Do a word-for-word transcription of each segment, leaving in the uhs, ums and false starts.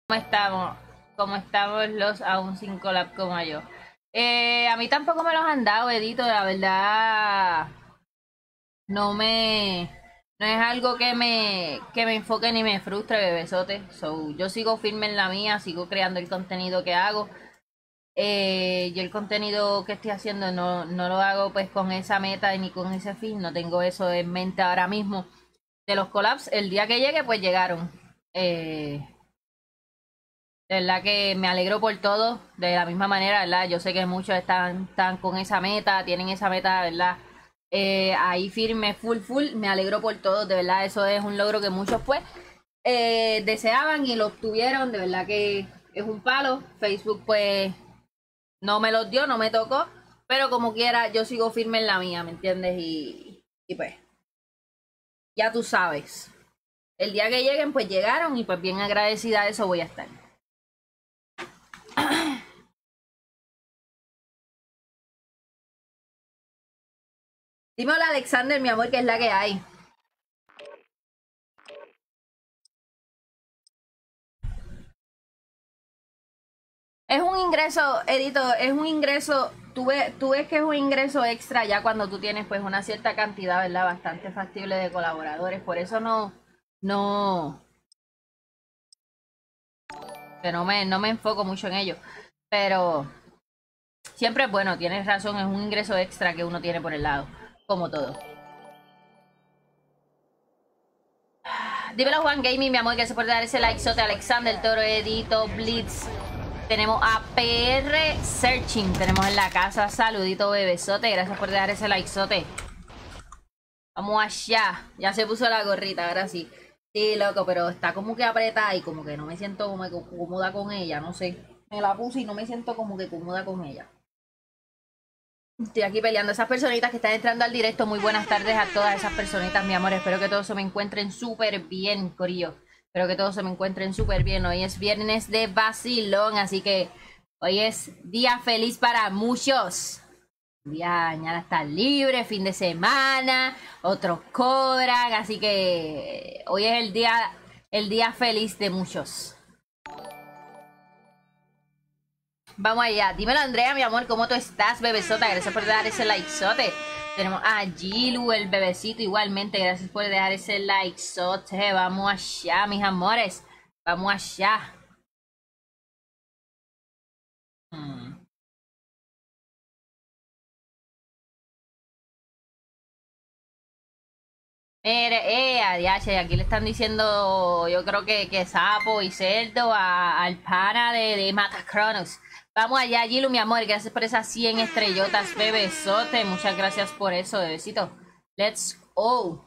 ¿Cómo estamos? ¿Cómo estamos los aún sin collab como yo? Eh, a mí tampoco me los han dado, Edito, la verdad. No me... No es algo que me, que me enfoque ni me frustre, bebesote. So, yo sigo firme en la mía, sigo creando el contenido que hago. Eh, yo el contenido que estoy haciendo no, no lo hago pues con esa meta ni con ese fin. No tengo eso en mente ahora mismo. De los collabs, el día que llegue, pues llegaron. Eh, De verdad que me alegro por todo, de la misma manera, ¿verdad? Yo sé que muchos están, están con esa meta, tienen esa meta, ¿verdad? Eh, ahí firme, full, full, me alegro por todo, de verdad, eso es un logro que muchos pues eh, deseaban y lo obtuvieron, de verdad que es un palo. Facebook pues no me los dio, no me tocó, pero como quiera yo sigo firme en la mía, ¿me entiendes? Y, y pues, ya tú sabes, el día que lleguen pues llegaron y pues bien agradecida de eso voy a estar. Dímelo, Alexander, mi amor, que es la que hay. Es un ingreso, Edito, es un ingreso, tú ves, tú ves que es un ingreso extra ya cuando tú tienes pues una cierta cantidad, ¿verdad? Bastante factible de colaboradores, por eso no, no, que no me, no me enfoco mucho en ello, pero siempre es bueno, tienes razón, es un ingreso extra que uno tiene por el lado, como todo. Dímelo, Juan Gaming, mi amor, que se puede dar ese likezote. Alexander Toro, Edito, Blitz. Tenemos a P R Searching, tenemos en la casa. Saludito, bebesote, gracias por dar ese likezote. Vamos allá. Ya se puso la gorrita, ahora sí. Sí, loco, pero está como que apretada y como que no me siento como que cómoda con ella, no sé. Me la puse y no me siento como que cómoda con ella. Estoy aquí peleando. Esas personitas que están entrando al directo, muy buenas tardes a todas esas personitas, mi amor. Espero que todos se me encuentren súper bien, corillo. Espero que todos se me encuentren súper bien. Hoy es viernes de vacilón, así que hoy es día feliz para muchos. Día mañana está libre, fin de semana, otros cobran, así que hoy es el día, el día feliz de muchos. Vamos allá, dímelo, Andrea, mi amor, ¿cómo tú estás, bebesota? Gracias por dar ese likezote. Tenemos a Gilu, el bebecito, igualmente, gracias por dejar ese likezote. Vamos allá, mis amores, vamos allá. Hmm. Mire, eh, a D H, aquí le están diciendo, yo creo que, que sapo y cerdo a, al pana de, de Matacronos. Vamos allá, Gilu, mi amor, gracias por esas cien estrellotas, bebesote. Muchas gracias por eso, bebecito. Let's go.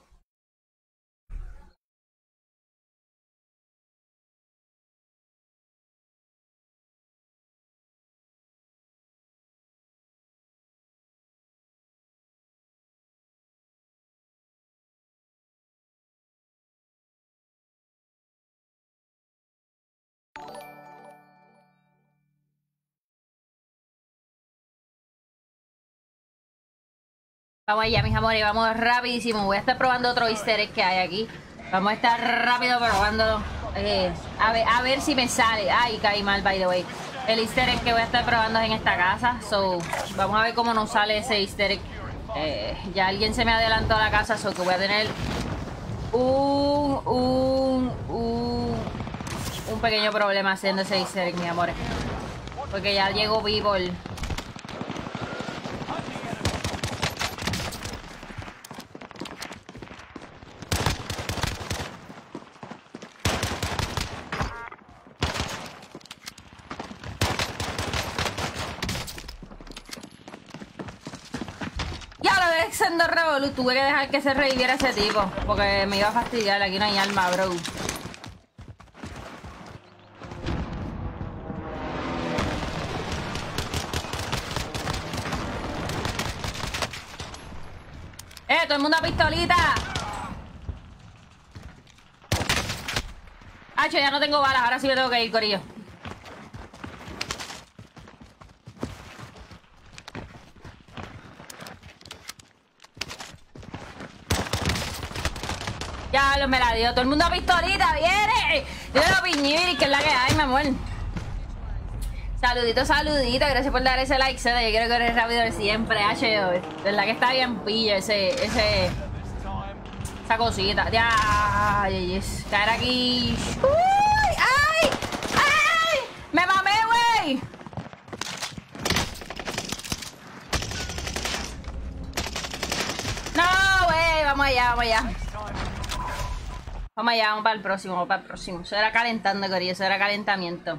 Vamos allá, mis amores, vamos rapidísimo. Voy a estar probando otro easter egg que hay aquí. Vamos a estar rápido probándolo. Eh, a, ver, a ver si me sale. Ay, caí mal, by the way. El easter egg que voy a estar probando es en esta casa. So, vamos a ver cómo nos sale ese easter egg. Eh, ya alguien se me adelantó a la casa, so que voy a tener un, un, un, un pequeño problema haciendo ese easter egg, mis amores. Porque ya llegó vivo el... Haciendo Revolu, tuve que dejar que se reviviera ese tipo porque me iba a fastidiar. Aquí no hay alma, bro. ¡Eh! ¡Todo el mundo a pistolita! ¡Hacho! Ya no tengo balas. Ahora sí me tengo que ir, corillo. Ya lo me la dio. Todo el mundo a pistolita, viene. Dímelo, Piñibiri, que es la que hay, mi amor. Saludito, saludito. Gracias por dar ese like. Yo quiero correr rápido de siempre. H, de verdad que está bien pillo ese, ese, esa cosita. Ya, ay, yes. Caer aquí. Uy, ay, ay. Me mamé, güey. No, güey. Vamos allá, vamos allá. Vamos allá, vamos para el próximo, vamos para el próximo. Eso era calentando, corillo, eso era calentamiento.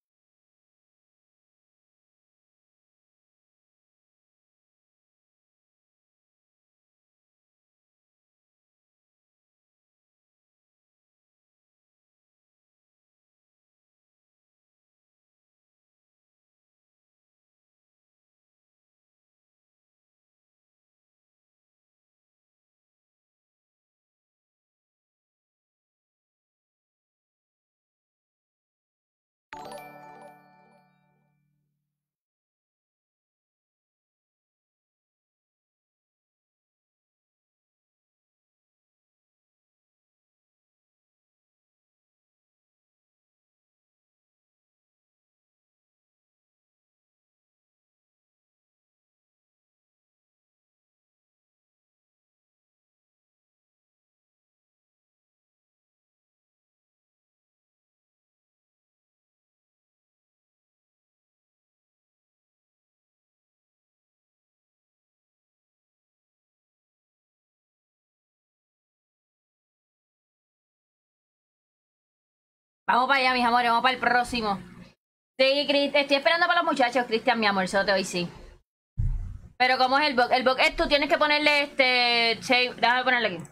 Vamos para allá, mis amores, vamos para el próximo. Sí, Cristian, estoy esperando para los muchachos, Cristian, mi amor, eso te hoy sí. Pero ¿cómo es el bug? El bug es tú tienes que ponerle este tape. Déjame ponerle aquí.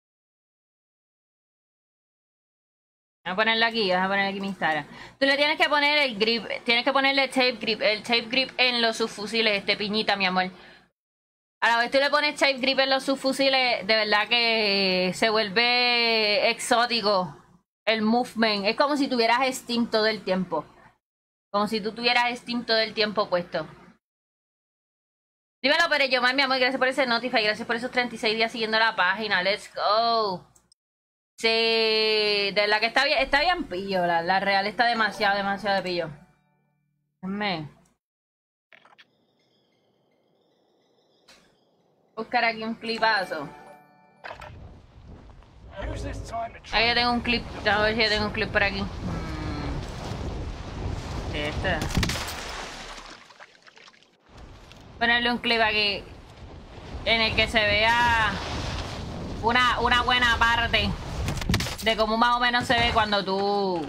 Déjame ponerle aquí, déjame ponerle aquí mi Instagram. Tú le tienes que poner el grip, tienes que ponerle tape grip, el tape grip en los subfusiles, este piñita, mi amor. A la vez tú le pones tape grip en los subfusiles, de verdad que se vuelve exótico el movement. Es como si tuvieras Steam todo el tiempo. Como si tú tuvieras Steam todo el tiempo puesto. Dímelo, pero yo más, mi amor, gracias por ese notify, gracias por esos treinta y seis días siguiendo la página. Let's go. Sí, de verdad que está bien, está bien pillo, la, la real está demasiado, demasiado de pillo. Déjame buscar aquí un clipazo. Ahí yo tengo un clip, a ver si yo tengo un clip por aquí. Este. Ponerle un clip aquí en el que se vea una, una buena parte de cómo más o menos se ve cuando tú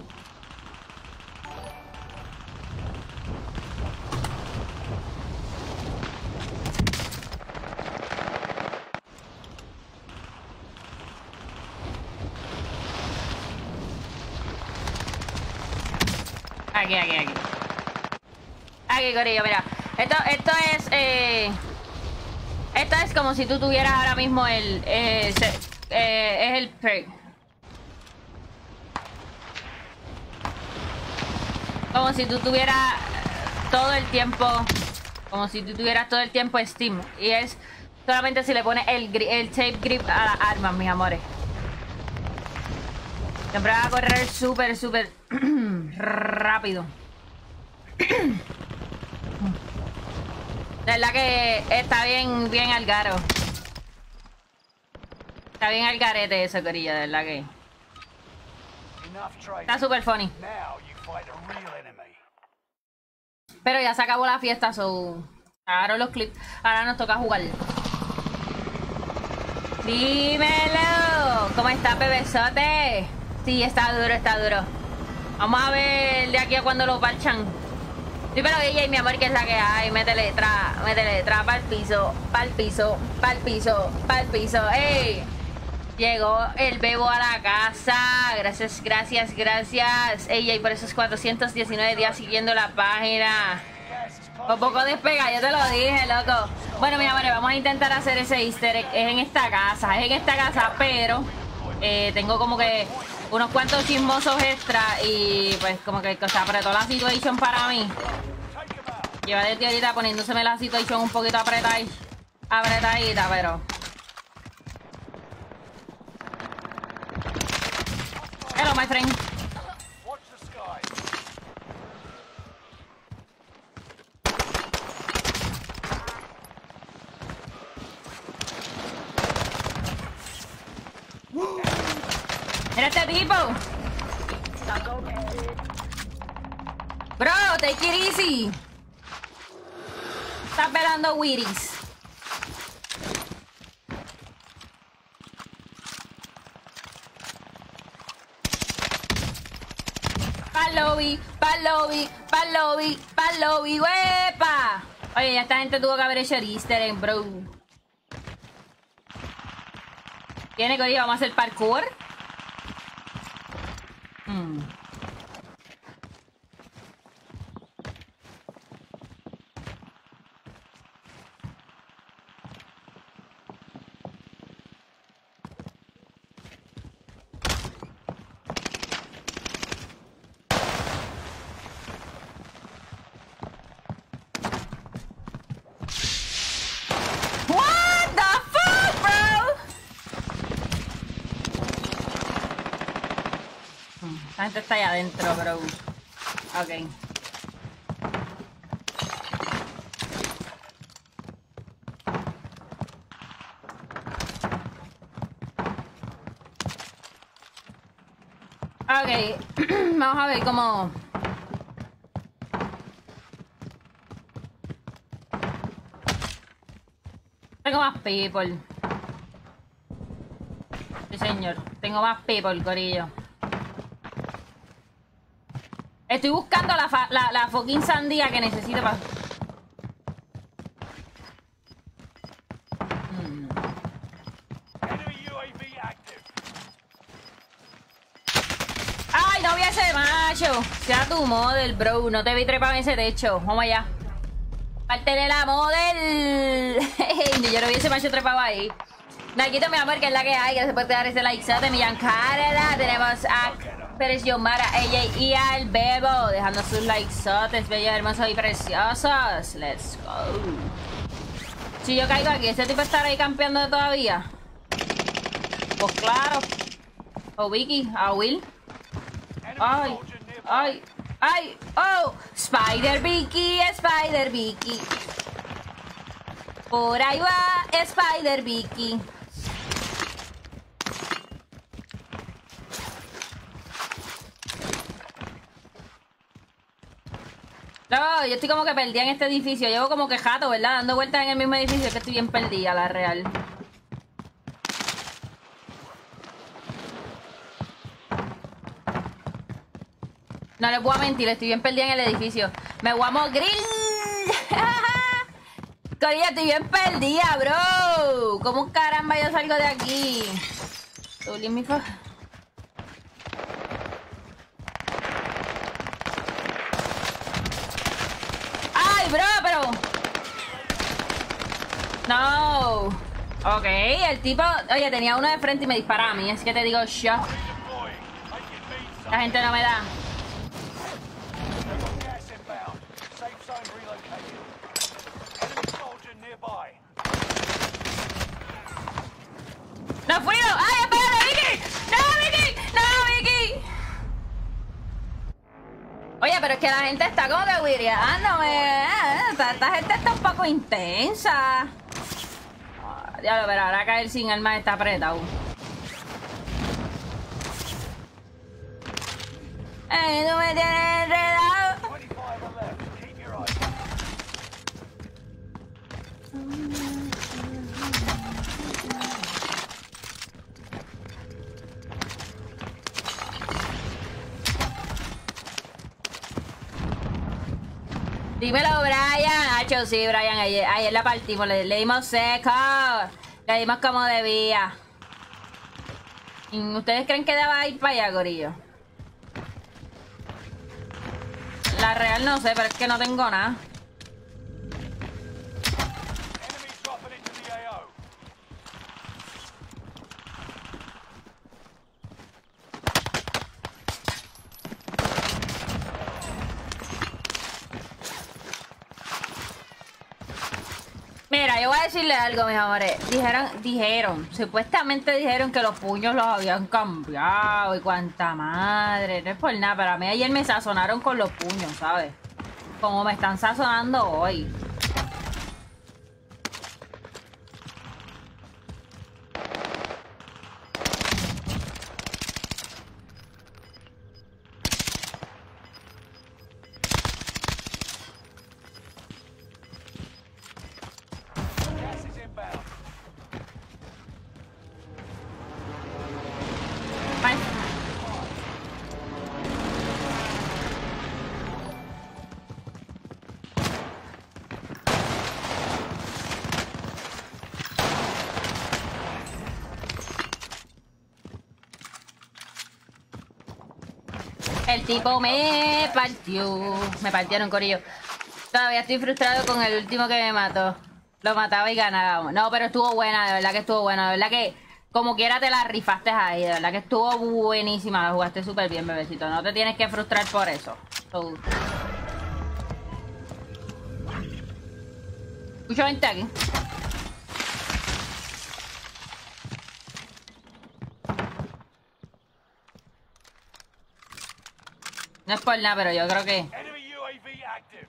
aquí, aquí, aquí aquí, corillo, mira. Esto, esto es eh, esto es como si tú tuvieras ahora mismo el eh, se, eh, es el perk. Como si tú tuvieras todo el tiempo, como si tú tuvieras todo el tiempo Steam. Y es solamente si le pones el, el tape grip a las armas, mis amores. Siempre va a correr súper, súper rápido. De verdad que está bien, bien al garo. Está bien al garete eso, corillo, de verdad que está súper funny. Pero ya se acabó la fiesta, so agarro los clips. Ahora nos toca jugar. Dímelo, ¿cómo está, bebesote? Sí, está duro, está duro. Vamos a ver de aquí a cuando lo parchan. Dímelo, ella y mi amor, que es la que hay. Métele tra, métele tra para el piso, para el piso, para el piso, para el piso. ¡Ey! Llegó el bebo a la casa. Gracias, gracias, gracias. Ella, y por esos cuatrocientos diecinueve días siguiendo la página. Por poco despega, yo te lo dije, loco. Bueno, mi amor, vamos a intentar hacer ese easter egg. Es en esta casa, es en esta casa, pero eh, tengo como que unos cuantos chismosos extra y pues como que se apretó la situación para mí. Lleva desde ahorita poniéndoseme la situación un poquito apretadita, apretadita, pero Hello, my friend. Watch the sky. Mira este tipo. Bro, take it easy. Está pelando Wheaties. Pa'l lobby, pa'l lobby, pa'l lobby, pa'l lobby, ¡huepa! Oye, ya esta gente tuvo que haber hecho el easter egg, bro. ¿Tiene que ir? ¿Vamos a hacer parkour? Hmm. What the fuck, bro? Hmm, La gente está allá adentro, bro. Ok. Ok. Vamos a ver cómo... Tengo más people. Sí, señor. Tengo más people, corillo. Estoy buscando la, fa la, la fucking sandía que necesito para... Hmm. Enemy U A V active. ¡Ay, no vi a ese macho! Sea tu model, bro. No te vi trepar en ese techo. Vamos allá. Pártele la model. Yo no vi ese macho trepado ahí. Naquito, mi amor, que es la que hay. Gracias por dar ese like. Millán Carela. Tenemos a Pérez Yomara, ella y al Bebo. Dejando sus likes. Bellos, hermosos y preciosos. Let's go. Si yo caigo aquí, ¿este tipo estará ahí campeando todavía? Pues claro. O Vicky, a Will. Ay, ay, ay, oh, Spider Vicky, Spider Vicky. Por ahí va Spider Vicky. No, yo estoy como que perdida en este edificio. Llevo como que jato, ¿verdad? Dando vueltas en el mismo edificio, que estoy bien perdida, la real. No les voy a mentir, estoy bien perdida en el edificio. Me voy a morir. Corilla, estoy bien perdida, bro. ¿Cómo caramba yo salgo de aquí? Mi fa... ¡Ay, bro, pero! No. Ok, el tipo... Oye, tenía uno de frente y me disparaba a mí. Es que te digo, shot. La gente no me da. ¡No fui yo! ¡Ay, espérate, Vicky! ¡No, Vicky! ¡No, Vicky! Oye, pero es que la gente está como que wiriándome. Esta, esta gente está un poco intensa. Oh, diablo, pero ahora caer sin armas está apretado. ¡Ay, no me tienes enredado! Dímelo, Brian. Hacho, sí, Brian. Ayer, ayer la partimos. Le, le dimos seco. Le dimos como debía. ¿Ustedes creen que deba ir para allá, gorillo? La real no sé, pero es que no tengo nada. Mira, Mira, yo voy a decirle algo, mis amores. Dijeron, dijeron, supuestamente dijeron que los puños los habían cambiado y cuanta madre. No es por nada, pero a mí ayer me sazonaron con los puños, ¿sabes? Como me están sazonando hoy. Gas is inbound. Ay. El tipo me partió. Me partieron, corillo. Todavía estoy frustrado con el último que me mató. Lo mataba y ganábamos. No, pero estuvo buena, de verdad que estuvo buena. De verdad que como quiera te la rifaste ahí. De verdad que estuvo buenísima. La jugaste súper bien, bebecito. No te tienes que frustrar por eso. So. Escucho gente aquí. No es por nada, pero yo creo que... Enemy U A V active.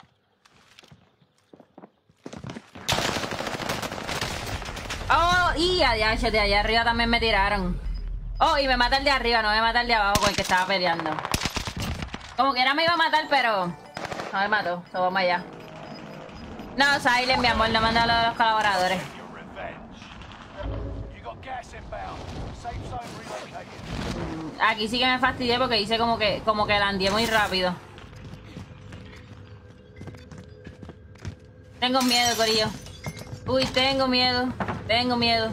Oh, y allá, de allá arriba también me tiraron. Oh, y me mata el de arriba, no me mata el de abajo con el que estaba peleando. Como que era me iba a matar, pero... No me mató, so vamos allá. No, Silent, mi amor, no manda a los colaboradores. Your revenge. You got gas inbound. Safe zone relocated. Aquí sí que me fastidié porque hice como que como que landé muy rápido. Tengo miedo, corillo. Uy, tengo miedo. Tengo miedo.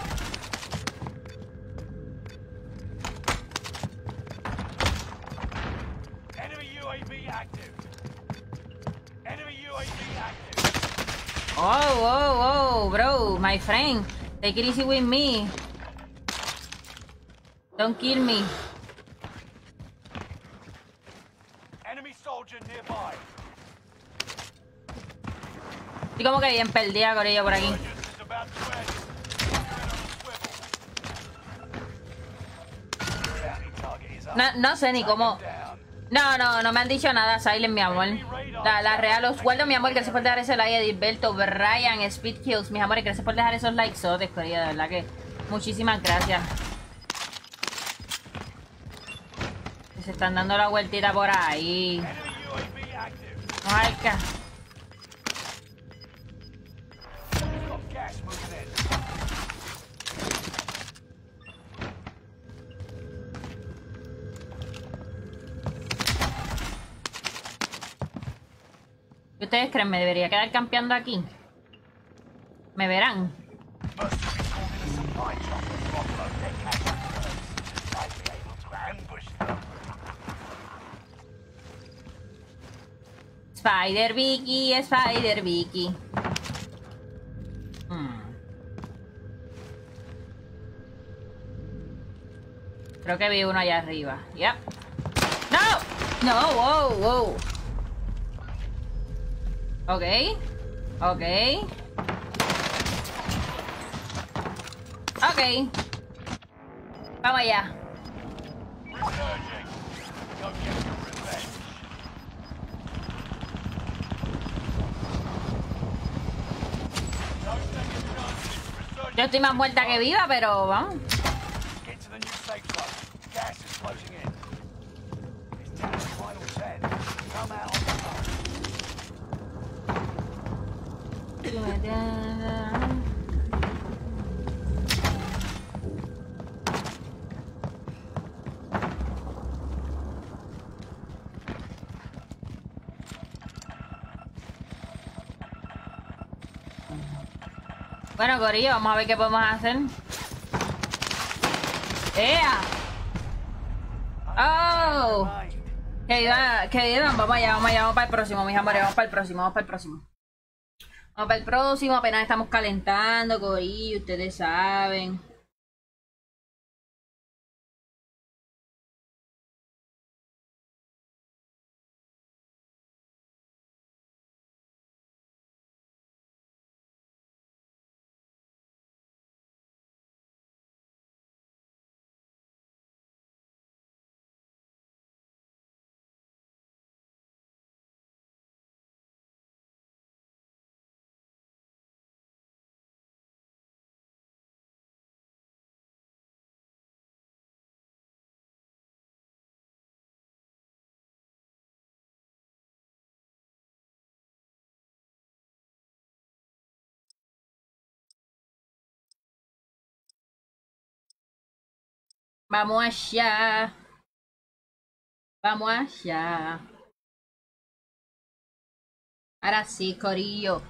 Enemy U A V active. Enemy U A V active. Oh, oh, oh, bro, my friend. Take it easy with me. Don't kill me. Enemy soldier nearby. Estoy como que bien perdida, corillo, por aquí. Urgent is about to end. You're in on a swivel. Bounty target is up. No, no sé ni cómo... Down. No, no, no me han dicho nada, Silent, mi amor. La, la real os guardo, mi amor. Gracias por dejar ese like, Edilberto, Brian, Speed Kills, mis amores. Gracias por dejar esos likes, oh, de verdad que muchísimas gracias. Se están dando la vueltita por ahí. Enemy U A V active. Ay, ca- You've got gas moving in. ¿Qué ustedes creen? ¿Me debería quedar campeando aquí? ¿Me verán? Mercenaries called in a supply drop to offload their cash reserves. Might be able to ambush them. Spider Vicky, Spider Vicky. Hmm. Creo que vi uno allá arriba. Yep. ¡No! No, wow, wow. Ok. Ok. Ok. Vamos allá. Resurging. Go get your revenge. No second chances. Resurging. Yo estoy más muerta que viva, pero vamos. Get to the new safe zone. Gas is closing in. It's down to final ten. Come out on the top. Bueno, corillo, vamos a ver qué podemos hacer. ¡Ea! ¡Oh! Que vivan, que vivan, vamos allá, vamos allá, vamos para el próximo, mis amores, vamos para el próximo, vamos para el próximo. Vamos para el próximo, apenas estamos calentando, corillo, ustedes saben. Vamos allá. Vamos allá. Ahora sí, corillo.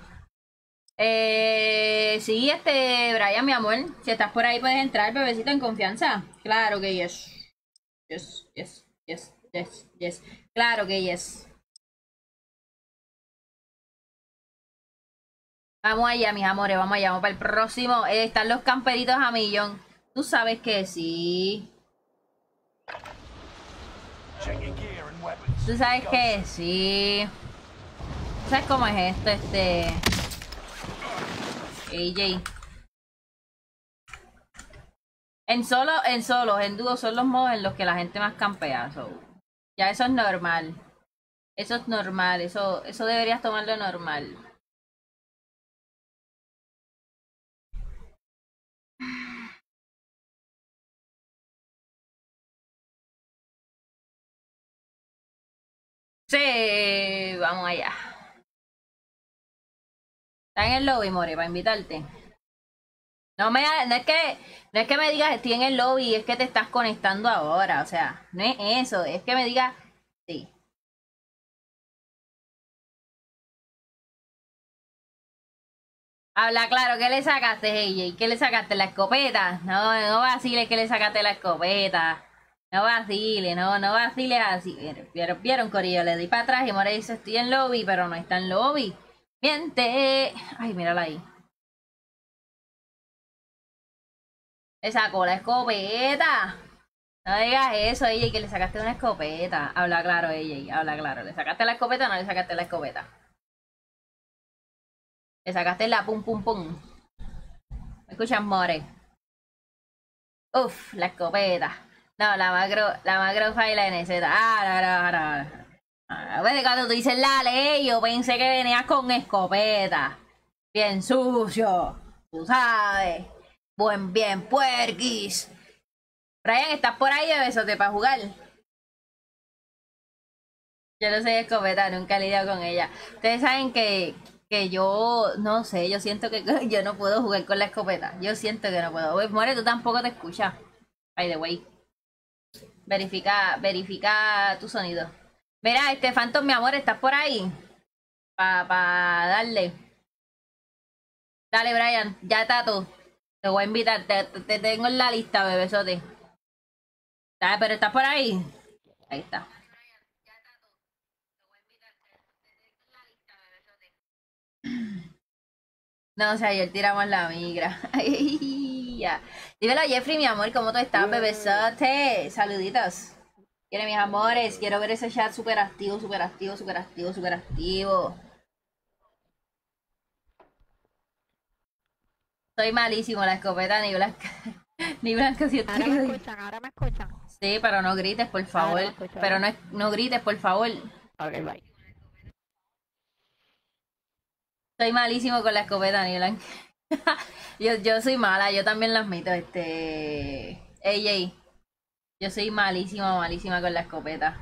Eh, sí, este, Brian, mi amor, si estás por ahí puedes entrar, bebecito, en confianza. Claro que yes. Yes, yes, yes, yes, yes. Claro que yes. Vamos allá, mis amores, vamos allá, vamos para el próximo. Eh, están los camperitos a millón. Tú sabes que sí. Check your gear and weapons. Tú sabes Go. que sí. ¿Tú sabes cómo es esto, este? A J. En solo, en solos, en dúo son los modos en los que la gente más campea. So. Ya eso es normal. Eso es normal, eso, eso deberías tomarlo normal. Sí, vamos allá. Está en el lobby, more, para invitarte. No me, no es que, no es que me digas estoy en el lobby, es que te estás conectando ahora, o sea, no es eso, es que me digas sí. Habla claro, ¿qué le sacaste, A J? ¿Qué le sacaste? ¿La escopeta? No, no vaciles que le sacaste la escopeta. No vaciles, no, no vaciles así. Vieron, vieron, corillo, le di para atrás y More dice estoy en lobby, pero no está en lobby. Miente. Ay, mírala ahí. Le sacó la escopeta. No digas eso, A J, que le sacaste una escopeta. Habla claro, A J, habla claro. ¿Le sacaste la escopeta o no le sacaste la escopeta? Le sacaste la pum pum pum. ¿Me escuchas, More? Uf, la escopeta. No, la macro, la macro file la N Z. Ah, no, no, no, no. Ah, pues cuando tú dices la ley, yo pensé que venías con escopeta. Bien sucio. Tú sabes. Buen, bien, puerquis. Brian, ¿estás por ahí, bebesote, para jugar? Yo no soy escopeta, nunca he lidiado con ella. Ustedes saben que, que yo, no sé, yo siento que yo no puedo jugar con la escopeta. Yo siento que no puedo. Pues, More, tú tampoco te escuchas. By the way. Verifica, verifica tu sonido. Mira, este Phantom, mi amor, ¿estás por ahí? Para pa darle. Dale, Brian, ya está tú. Te voy a invitar, te, te tengo en la lista, bebesote. Dale, pero ¿estás por ahí? Ahí está. No, o sea, ayer tiramos la migra. Ay, ya. Dímelo, Jeffrey, mi amor, ¿cómo tú estás, bebesote? Saluditos. Quiero mis amores, quiero ver ese chat súper activo, súper activo, súper activo, súper activo. Soy malísimo, la escopeta ni blanca. Ni blanca si Ahora me escuchan, ahora me escuchan. Sí, pero no grites, por favor. Ahora me escuchan. Pero no, no grites, por favor. Ok, bye. Soy malísimo con la escopeta, ni blanca. yo, yo soy mala, yo también lo admito, este... A J. Yo soy malísima, malísima con la escopeta.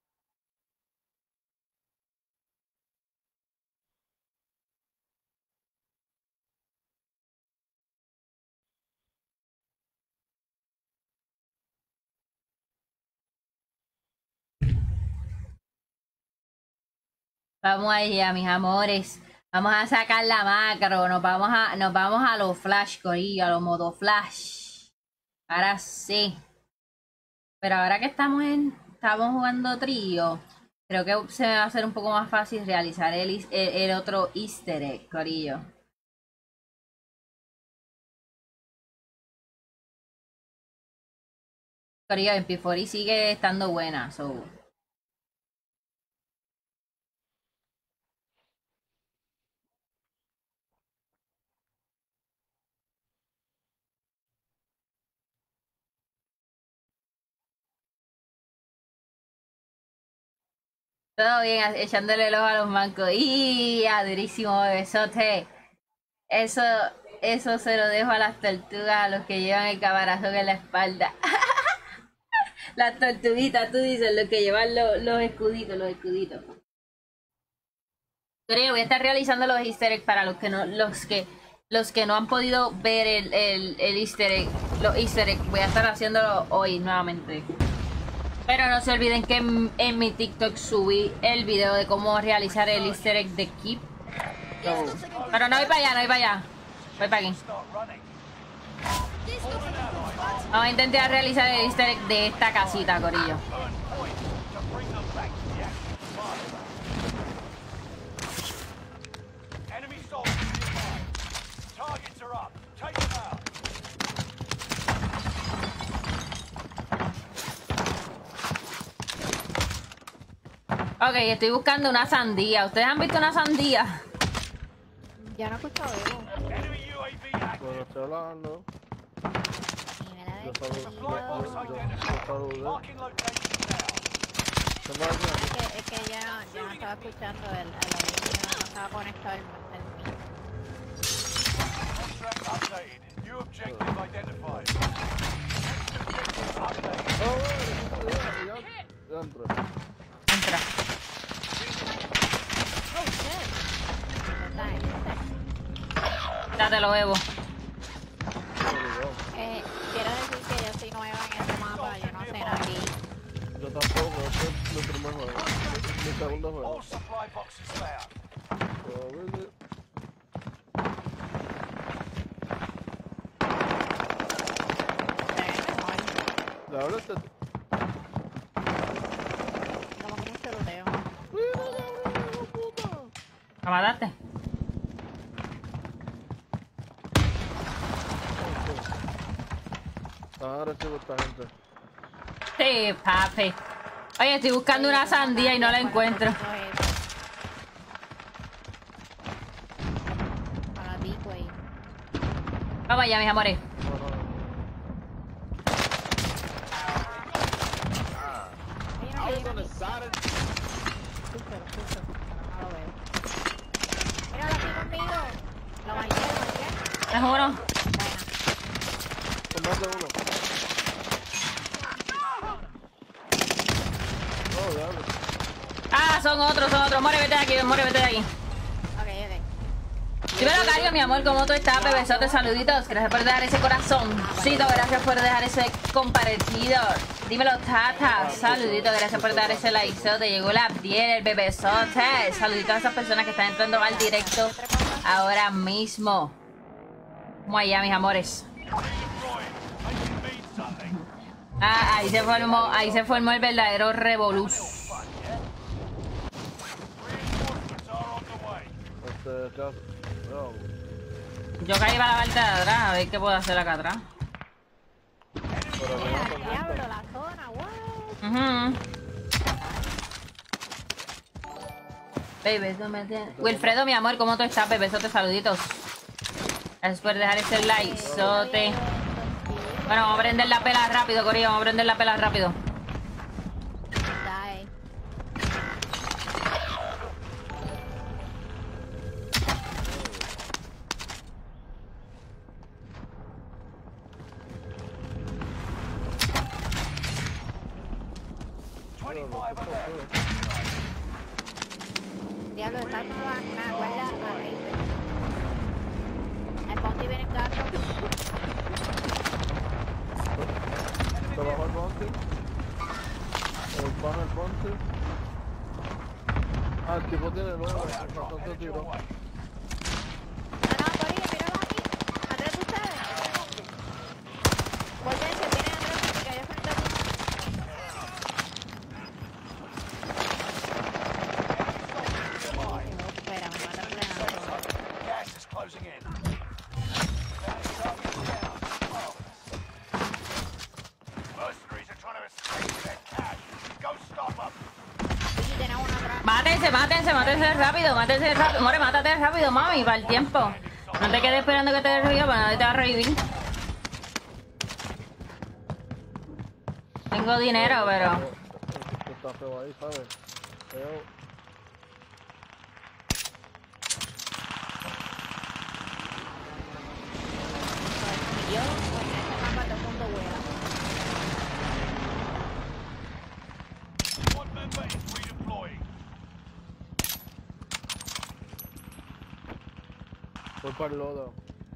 Vamos allá, mis amores. Vamos a sacar la macro. Nos vamos a, nos vamos a los flash, corillo, a los modo flash. Ahora sí. Pero ahora que estamos en, estamos jugando trío, creo que se me va a hacer un poco más fácil realizar el, el, el otro easter egg, corillo. Corillo, en P cuatro sigue estando buena, so... Todo bien, echándole el ojo a los mancos. ¡Y! Durísimo, besote. Eso, eso se lo dejo a las tortugas, a los que llevan el caparazón en la espalda. Las tortuguitas, tú dices, los que llevan los, los escuditos, los escuditos. Creo, voy a estar realizando los easter eggs para los que no, los que los que no han podido ver el, el, el easter egg, los easter egg, voy a estar haciéndolo hoy nuevamente. Pero no se olviden que en, en mi TikTok subí el video de cómo realizar el easter egg de Keep. So, pero no voy para allá, no voy para allá. Voy para aquí. Vamos a intentar realizar el easter egg de esta casita, corillo. Ok, estoy buscando una sandía. ¿Ustedes han visto una sandía? Ya no he escuchado eso. Bueno, estoy hablando. Ni me la Yo de- saludé. ni Yo, yo- yo, yo saludé. ¿Qué pasa? Es que, es que ya, ya no estaba escuchando el, el audio, no estaba conectado el, el mío. New objective identified. Oh, ya, ya, ya, ya entré. Entra. Oh, shit. ¿Verdad? Este. Ya te lo bebo. Eh, quiero decir que yo soy nueva en este mapa, yo no sé nada aquí. Yo tampoco, este es mi primer juego. Mi segundo juego. All supply boxes found. So, really, Eh, mejor. ¿le hablaste? Como que un ceruteo. ¿La mataste? Ah, recibo esta gente. Sí, papi. Oye, estoy buscando una sandía y no la encuentro. Para ti, güey. Vamos allá, mis amores. No, no, no. Hay uno que viene aquí. Escúchalo, escúchalo, no lo veo. Míralo aquí conmigo. Lo marqué, lo marqué. ¿Es uno? Buena. Con más de uno. Oh, diablo. Ah, son otros, son otros. More, vete de aquí, more, vete de aquí. Ok, ok. Dímelo, Cario, mi amor, ¿cómo tú estás? Bebesotes, saluditos. Gracias por dejar ese corazoncito. Gracias por dejar ese compartido. Dímelo, Tata. Saluditos, gracias por dar ese like. Te llegó la piel, el bebesote. Saluditos a esas personas que están entrando al directo ahora mismo. Vamos allá, mis amores. Ah, ahí se formó, ahí se formó el verdadero revolú. Este, ¿qué hace? No, Yo caí para la parte de atrás, a ver qué puedo hacer acá atrás. pero Mira, no, no, diablo, la zona, what? Ujú. Baby, tú me tienes- Wilfredo, mi amor, ¿cómo tú estás? Bebesote, saluditos. Gracias por dejar ese like, sote. Bueno, vamos a prender la pela rápido, Corillo. Vamos a prender la pela rápido. Dai. Diablo, está toda una guardia arriba. El bounty viene en carro. ¿te bajó el bounty? ¿El pan el bounty? Ah, el tipo tiene nueve, bastante tiro. No, no, Corillo, míralo aquí. Atrás de ustedes. Volvense, vienen atrás de mí, que yo frente a ti. Espera, me mata plena. Gas is closing in. Mercenaries are trying to escape with their cash. Go stop them. Aquí tenemos una atrás. Mátense, mátense, mátense rápido, mátense rápido. More, mátate rápido, mami, para el tiempo. No te quedes esperando que te reviva, para nadie te va a revivir. Tengo dinero, pero... Este está feo ahí, ¿sabes? Feo. Y yo, pues en este mapa todo el mundo vuela. One member is redeploying. Voy para el lodo.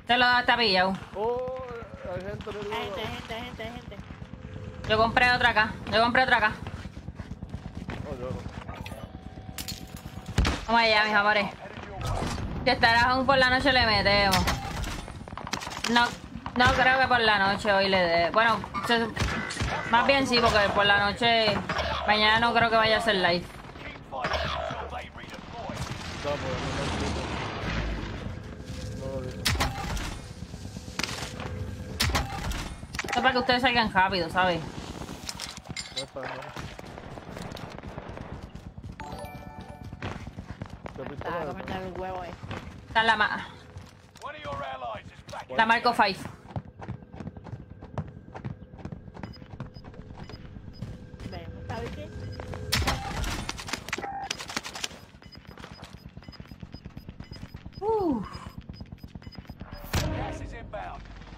Te lo está pillado. Oh, hay gente en el Hay gente, lado. hay gente, hay gente, hay gente. Yo compré otra acá. Yo compré otra acá. Oh, yo no. Vamos allá, mis amores. Si estarás aún por la noche le metemos. No, no creo que por la noche hoy le dé. Bueno, se- más bien sí, porque por la noche mañana no creo que vaya a hacer live. Keep fighting until they redeploy. No, pues no lo digo. Esto es para que ustedes salgan rápido, ¿sabes? No está, no. ¿Qué Estaba pistola es comiendo el huevo ahí. Está en la, ma One of your allies is back in la Marco cinco. Ven, ¿sabes qué? Uh, Gas is inbound.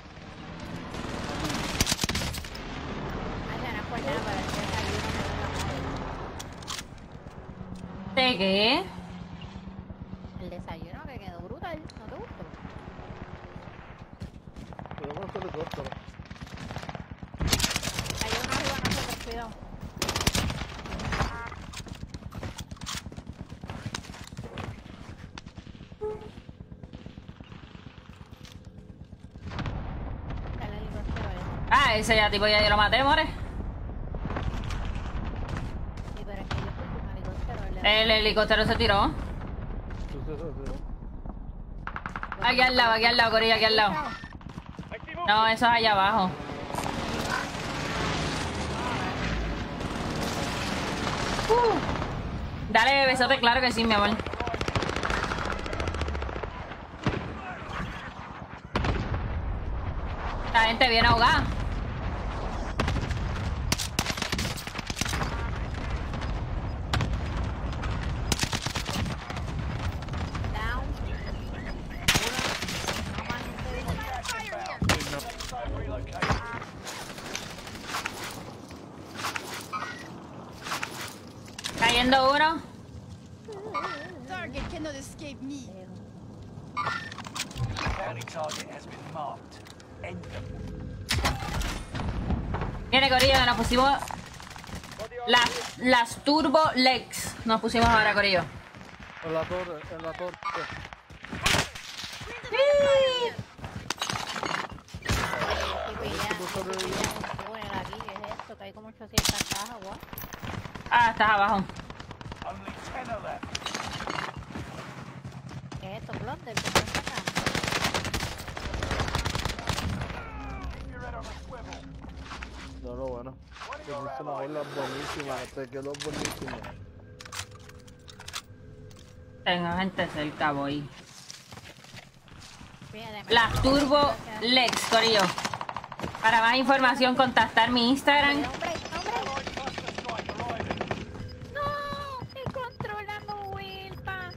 Ay, ya no es por nada, pero es que desayuno me da la madre. ¿de qué? El desayuno que quedó brutal, ¿no te gustó? Pero no se le corta. Hay uno arriba nosotros, cuidado. El helicóptero ese. Ah, ese ya tipo ya yo lo maté, more. Sí, pero es que yo estoy con helicóptero. el- El helicóptero se tiró. Sí, sí, sí, sí. Aquí al lado, aquí al lado, Corilla, aquí al lado. No, eso es allá abajo. Uh. Dale, besote, claro que sí, mi amor. La gente viene ahogada. Down. Uno. No más, no te digo. Safe zone relocated. Cayendo uno. Target cannot escape me. Bounty target has been marked. End them. Viene, Corillo, que nos pusimos las, las Turbo Legs. Nos pusimos ahora, Corillo. En la torre, en la torre. Estoy pillando, estoy pillando un túnel aquí, ¿qué es esto? Que hay como ochocientas cajas, guau. Ah, estás abajo. Only ten are left. ¿Qué es esto? ¿Plunder? ¿Qué están sacando? Keep your head on a swivel. No, no, bueno. One of Te your puse una allies. bola buenísima, te quedó buenísima. Tengo gente cerca, voy. Fíjate, me- Las Turbo Legs, Corillo. Para más información, contactar mi Instagram. Hombre, hombre. Allied cluster strike arriving. No, estoy controlando Wilpa.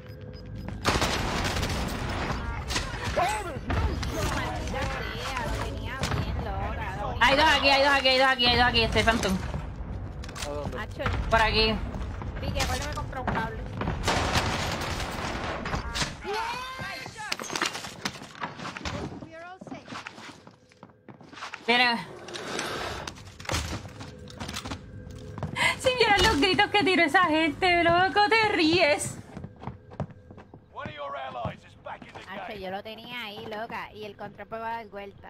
Maldita sea, lo tenía bien loca. Lo Hay dos aquí, hay dos aquí, hay dos aquí, hay dos aquí. Este Phantom. ¿A dónde? Macho, Por aquí. Pique, ¿cuál me compró un cable? We are all safe. Viene. Si vieran los gritos que tiró esa gente, loco, te ríes. One of your allies is back in the Macho, game. yo lo tenía ahí, loca. Y el control me va a dar vuelta.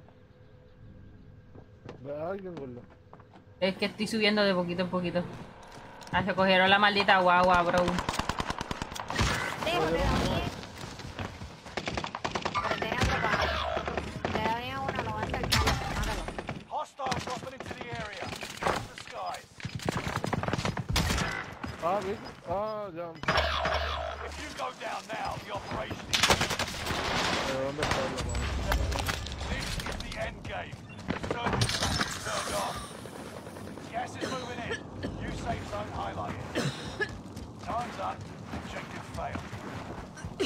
Ve a alguien, gordo. Es que estoy subiendo de poquito en poquito. Ah, se cogieron la maldita guagua, bro. Dejo, te lo dije. Pero tenía otro para. Te daría uno, lo voy a hacer. Mátalo. Hostiles dropping into the area. Watch the skies. Ah, vi. Ah, ya. If you go down now, the operation is ¿De dónde está la mano? This is the end game. Surgeon traffic turned off. Gas is moving in. New safe zone highlighted. Time's up. Objective failed.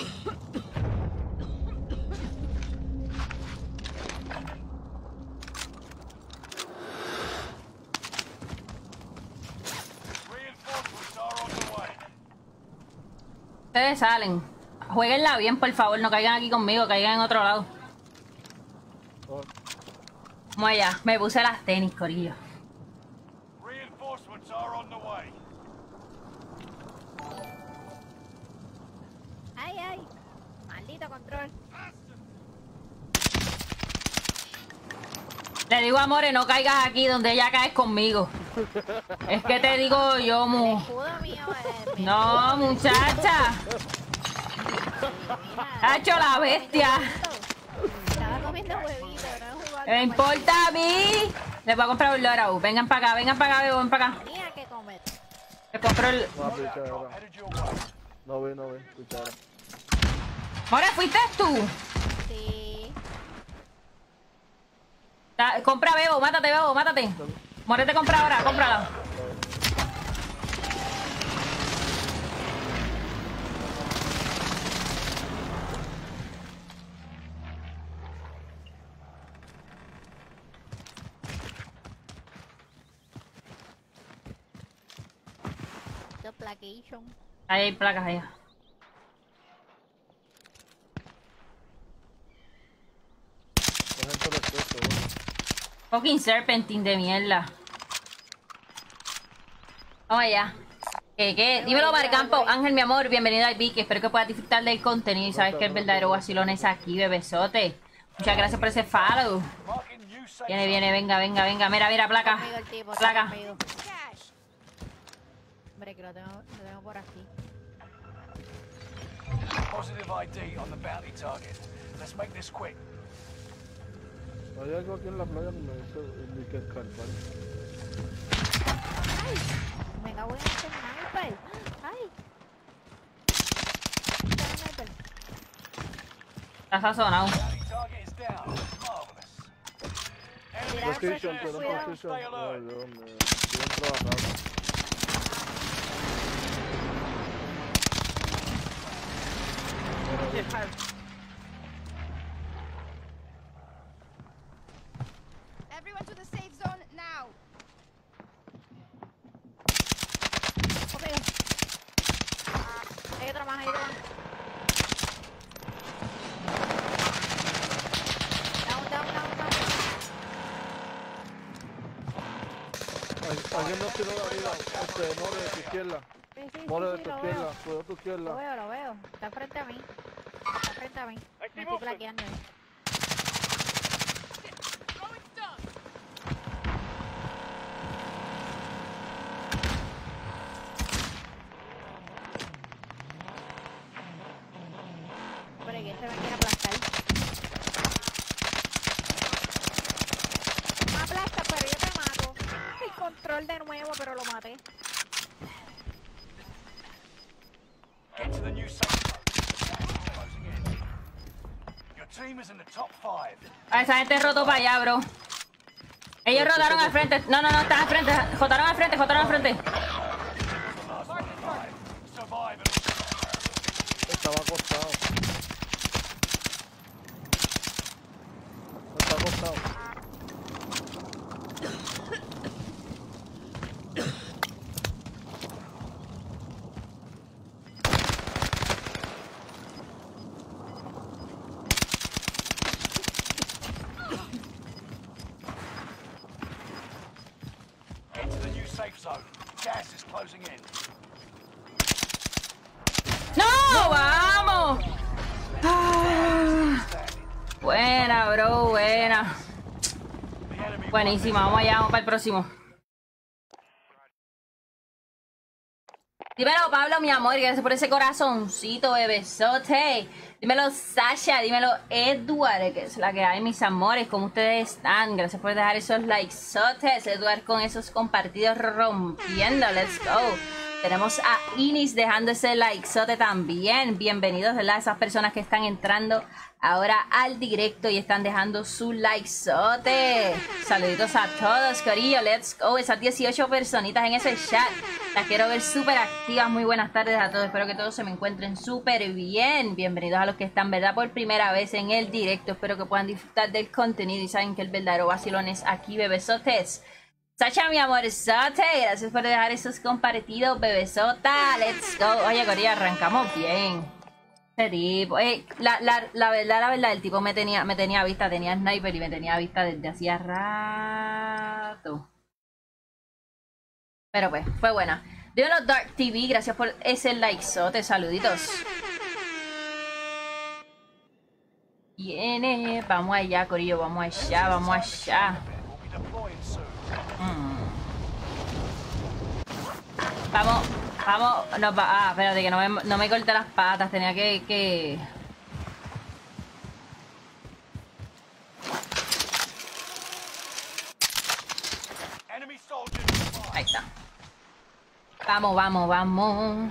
Reinforcements are on the way. Ustedes salen. Jueguenla bien, por favor. No caigan aquí conmigo, caigan en otro lado. Oh, Vamos allá. Me puse las tenis, corillo. Reinforcements are on the way. Ay, ay. Maldito control. Le digo a More, no caigas aquí donde ella caes conmigo. Es que te digo yo, mu... Escudo mío. eh, me- No, muchacha. Ha hecho la bestia. Estaba comiendo huevito, no jugando. ¿Me importa a mí? Les voy a comprar un Lorau. Vengan para acá, vengan para acá, vengan para acá. Tenía que comer. Les compro el... una pichadera. Headed your way. No ve, no ve, pichadera. More, ¿fuiste tú? Sí. Da- compra Bebo, mátate, Bebo, mátate. More te compra ahora, cómprala. The Placation. Ahí hay placas allá. La gente lo expuesto, ¿no? Fucking serpentín de mierda. Vamos allá. ¿Qué, qué? Dímelo, Marcampo. Ángel, mi amor, bienvenido al Vicky. Espero que puedas disfrutar del contenido y sabes que el verdadero vacilón es aquí, bebesote. Muchas gracias por ese follow. Marking new safe Viene, zone. viene, venga, venga, venga. Mira, mira, placa. Conmigo el tipo, está Placa. conmigo. Cash. Hombre, que lo tengo, lo tengo por aquí. Positive I D on the bounty target. Let's make this quick. Hay algo aquí en la playa, me dice ni que escarpar. Me cago en este sniper. Ay. Este sniper. Está sazonado. Bounty target is down. Marvelous. Enemy Mira, Position, pues, pero cuidado. position. Stay alert. Ay, Dios mío. Bien trabajado. Everyone to the safe zone now. Conmigo. Hay otro más, hay otro más. Down, down, down, down. Ay, alguien nos tiró la vida. Este, More de tu izquierda. Sí, sí, sí, More de sí, tu lo izquierda. veo. Cuidado tu Lo izquierda. veo, lo veo. Está frente a mí. Está frente a mí. Me estoy plaqueando. eh. Hombre, que este me quiere aplastar. Me aplasta, pero yo te mato. El control de nuevo, pero lo maté. Get to the new safe zone. Closing in. Your team is in the top five. A esa gente rotó para allá, bro. Ellos rotaron al frente. No, no, no, están al frente. Jotaron al frente, jotaron al frente. Survive and Estaba acostado. Está acostado. get to the new safe zone. Gas is closing in. ¡No! ¡Vamos! Ah, buena, bro, buena. The enemy Buenísima, vamos allá, vamos para el próximo. Dímelo, Pablo, mi amor, gracias por ese corazoncito, bebesote. Dímelo, Sasha, dímelo, Edward, que es la que hay, mis amores, ¿cómo ustedes están? Gracias por dejar esos likesotes, Edward, con esos compartidos rompiendo, let's go. Tenemos a Inis dejando ese likesote también. Bienvenidos, ¿verdad? Esas personas que están entrando ahora al directo y están dejando su likesote. Saluditos a todos, corillo. Let's go. Esas dieciocho personitas en ese chat. Las quiero ver súper activas. Muy buenas tardes a todos. Espero que todos se me encuentren súper bien. Bienvenidos a los que están, ¿verdad? Por primera vez en el directo. Espero que puedan disfrutar del contenido y saben que el verdadero vacilón es aquí, bebesotes. Sacha, mi amorzote, gracias por dejar esos compartidos, bebesota. Let's go. Oye, Corea, arrancamos bien. Ese tipo, eh, la, la, la verdad, la verdad, el tipo me tenía, me tenía vista, tenía sniper y me tenía vista desde hacía rato. Pero pues, fue buena. De unos Dark T V, gracias por ese likezote, saluditos. Viene, vamos allá, corillo, vamos allá, vamos allá. We'll be deploying soon. Mm. Vamos, vamos, nos va, ah, espérate, que no me, no me corté las patas, tenía que, que... Enemy soldiers nearby. Ahí está. Vamos, vamos, vamos.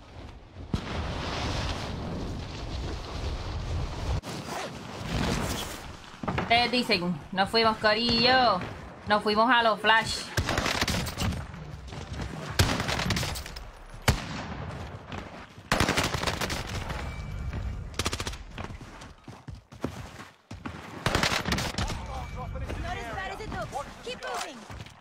Ustedes dicen, nos fuimos, corillo. Nos fuimos a los flash. Dropping into the Not as bad area. as it looks. Watch the Keep sky. moving.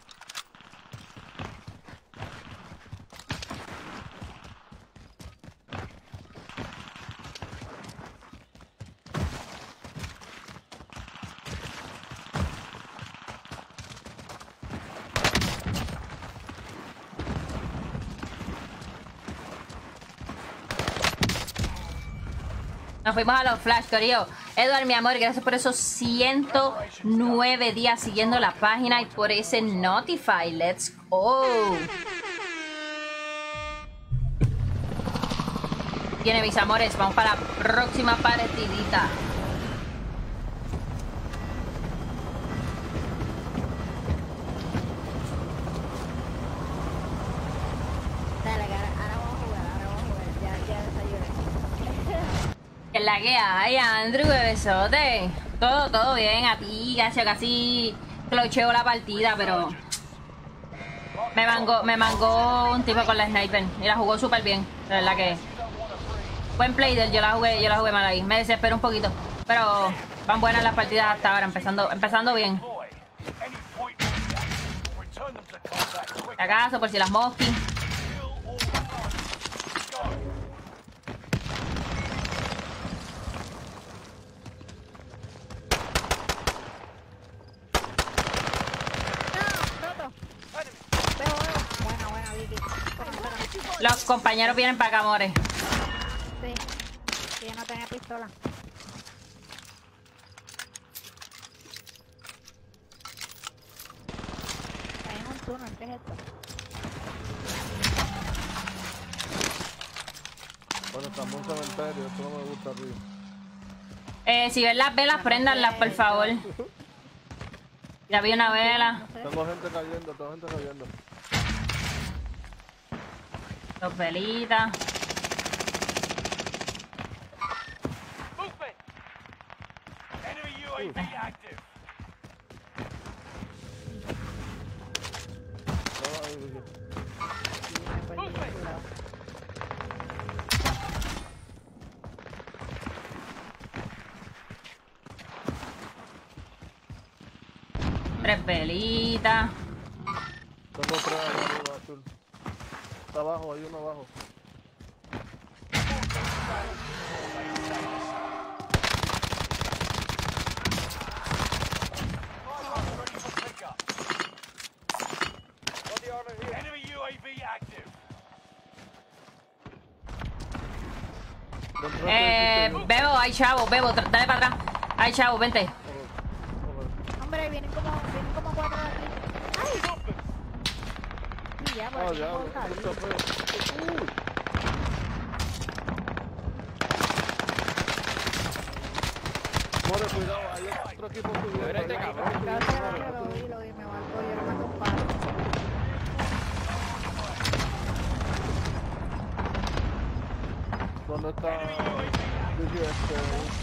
Nos fuimos a los flash, corillo. Edward, mi amor, gracias por esos ciento nueve días siguiendo la página y por ese Notify. Let's go. Viene, mis amores, vamos para la próxima partidita. Dale, que ahora, ahora vamos a jugar, ahora vamos a jugar. Ya, ya desayuné. ¿Qué es la que hay, Andrew, bebesote? Todo, todo bien, a ti, gacho, casi clocheo la partida, pero... Me mangó, me mangó un tipo con la sniper y la jugó súper bien, de verdad que... Buen play del, yo la jugué, yo la jugué mal ahí, me desespero un poquito, pero van buenas las partidas hasta ahora, empezando, empezando bien. Deploy. Any point contact. Return them to contact quick. Si acaso, por si las mosquis. Kill all targets. Go. ¡No! ¡Roto! Veo, veo. Buena, buena, Vicky. Espera, espera. Los compañeros vienen para acá, amores. Sí. Sí, yo no tenía pistola. Hay un túnel, ¿qué es esto? Bueno, estamos en un cementerio, esto no me gusta a ti. Eh, si ven las velas, préndanlas, por favor. Ya vi una vela. No sé. Tengo gente cayendo, tengo gente cayendo. Dos velitas. Movement. Enemy U A V active. No, ahí, Vicky. Sí, me perdí, cuidado. Tres velitas. Tengo tres ahí arriba, azul. Está abajo, hay uno abajo. Ready for pickup. Enemy U A V active. Dentro Eh, de Bebo, hay chavo, Bebo, tra- dale para atrás. Hay chavo, vente. Hombre, vienen como, vienen como cuatro de aquí. ¡Ay! Sí, ya, por Ah, aquí ya, puedo salir. esto fue. Uy. More, cuidado, hay otro equipo subiendo. Pero este cabrón. Claro, claro, que lo vi, lo vi, me marcó, yo no me comparo. ¿Dónde está? Vicky, este.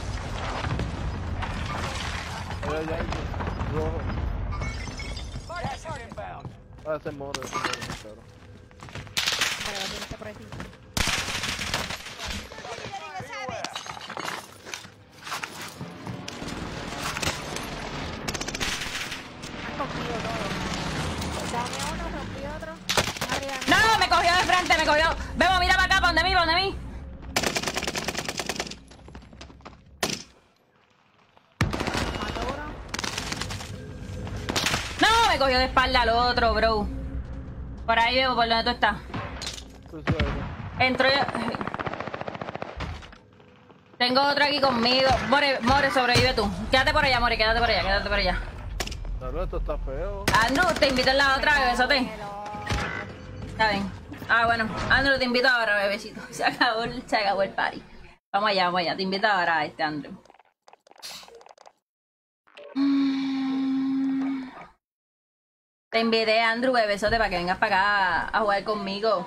Allá, allá, rojo. Gas is inbound. Ah, ese more, ese more, claro. Pero lo tienes que por aquí. Letting us have it. Han cogido todo. Dame uno, rompí otro. Uno arriba de mí. No, me cogió de frente, me cogió. Bebo, mira para acá, para donde mí, para donde mí. cogió de espalda al otro, bro. Por ahí veo por donde tú estás. Tú sabes. Entró yo. Tengo otro aquí conmigo. More, More, sobrevive tú. Quédate por allá, More, quédate por allá, quédate por allá. Claro, esto está feo. Andrew, te invito en la otra, bebesote. Está bien. Ah, bueno. Andrew, te invito ahora, bebecito. Se acabó, el- se acabó el party. Vamos allá, vamos allá. Te invito ahora a este, Andrew. Mm. Te invité, Andrew, bebesote, para que vengas para acá a jugar conmigo.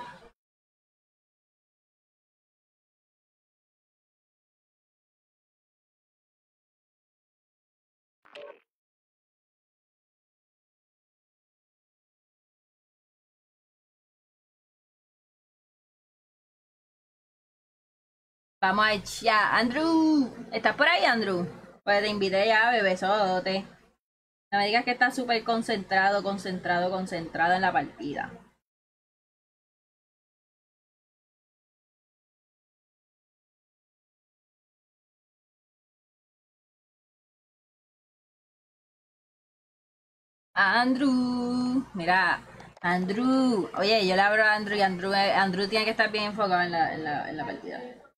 Vamos allá. Andrew, ¿estás por ahí, Andrew? Pues te invité ya, bebesote. No me digas que estás súper concentrado, concentrado, concentrado en la partida. Andrew, mira, Andrew. Oye, yo le abro a Andrew y Andrew, eh, Andrew tiene que estar bien enfocado en la, en la, en la partida.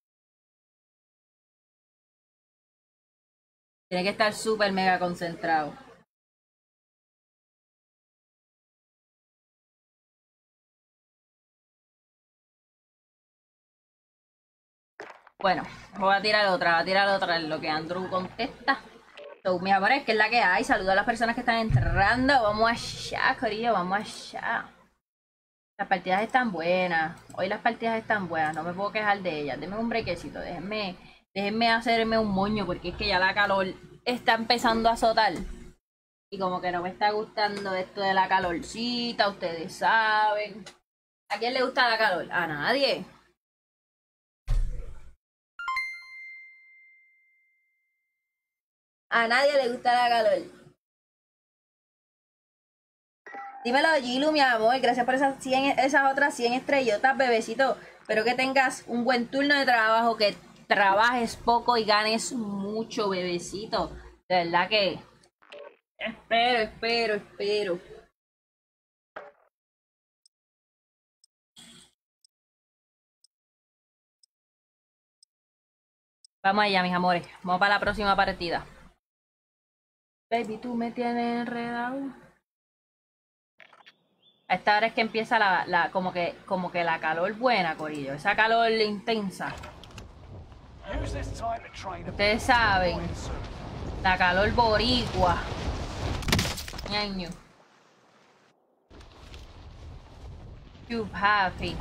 Tiene que estar súper mega concentrado. Bueno, voy a tirar otra, voy a tirar otra en lo que Andrew contesta. So, mis amores, que es la que hay. Saludo a las personas que están entrando. Vamos allá, corillo, vamos allá. Las partidas están buenas. Hoy las partidas están buenas. No me puedo quejar de ellas. Denme un brequecito. Déjenme, déjenme hacerme un moño porque es que ya la calor está empezando a azotar. Y como que no me está gustando esto de la calorcita. Ustedes saben. ¿A quién le gusta la calor? A nadie. A nadie le gusta la calor. Dímelo, Gilu, mi amor. Gracias por esas, cien, esas otras cien estrellotas, bebecito. Espero que tengas un buen turno de trabajo, que trabajes poco y ganes mucho, bebecito. De verdad que... Espero, espero, espero. Vamos allá, mis amores. Vamos para la próxima partida. Baby, tú me tienes enredado. A esta hora es que empieza la, la como que como que la calor buena, corillo. Esa calor intensa. Use this time to train a Ustedes saben. La calor boricua. Ñaño. You happy.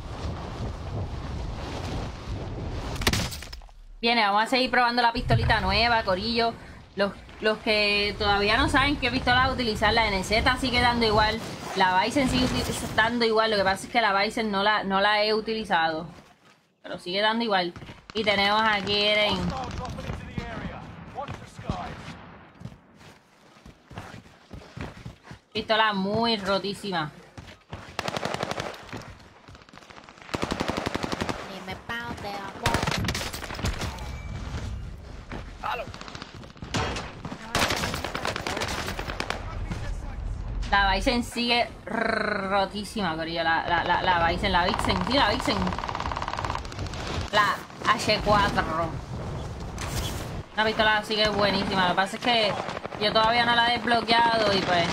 Viene, vamos a seguir probando la pistolita nueva, corillo. Los, los que todavía no saben qué pistola utilizar, la N Z sigue dando igual. La Bison sigue dando igual. Lo que pasa es que la Bison no la, no la he utilizado. Pero sigue dando igual. Y tenemos aquí en... Pistola muy rotísima. Dime pa' dónde vamos. La Bison sigue rotísima, corillo. La, la, la, la Bison, la Vixen, sí, la Vixen. La H cuatro. La pistola sigue buenísima. Lo que pasa es que yo todavía no la he desbloqueado y pues...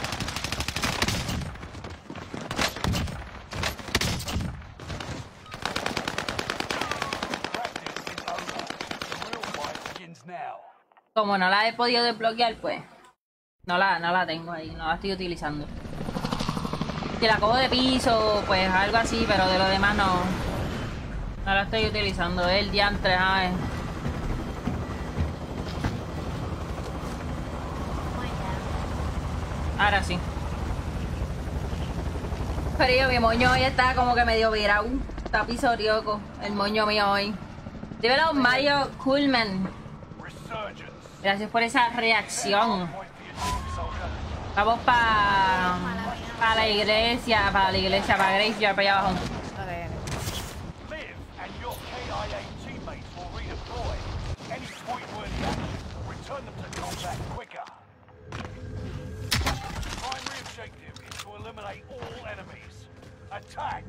Como no la he podido desbloquear, pues no la, no la tengo ahí, no la estoy utilizando. Si la cojo de piso, pues algo así, pero de lo demás no, no la estoy utilizando. El diantre, ay. Ahora sí. Pero mi moño hoy está como que medio virado. Está pisorioco el moño mío hoy. Dímelo, Mario Coolman. Gracias por esa reacción. Vamos para pa la iglesia, para la iglesia, para Grace, ya para allá abajo. objective is to eliminate all enemies. Attack!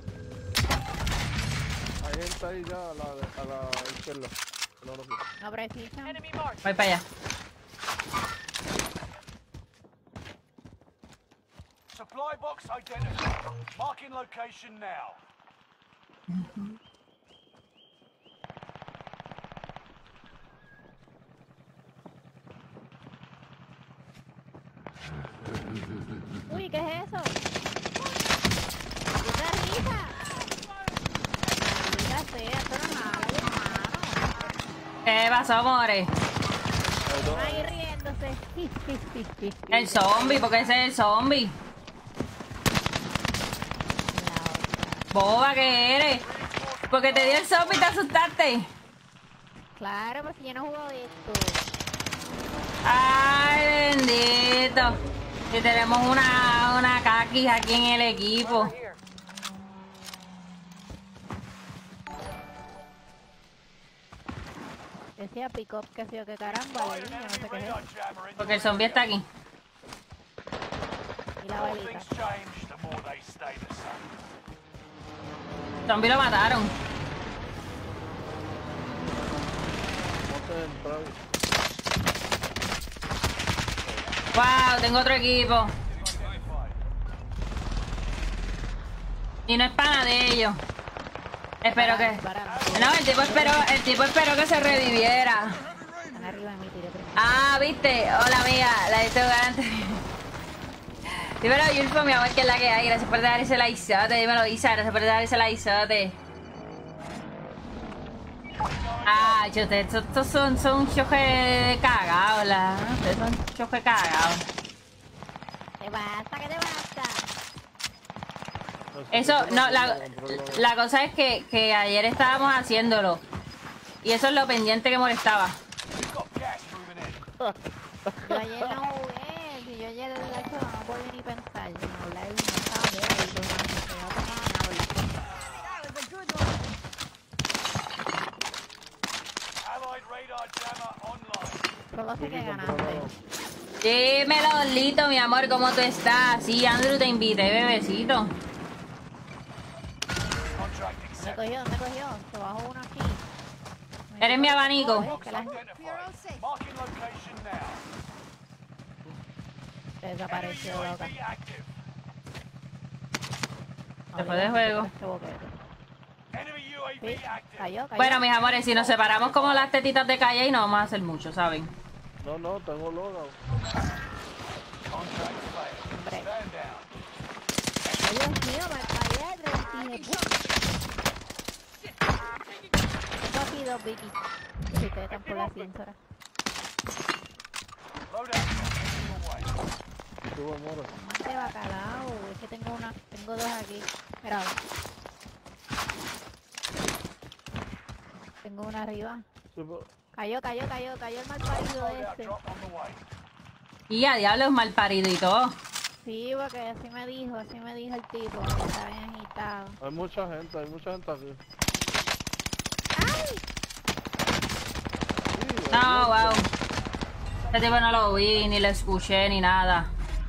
Hay gente ahí ya a la, a la izquierda. No, no, no. No precisan. Voy para allá. Supply box identified. Marking location now. Uy, ¿qué es eso? ¡Qué risa! Maldita sea, esto no es nada, hermano. ¿Qué pasó, more? Ahí riéndose. El zombie, porque ese es el zombie. Boba que eres. Porque te dio el zombie y te asustaste. Claro, porque yo no juego esto. Ay, bendito. Que tenemos una, una kakis aquí en el equipo. Decía pick up, que sé yo, que caramba, le dije, no sé qué es eso. Porque el zombie está aquí. Y la More balita. things change, the more they stay the same. El zombie lo mataron. Ponte en Travis. Wow, tengo otro equipo. Y no es pana de ellos. Espero que... No, el tipo esperó, el tipo esperó que se reviviera. Están arriba de mí, tiré primero. Ah, viste. Hola, amiga. La de este lugar antes. Dímelo, Yulfo, mi amor, que es la que hay. Gracias por dar ese laizote. Dímelo, Isa. Gracias por dar ese laizote. Ah, yo te, estos, estos son, son chojes cagados, la. Ustedes son chojes cagados. ¿Qué pasa? ¿Qué te pasa? Eso, no, la, la cosa es que, que ayer estábamos haciéndolo. Y eso es lo pendiente que molestaba. We've got gas moving in. Yo ayer no jugué. Si yo ayer el hecho no podía ni pensar. Ni hablar, no estaba bien. Y yo no tenía nada. That was a good one. Allied radar jammer online. Solo sé que ganaste. Dímelo, Lito, mi amor, ¿cómo tú estás? Sí, Andrew, te invité, bebecito. Contract ¿Dónde accepted. cogió? ¿Dónde cogió? Se bajó uno aquí. Eres mi abanico. Box Que la- You're all identified. safe. Marking location now. Se Enemy desapareció U A loca. V active. Se fue de juego. Este boquete. Enemy U A Sí, V active. cayó, cayó. Bueno, mis amores, si nos separamos como las tetitas de calle y no vamos a hacer mucho, ¿saben? No, no, tengo logo. Contract failed. Hombre. Stand down. Ay, Dios mío, me caí de Papi, dos Vicky. Si ustedes están por la ascensora. Loadout on your way. Tuvo moro. Más de bacalao. Es que tengo una, tengo dos aquí. Mira. Tengo una arriba. Sí, pero- Cayó, cayó, cayó, cayó el mal parido Loadout este. drop on the way. Y a diablo es mal parido y todo. Sí, porque así me dijo, así me dijo el tipo. Que está bien agitado. Hay mucha gente, hay mucha gente aquí. ¡Ay! Sí, No, hay wow. gente. Este tipo no lo vi, ni lo escuché, ni nada.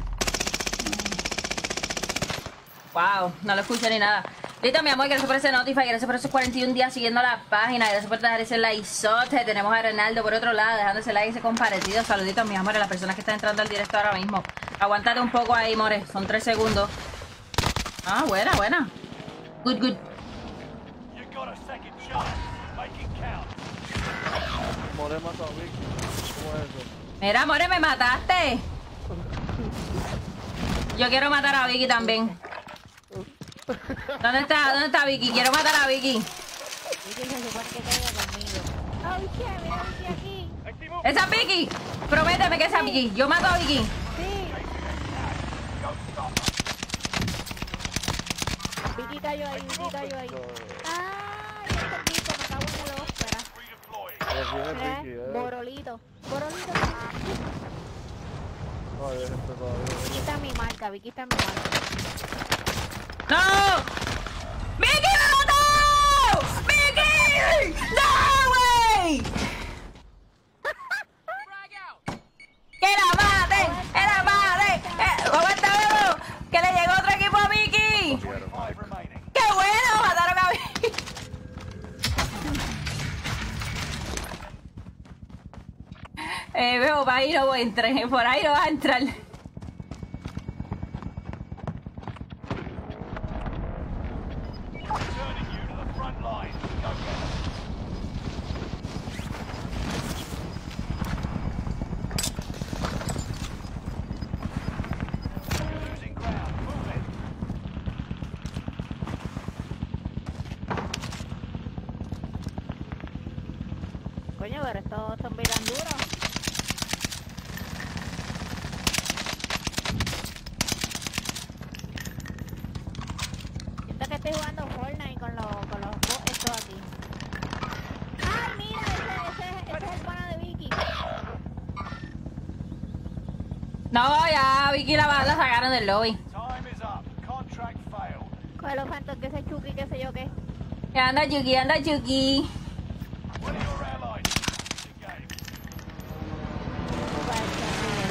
Wow, no lo escuché ni nada. Listo, mi amor, gracias por ese Notify, gracias por esos cuarenta y un días siguiendo la página, gracias por dejar ese likezote. Tenemos a Renaldo por otro lado, dejando ese like, ese compartido. Saluditos, mis amores, a las personas que están entrando al directo ahora mismo. Aguántate un poco ahí, more, son tres segundos. Ah, buena, buena. Good, good. You got a second chance. Make it count. More mató a Vicky. ¿Cómo es eso? Mira, more, me mataste. Yo quiero matar a Vicky también. ¿Dónde está? ¿Dónde está Vicky? Quiero matar a Vicky. Vicky se supone que caiga conmigo. ¡Ay, che! Mira Vicky aquí. ¡Esa es Vicky! Prométeme que esa es Vicky. Yo mato a Vicky. Sí. Vicky cayó ahí, Vicky cayó ahí. ¡Ay! Este tipo me cago en el ópera. Redeploying. Pero viene Mira, Vicky, eh. Borolito. Borolito. No, hay gente todavía. Vicky está en mi marca, Vicky está en mi marca. ¡No! ¡Vicky me mató! ¡Vicky! ¡No, güey! ¡Que la maten! ¡Que la maten! ¡Eh! ¡Aguanta, bebé! Eh, veo, para ahí no voy a entrar. Por ahí no vas a entrar. Returning you to the front line. Go get them. Losing ground. Move it. Coño, pero estos zombies tan duros. Siento que estoy jugando Fortnite con los, con los bots estos aquí. ¡Ay, mira! Ese, ese, ese es el pana de Vicky. No, ya Vicky la, la sacaron del lobby. Time is up. Contract failed. Coge los fantos que ese Chucky, qué sé yo qué. Ya anda Yuki, anda Yuki. One of your allies is the game. Pues, así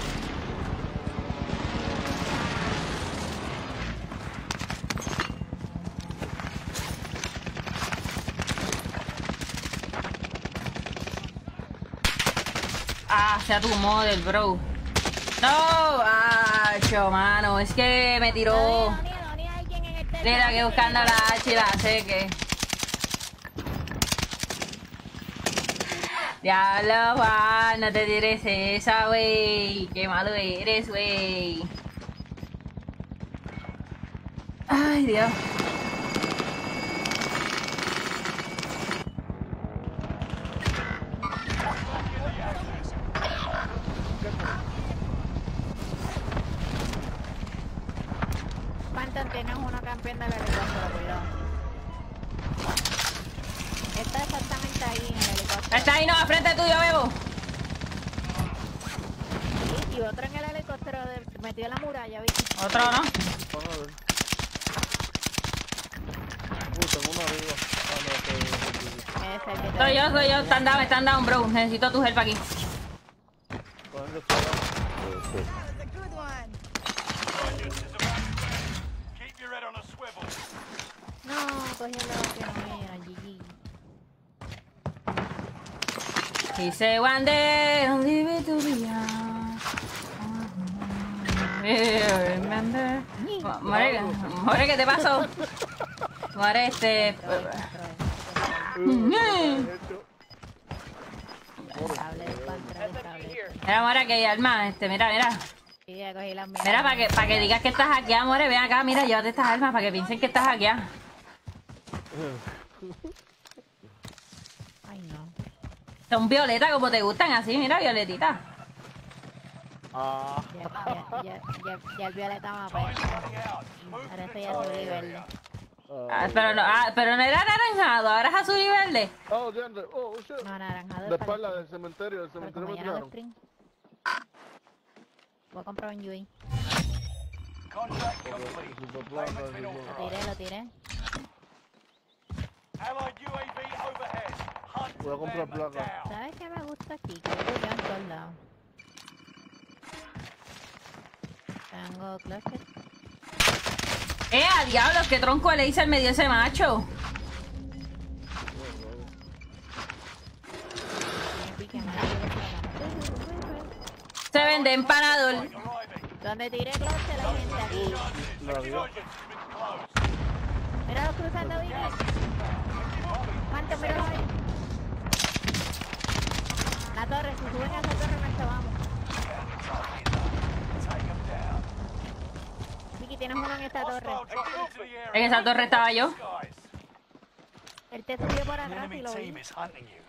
Ah, sea tu model, bro. No, ah, cho, mano. Es que me es. tiró. No, ni, no, ni alguien en el techo. Mira que buscando la H y la C que. Diablo, Juan, no te tires esa, wey. Qué malo eres, wey. Ay, Dios. Phantom, tienes uno campeón del helicóptero, cuidado. Está exactamente ahí en el helicóptero. Está ahí, no, al frente tuyo, Bebo. Sí, y otro en el helicóptero de, metido en la muralla, ¿viste? Otro, ¿no? Van a ver. Uy, tengo uno arriba. Ah, no, este es el- Ese es el que te- Soy yo, soy yo. Están down, están down, bro. Necesito tu help aquí. Pueden que sea- That was a good one. Vengeance is about to begin. Keep your head on a swivel. No, cogió lo que no era, G G. He said one day I'll leave it to be young. Yeah, remember. Mo- More, more, ¿qué te pasó? More, este. Uh, hecho. Estable de control, estable. Mira, More, que hay armas. Este, mira, mira. Sí, ya cogí las mías. Mira, para que, para que digas que estás hackeada, More, ven acá, mira, llévate estas armas para que piensen que estás hackeada. Ay, no. Son violetas como te gustan, así, mira, violetita. Ah, Ya, ya, ya, ya, ya el violeta me apetece. Running out. Move Ahora to the estoy azul y verde. Ah, pero, no, ah, pero no era naranjado, ahora es azul y verde. oh, diantre. Oh, shit. No, naranjado. De es para espalda el- del cementerio, del pero cementerio como me ya no lo tiraron. string. Voy a comprar un Yui. Contract complete. Super placa, Payment's been Lo authorized. tiré, lo tiré. Allied U A V overhead. Hunt Voy a comprar them placa. down. ¿Sabes qué me gusta aquí? Que yo veo en todos lados. Tengo cluster. Eh, a diablos, qué tronco de laser me dio ese macho. Tiene pique, me da pique. Se vende empanador. Arriving. Donde tiré cluster hay gente aquí. La vio. Resurgence has been closed. Mira los cruzando, Vicky. ¿Cuánto? Míralo ahí. La torre, si suben a esa torre nos chavamos. Take them down. Vicky, tienes uno en esta torre. Hostile dropping into the area. En esa torre estaba yo. Skies. Él te subió por The atrás y enemy lo vi. team is hunting you.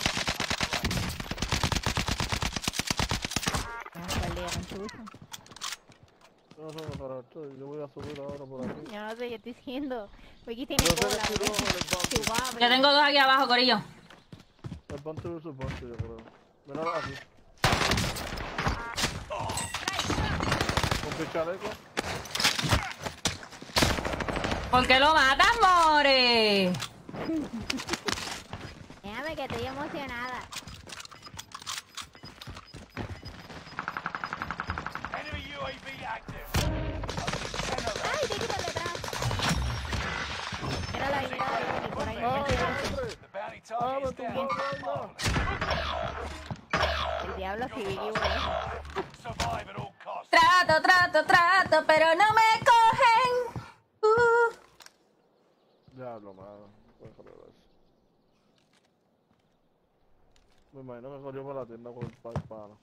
No, perdí, era un chuzo. No, no, no, para esto, yo voy a subir ahora por aquí. Yo no sé, yo estoy diciendo. Vicky tiene No sé cola. si rojo el bounty. Chupame. Yo tengo dos aquí abajo, corillo. El bounty y su bounty, yo creo. Míralo aquí. Con qué chaleco. ¿Por qué lo matas, more? Déjame que estoy emocionada. Enemy U A V active. ¡Ay, Vicky por detrás! Míralo ahí, míralo ahí, Vicky, por ahí. ¡Ah, Este- hombre! The bounty ¡Ah, target me is tumbó down. la vaina! El diablo Diablo, si Vicky, güey. Survive at all costs. Trato, trato, trato, pero no me cogen. Uh. Diablo, mano. Puedes creer eso. Me imagino que corrió por la tienda con el pa- pana.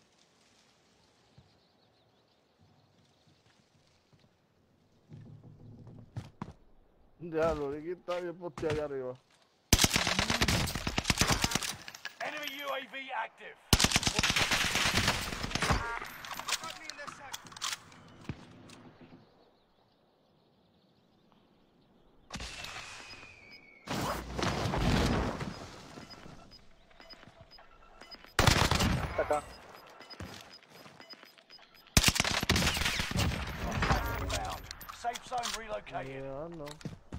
Diablo, Ricky está bien posteado allá arriba. Enemy U A V active. Está acá. Inbound. Safe zone relocated. Yeah, no.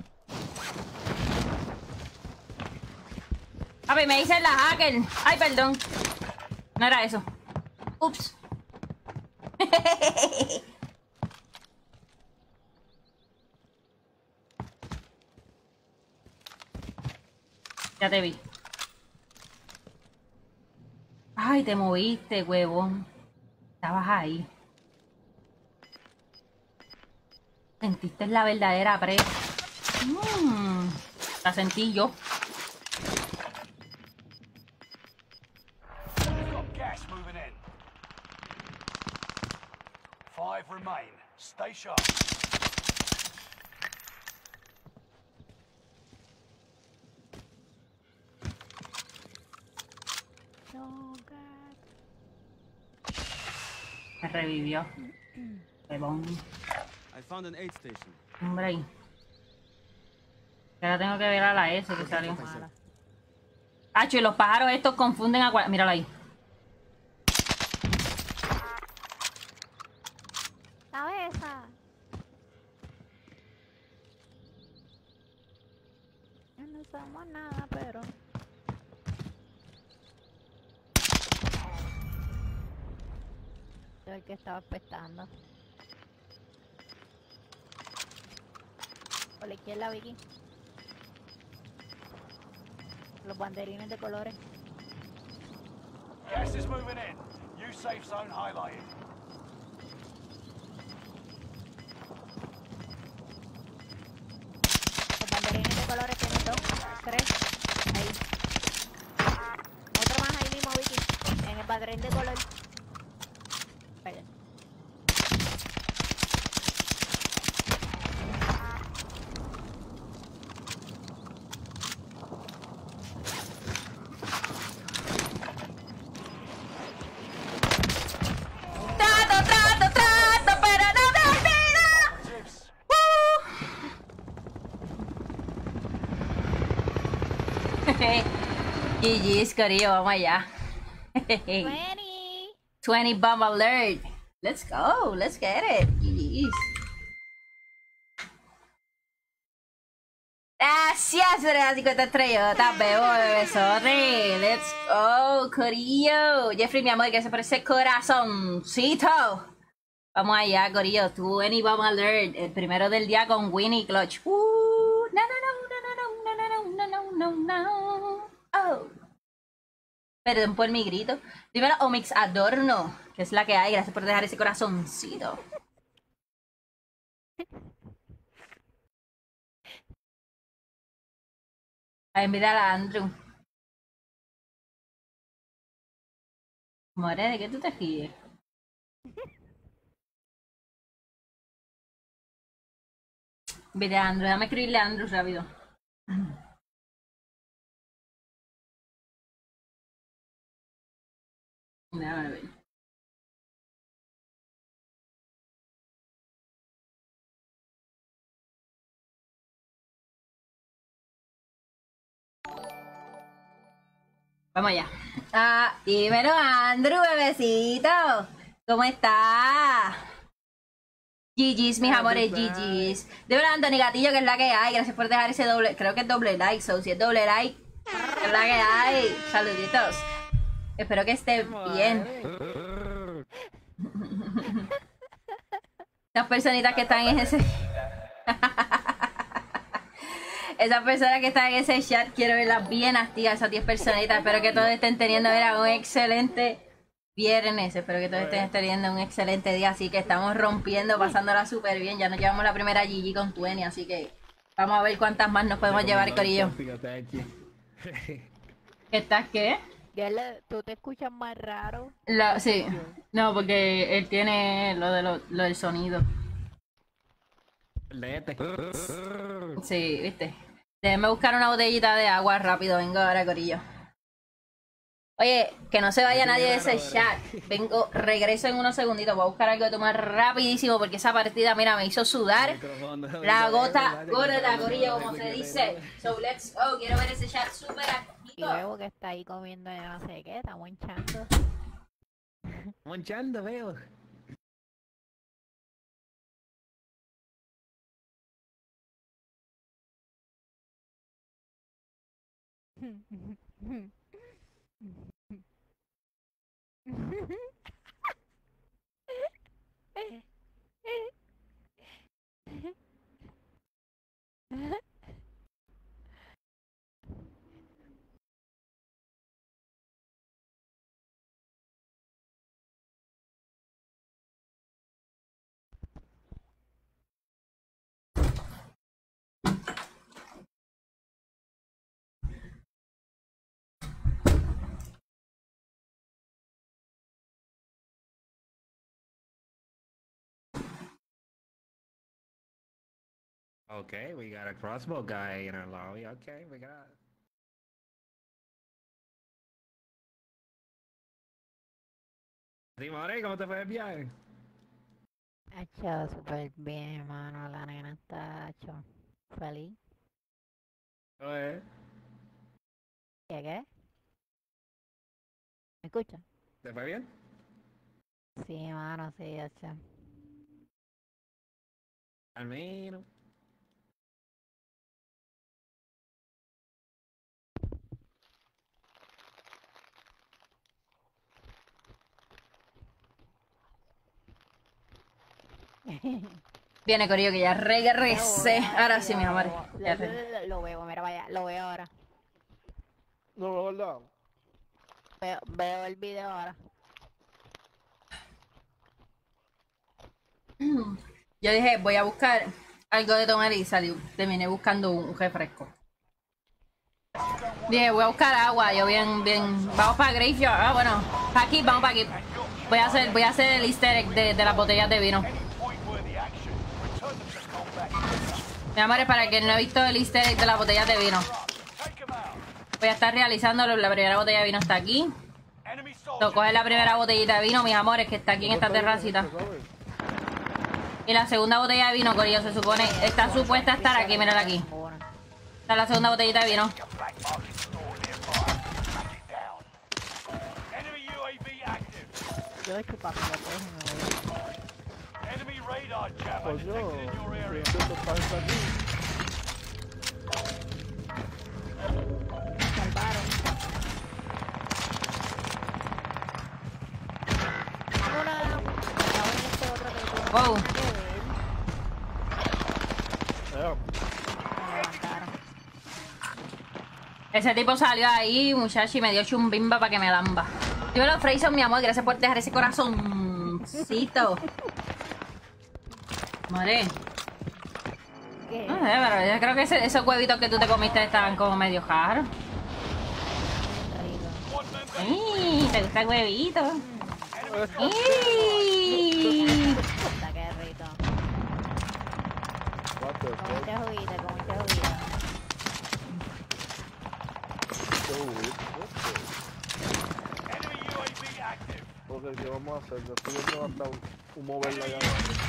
A ver, me dicen la hacker. Ay, perdón. No era eso. Ups. Ya te vi. Ay, te moviste, huevón. Estabas ahí. Sentiste la verdadera pre. Mm, la sentí yo. Got gas moving in. Five remain. Stay sharp. No, God. Me revivió. Huevón. I found an aid station. Hombre ahí. Ahora tengo que ver a la S que salió. Mala. Hacho, y los pájaros estos confunden a cual... Míralo ahí. Cabeza. No somos nada, pero... Yo el que estaba espectando. Por la izquierda, Vicky. Los banderines de colores. Gas is moving in. New safe zone highlighted. Los banderines de colores tienen dos, tres. Ahí. Otro más ahí mismo, Vicky. En el banderín de color. Espera. Trato, trato, trato, pero no me olvido. Tips. G G's, corillo, vamos allá. Twenty. twenty bomb alert. Let's go, let's get it. G G's. Gracias por las cincuenta estrellotas, bebo, bebesote. Let's go, corillo. Jeffrey, mi amor, gracias por ese corazoncito. Vamos allá, corillo. twenty bomb alert. El primero del día con Winnie Clutch. Uh, no, no, no, no, no, no, no, no, no, no, no. Oh. Perdón por mi grito. Primero, Omix Adorno, que es la que hay. Gracias por dejar ese corazoncito. A envidiar a Andrew. More, ¿de qué tú te ríes? Envidia a Andrew. Déjame escribirle a Andrew rápido. Déjame ver. Vamos allá. Ah, dímelo, Andrew, bebecito. ¿Cómo está? G G's, mis amores, G G's. Dímelo, Anthony Gatillo, que es la que hay. Gracias por dejar ese doble. Creo que es doble like, so si es doble like, es la que hay. Saluditos. Espero que esté bien. Las personitas que están en ese. Esas personas que están en ese chat, quiero verlas bien activas, esas diez personitas. Espero que todos estén teniendo mira, un excelente viernes. Espero que todos estén teniendo un excelente día. Así que estamos rompiendo, pasándola súper bien. Ya nos llevamos la primera G G con Twenty, así que vamos a ver cuántas más nos podemos llevar, corillo. ¿Qué estás qué? Dile, ¿tú te escuchas más raro? Lo, sí. No, porque él tiene lo, de lo, lo del sonido. Sí, viste. Déjenme buscar una botellita de agua rápido. Vengo ahora, corillo. Oye, que no se vaya nadie de ese chat. Vengo, regreso en unos segunditos. Voy a buscar algo de tomar rapidísimo porque esa partida, mira, me hizo sudar la gota gorda, corillo, como se dice. So, let's go. Quiero ver ese chat súper Y activo. luego que está ahí comiendo yo no sé qué, está monchando. Monchando, veo. Okay, we got a crossbow guy in our lobby. Okay, we got. Simone, ¿cómo te fue el viaje? Ha hecho súper bien, hermano. La nena está hecho feliz. Oye, ¿Qué qué? ¿Me escucha? ¿te fue bien? Sí, hermano, sí, hecho. Al menos. Viene, corillo, que ya regresé. Ahora sí, mi amor. Ya Lo, regresé. lo, lo veo, mira, vaya, lo veo ahora. No, ¿verdad? Veo, veo el video ahora. Yo dije, voy a buscar algo de tomar y salí. Terminé buscando un, un refresco. Dije, voy a buscar agua. Yo bien, bien. Vamos para Graveyard. Ah, bueno. Pa' aquí, vamos para aquí. Voy a hacer, voy a hacer el easter egg de, de las botellas de vino. Mi amor, para quien no ha visto el easter egg de las botellas de vino. Voy a estar realizándolo. La primera botella de vino está aquí. So, coge la primera botellita de vino, mis amores, que está aquí en esta terracita. Y la segunda botella de vino, corillo, se supone, está supuesta a estar aquí, mírala aquí. Esta es la segunda botellita de vino. Yo he hecho papi, después me voy. Enemy radar jammer Coño, detected in your area. esto está aquí. Me salvaron. Una... Acabo en este otro que no tiene Wow. nada que ver. Eh, Me levantaron. Ese tipo salió ahí, muchacho, y me dio chumbimba para que me lamba. Dímelo, Freyson, mi amor, gracias por dejar ese corazoncito. More. ¿Qué? No sé, pero yo creo que ese- esos huevitos que tú te comiste estaban como medio caros. Rico. One member ¡Ay! ¿Te gusta el huevito? ¡Ay! Puta, qué rico. what the Con fuck? mucha juguita, con mucha juguita. So weird. What enemy U A V active. the- Ok, ¿qué vamos a hacer? Yo estoy viendo hasta un, un moverla ya.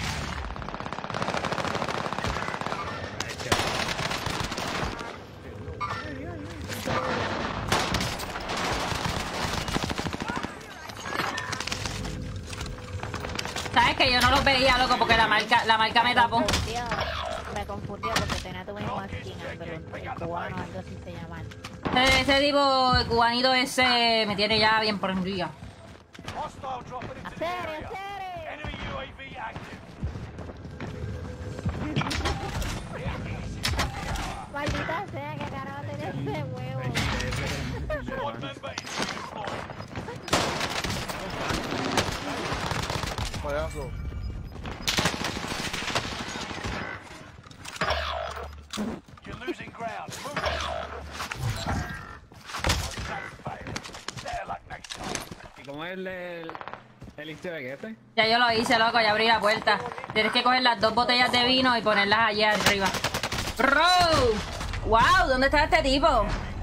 ¿Sabes que yo no los veía, loco? Porque la marca, la marca me tapó. Confundió, me confundió porque tenía tu mismo skin, pero el cubano algo así se llama. Ese, ese tipo, el cubanito ese, me tiene ya bien por día. Hostile dropping into the ¡Hacer, area. hacer! Enemy U A V active. Maldita sea, que carajo tenía ese huevo. One member is deployed. coñazo. You're losing ground. Move it. Better luck next time. ¿Y cómo es el, el, el easter egg este? Ya yo lo hice, loco, ya abrí la puerta. Tienes que coger las dos botellas de vino y ponerlas allá arriba. ¡Bro! ¡Wow! ¿Dónde está este tipo?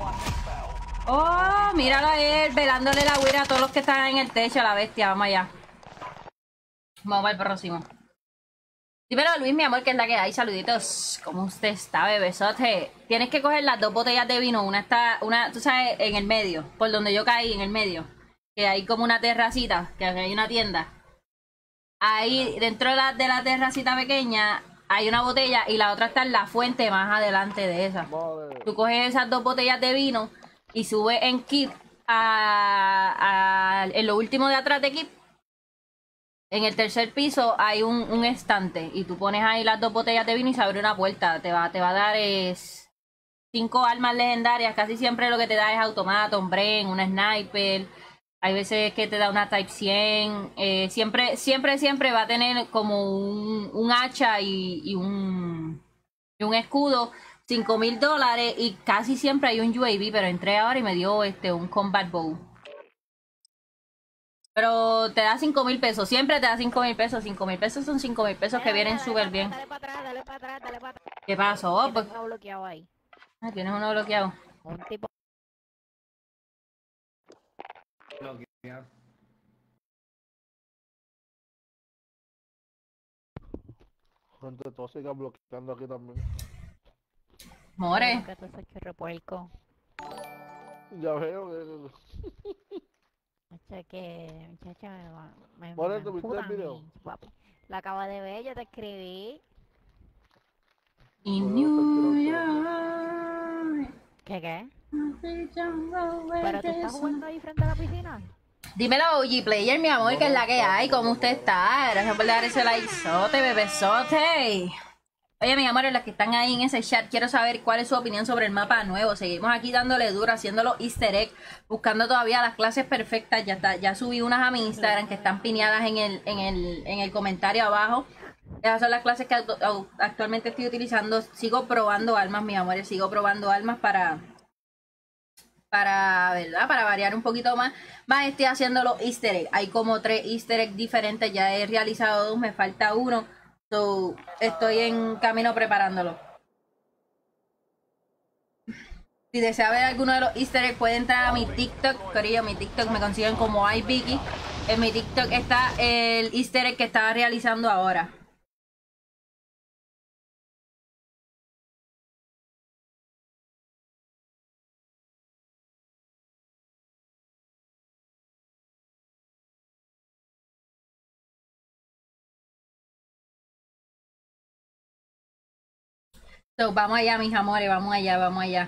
Oh, míralo a él, velándole la huira a todos los que están en el techo, a la bestia. Vamos allá. Vamos al próximo. Dímelo, Luis, mi amor, que es la que hay. Saluditos. ¿Cómo usted está, bebesote? Tienes que coger las dos botellas de vino. Una está, una, tú sabes, en el medio. Por donde yo caí, en el medio. Que hay como una terracita, que hay una tienda. Ahí, dentro de la, de la terracita pequeña, hay una botella y la otra está en la fuente más adelante de esa. Vale. Tú coges esas dos botellas de vino y subes en Keep a, a, en lo último de atrás de Keep. En el tercer piso hay un, un estante y tú pones ahí las dos botellas de vino y se abre una puerta. Te va, te va a dar es, cinco armas legendarias. Casi siempre lo que te da es automato, un Bren, una sniper. Hay veces que te da una Type cien. Eh, siempre, siempre, siempre va a tener como un, un hacha y, y, un, y un escudo. cinco mil dólares y casi siempre hay un U A V, pero entré ahora y me dio este un Combat Bow. Pero te da cinco mil pesos, siempre te da cinco mil pesos. cinco mil pesos son cinco mil pesos que vienen súper bien. Dale para atrás, dale para atrás, dale para atrás. ¿Qué pasó? Pues, Está bloqueado ahí. ah, tienes uno bloqueado. Un tipo. Bloqueado. Gente tóxica bloqueando aquí también. More. Que tú sos chorropuerco. Ya veo que... Muchacha, que. Muchacha, me. me, More, me ¿tú viste el emputan video? y- guapo. La acabo de ver, yo te escribí. In New York. ¿Qué qué? Pero tú estás jugando ahí frente a la piscina. Dímelo, O G Player, mi amor, que es la que hay. ¿Cómo usted está? Gracias por dar ese likezote, bebesote. Oye, mis amores, los que están ahí en ese chat, quiero saber cuál es su opinión sobre el mapa nuevo. Seguimos aquí dándole duro, haciéndolo easter egg, buscando todavía las clases perfectas. Ya está, ya subí unas a mi Instagram que están pineadas en el, en el, en el comentario abajo. Esas son las clases que auto- actualmente estoy utilizando. Sigo probando armas, mis amores, sigo probando armas para... Para, ¿verdad? Para variar un poquito más. Más estoy haciendo los easter eggs. Hay como tres easter eggs diferentes. Ya he realizado dos, me falta uno. So, estoy en camino preparándolo. Si desea ver alguno de los easter eggs, puede entrar a mi TikTok. Corillo, mi TikTok me consiguen como iVicky. En mi TikTok está el easter egg que estaba realizando ahora. So, vamos allá, mis amores, vamos allá, vamos allá.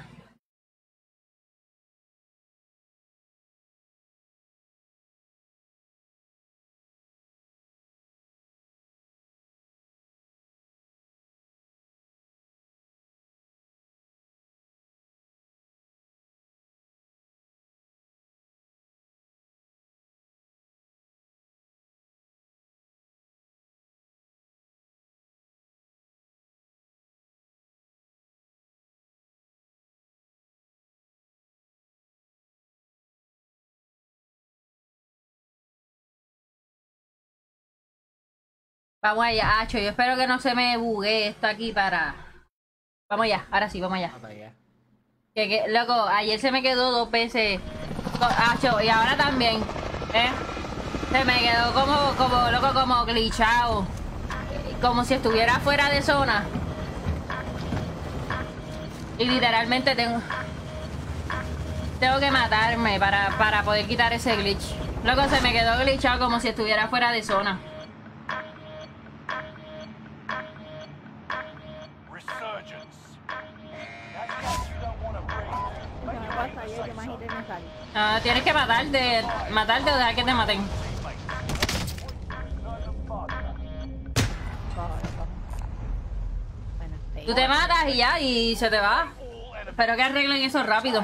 Vamos allá, Acho. Yo espero que no se me bugue esto aquí para... Vamos allá, ahora sí, vamos allá. Ah, para allá. Que, que, loco, ayer se me quedó dos veces. Acho, y ahora también. ¿Eh? Se me quedó como, como, loco, como glitchado. Como si estuviera fuera de zona. Y literalmente tengo... Tengo que matarme para, para poder quitar ese glitch. Loco, se me quedó glitchado como si estuviera fuera de zona. Resurgence. That's gas you don't want to breathe. Se me pasa ayer, yo más y me sale. Ah, tienes que matarte, matarte o dejar que te maten. Coge, coge. Bueno, te Tú te matas y ya, y se te va. Espero que arreglen eso rápido.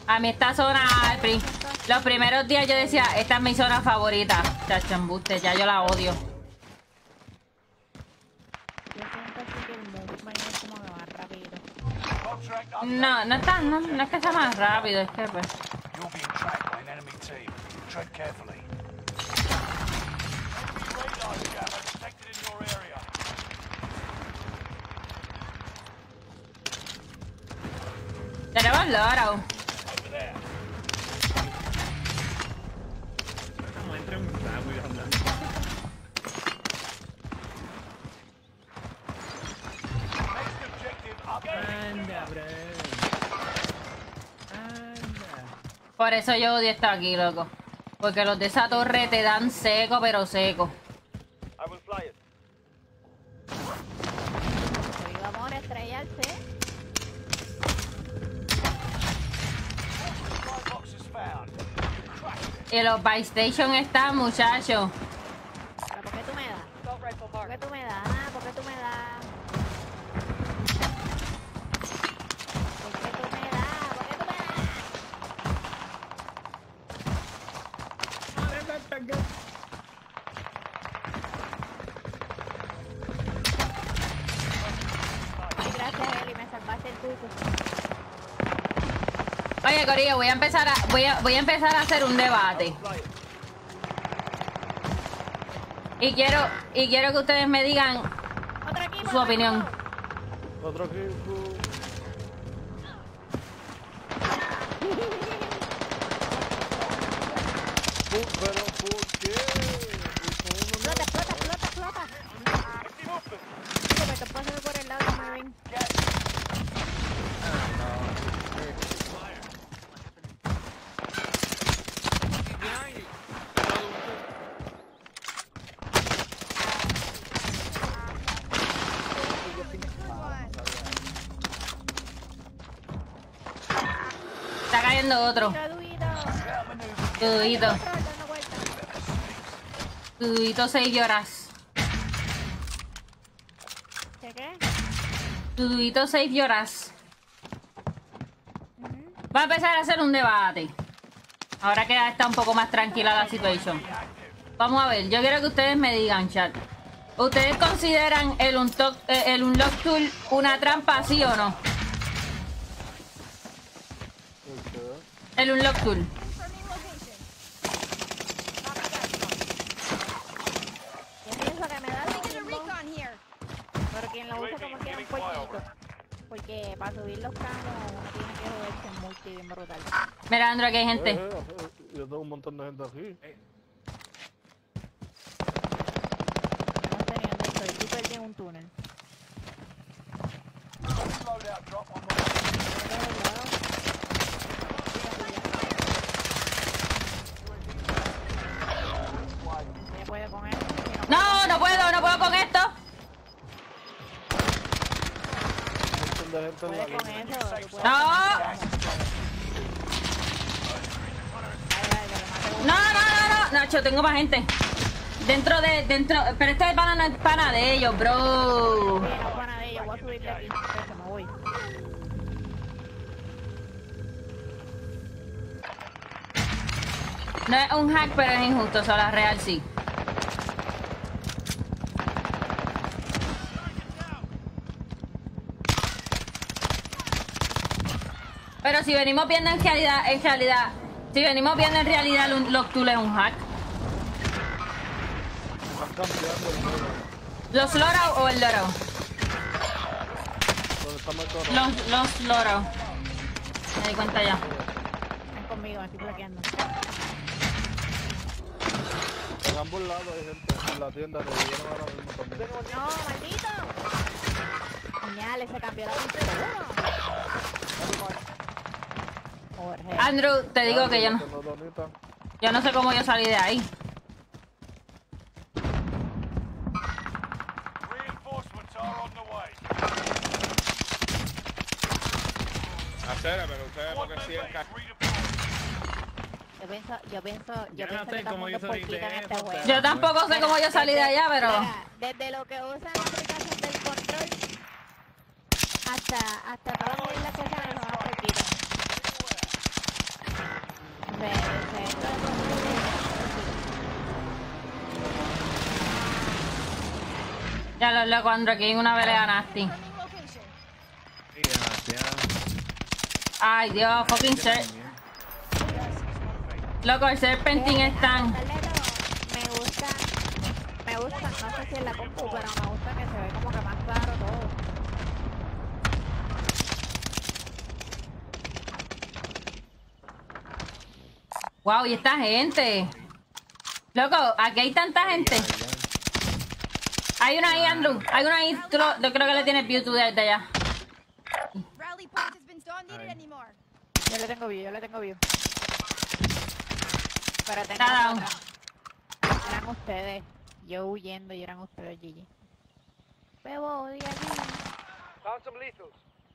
A mí esta zona, el pri- los primeros días yo decía, esta es mi zona favorita. Chacho, embuste, ya yo la odio. Yo siento así que el movement es como que más rápido. Contract update. No, no está, no, no es que sea más rápido, es que pues. You're being tracked by an enemy team. Tread carefully. Enemy radar jammer detected in your area. Tenemos loro. Over there. Como entra un rabo y andando. Next objective update. Anda, bro. Anda. Por eso yo odio estar aquí, loco. Porque los de esa torre te dan seco, pero seco. I will fly it. Querido amor, estrellarse. Supply box is found. Crashed it. Y los buy station están, muchachos. ¿Pero por qué tú me das? ¿Por qué tú me das? Ah, ¿por qué tú me das? ¿Por qué tú me das? ¿Por qué tú me das? Ay, gracias, Eli, me salvaste el tuco. Oye, Corillo, voy a empezar a, voy a, voy a empezar a hacer un debate. Y quiero, y quiero que ustedes me digan Otro equipo, su otro opinión. equipo. Otro equipo. Pu- Pero ¿por qué? Explota, explota, explota, explota. Chico, me topó hacerme por el lado que me ven. Está cayendo otro. Traduido. Tudito. Otro dando vueltas. Tudito seis lloras. ¿Qué qué? Tudito seis lloras. Va a empezar a hacer un debate. Ahora que ya está un poco más tranquila la situación. Vamos a ver, yo quiero que ustedes me digan, chat. ¿Ustedes consideran el, unlock, eh, el unlock tool una trampa, sí o no? El unlock tool. Yo pienso que me da lo Taking a mismo, recon here. pero quien lo usa como quiera un poquito. Porque para subir los camos uno tiene que joderse en multi bien brutal. Mira, Andro, aquí hay gente. Eh, eh, yo tengo un montón de gente aquí. Yo no sé ni dónde estoy, estoy perdido en un túnel. Loadout drop on the way. ¿Se puede con esto? No, no puedo, no puedo con esto. Un montón de gente en la Puedes con línea. eso, tú puedes No. con eso. Ay, ay, que le mate uno. No, no, no, no. Nacho, tengo más gente. Dentro de, dentro, pero este pana no es pana de ellos, bro. Sí, no es pana de ellos, voy a subir de aquí. Eso, me voy. No es un hack, pero es injusto, solo la real sí. Pero si venimos viendo en realidad, en realidad, si venimos viendo en realidad el unlock tool es un hack. Están cambiando el juego. ¿Los loro o el loro? Donde está Marco Los, los loro. Me di cuenta ya. Ven conmigo, me estoy bloqueando. En ambos lados hay gente. En la tienda te dieron ahora mismo también. ¡No, maldito! Señales, se cambió la vista de uno. Jorge. Andrew, te digo que yo no, no, Donita. yo no sé cómo yo salí de ahí. Reinforcements are on the way. Acera, pero ustedes Squad porque siguen member ca- is redeployed. Yo pienso, yo pienso, yo Yo no pienso sé que todo el cómo mundo yo es salí de porquita en este eso, juego. pero- Yo tampoco sé cómo yo salí de allá, pero... Mira, desde lo que usan la aplicación del control hasta, hasta todas las islas que salen son las porquitas. Me dice, esto es como Ya lo loco, Andro, aquí hay una pelea nasty. Confirming location. Sí, demasiado. Ay, Dios, fucking ser... Loco, el serpenting es tan... me gusta, me gusta, no sé si es la compu, pero me gusta que se ve como que más claro todo. Wow, y esta gente. Loco, aquí hay tanta gente. Hay una ahí, Andrew. Hay una ahí. Tú lo- yo creo que le tienes view tú desde allá. Rally point has been not needed anymore. Yo le tengo view, yo le tengo view. Pero tengo Está down. otra. Eran ustedes. Yo huyendo y eran ustedes, Gigi. Me voy aquí. Found some lethals.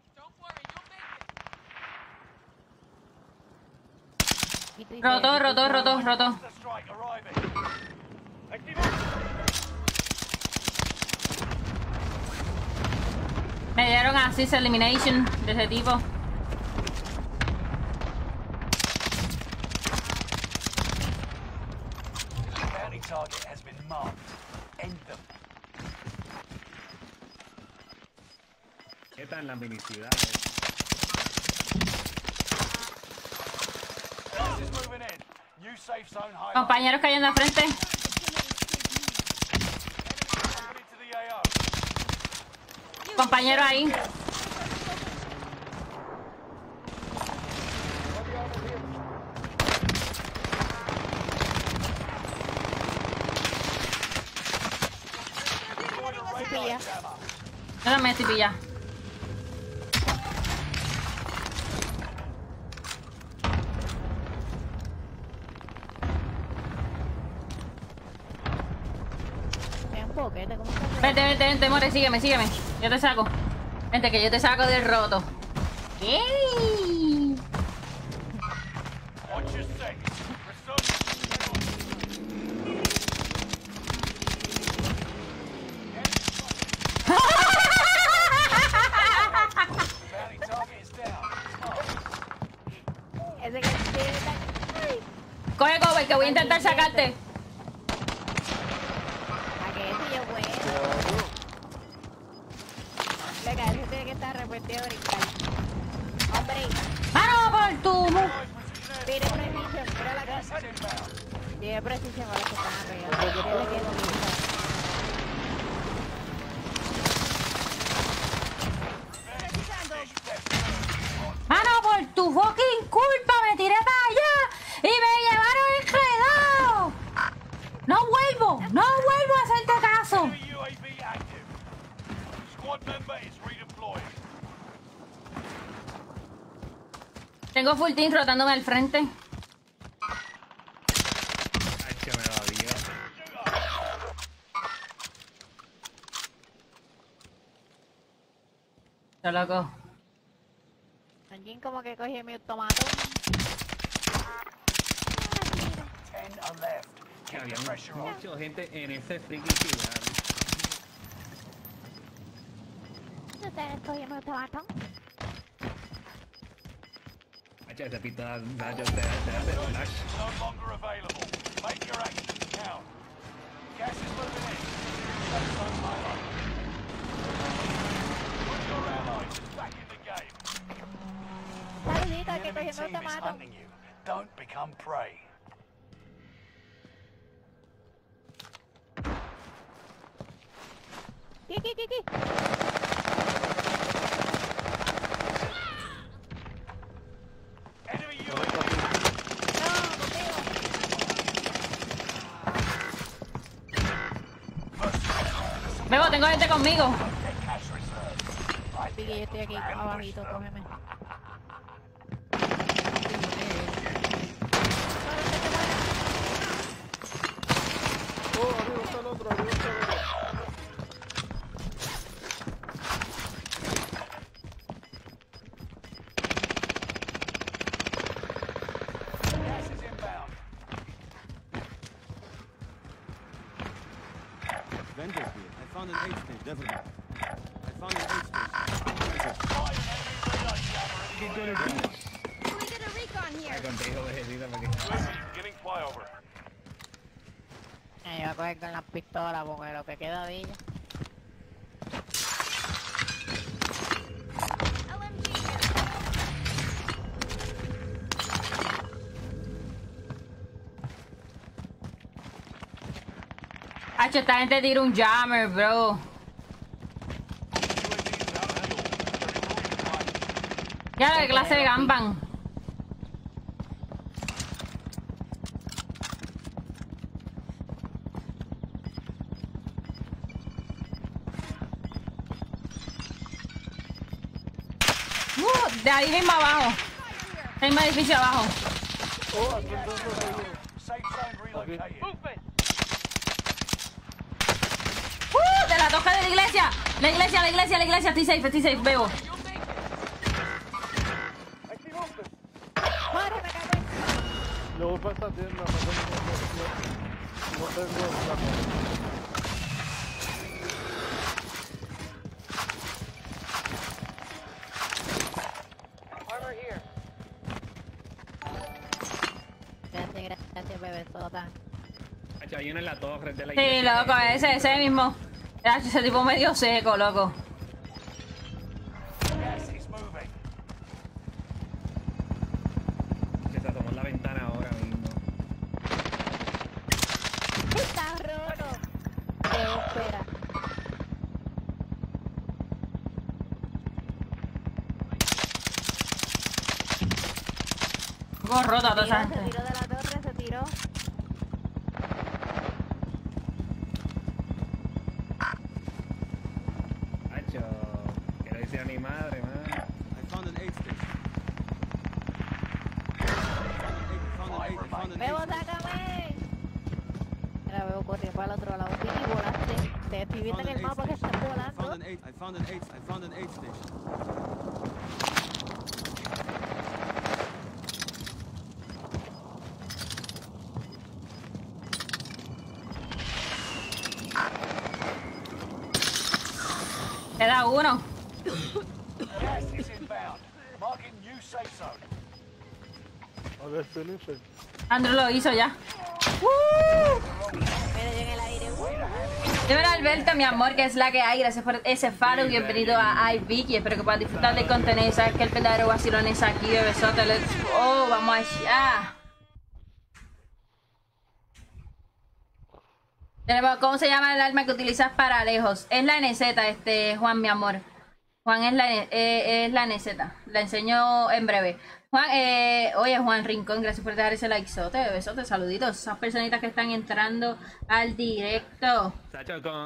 Y tú dices, Roto, y tú roto, dices, roto, roto. The strike arriving. Activate. Me dieron assist elimination de ese tipo. Bounty target has been marked. End them. ¿Qué tal las minicidades? Gas is moving in. New safe zone highlight. Compañeros cayendo al frente. Enemy dropping into the A O. Compañero ahí. Sí, pilla. No me estoy pillando. Es un boquete, ¿cómo se Vente, vente, vente, more, sígueme, sígueme. Yo te saco. Vente, que yo te saco del roto. ¡Ey! Watch your six. Resurgence. Bounty target is down. Ese que tiene tan... Ay, Coge cover, que voy a intentar sacarte. ¿a qué ese yo bueno? Venga, ese tiene que estar arrepentido de brincar. Hombre, ¡Mano por tu mu- mire precisión, mira la Gas cosa. is inbound. Tiene precisión con los que están pegando. Yo le quedo listo. Mano, por tu fucking culpa me tiré para allá y me llevaron enredado. No vuelvo, no vuelvo a hacerte caso. Enemy U A V active. Squad member is redeployed. Tengo full team rotándome al frente. Ay, que me va bien. Está loco. Alguien como que coge mi automato. Ten are left. Que Keep había the pressure on. mucha gente en ese freaking ciudad. Ustedes cogen mi automato. Hacha, ese pito da rayos, te te hace flash. No longer available. Make your actions count. Gas is moving in. Safe zone highlight. Put your allies back in the game. Saludito, The que enemy cogió mi team is automato. hunting you. Don't become prey. ¿Qué, qué, qué, qué? Enemy U A V. No, conmigo. Bebo, tengo gente conmigo. Get cash reserve. Sí, que yo estoy aquí abajito, cógeme. Oh, arriba está el otro, arriba está el otro. Gas is inbound. Vendors here. I found an aid station. Never mind. I found an aid station. Fire enemy relay jammer. Can we get a recon here? contigo, vejedita, porque... U A V beginning flyover. Eh, yo voy a coger con las pistolas porque lo que queda de ella. L M G here. Hacho, esta gente tira un jammer, bro. U A V is out of fuel. Very flight. Ya, ¿qué clase de gamban? Uh, de ahí mismo abajo. El mismo edificio abajo. Oh, aquí entonces hay uno. Safe zone relocated. Uh, de la toca de la iglesia. La iglesia, la iglesia, la iglesia. Estoy safe, estoy safe, bebo. ¡Madre, me cago en... Le voy para esta tienda, no tengo, no, no tengo plata. Gracias, gracias, bebé, sota. Hacho, hay uno en la torre de la Sí, iglesia. loco, ese, ese mismo. Hacho, ese tipo medio seco, loco. Gas is moving. Que se asomó en la ventana ahora mismo. ¡Está roto! Diego, espera. Un poco rota toda esa Mira, se gente. tiró de la torre, se tiró. Hacho, ¿qué le dice a mi madre, man? I found an aid station. I found an aid, I found an aid ¡Bebo, station. sácame! Mira, Bebo corrió para el otro lado. Y volaste. Te estoy viendo en el mapa que estás I found volando. an aid, I found an aid, I found an aid station. Queda uno. Gas is inbound. Marking new safe zone. A ver, finisher. Andrew lo hizo ya. Mira, yo en el aire. ¡Uh! Dímelo, Alberto, mi amor, que es la que hay. Gracias por ese faro. Bienvenido a iVicky. Espero que puedas disfrutar del contenido. Sabes que el verdadero vacilón es aquí, bebesote. Let's go. Vamos allá. Tenemos, ¿cómo se llama el arma que utilizas para lejos? Es la N Z, este, Juan, mi amor. Juan es la, eh, es la N Z. La enseño en breve. Juan, eh, oye, Juan Rincón, gracias por dejar ese likezote, bebesote, saluditos. Esas personitas que están entrando al directo. Sacho, con...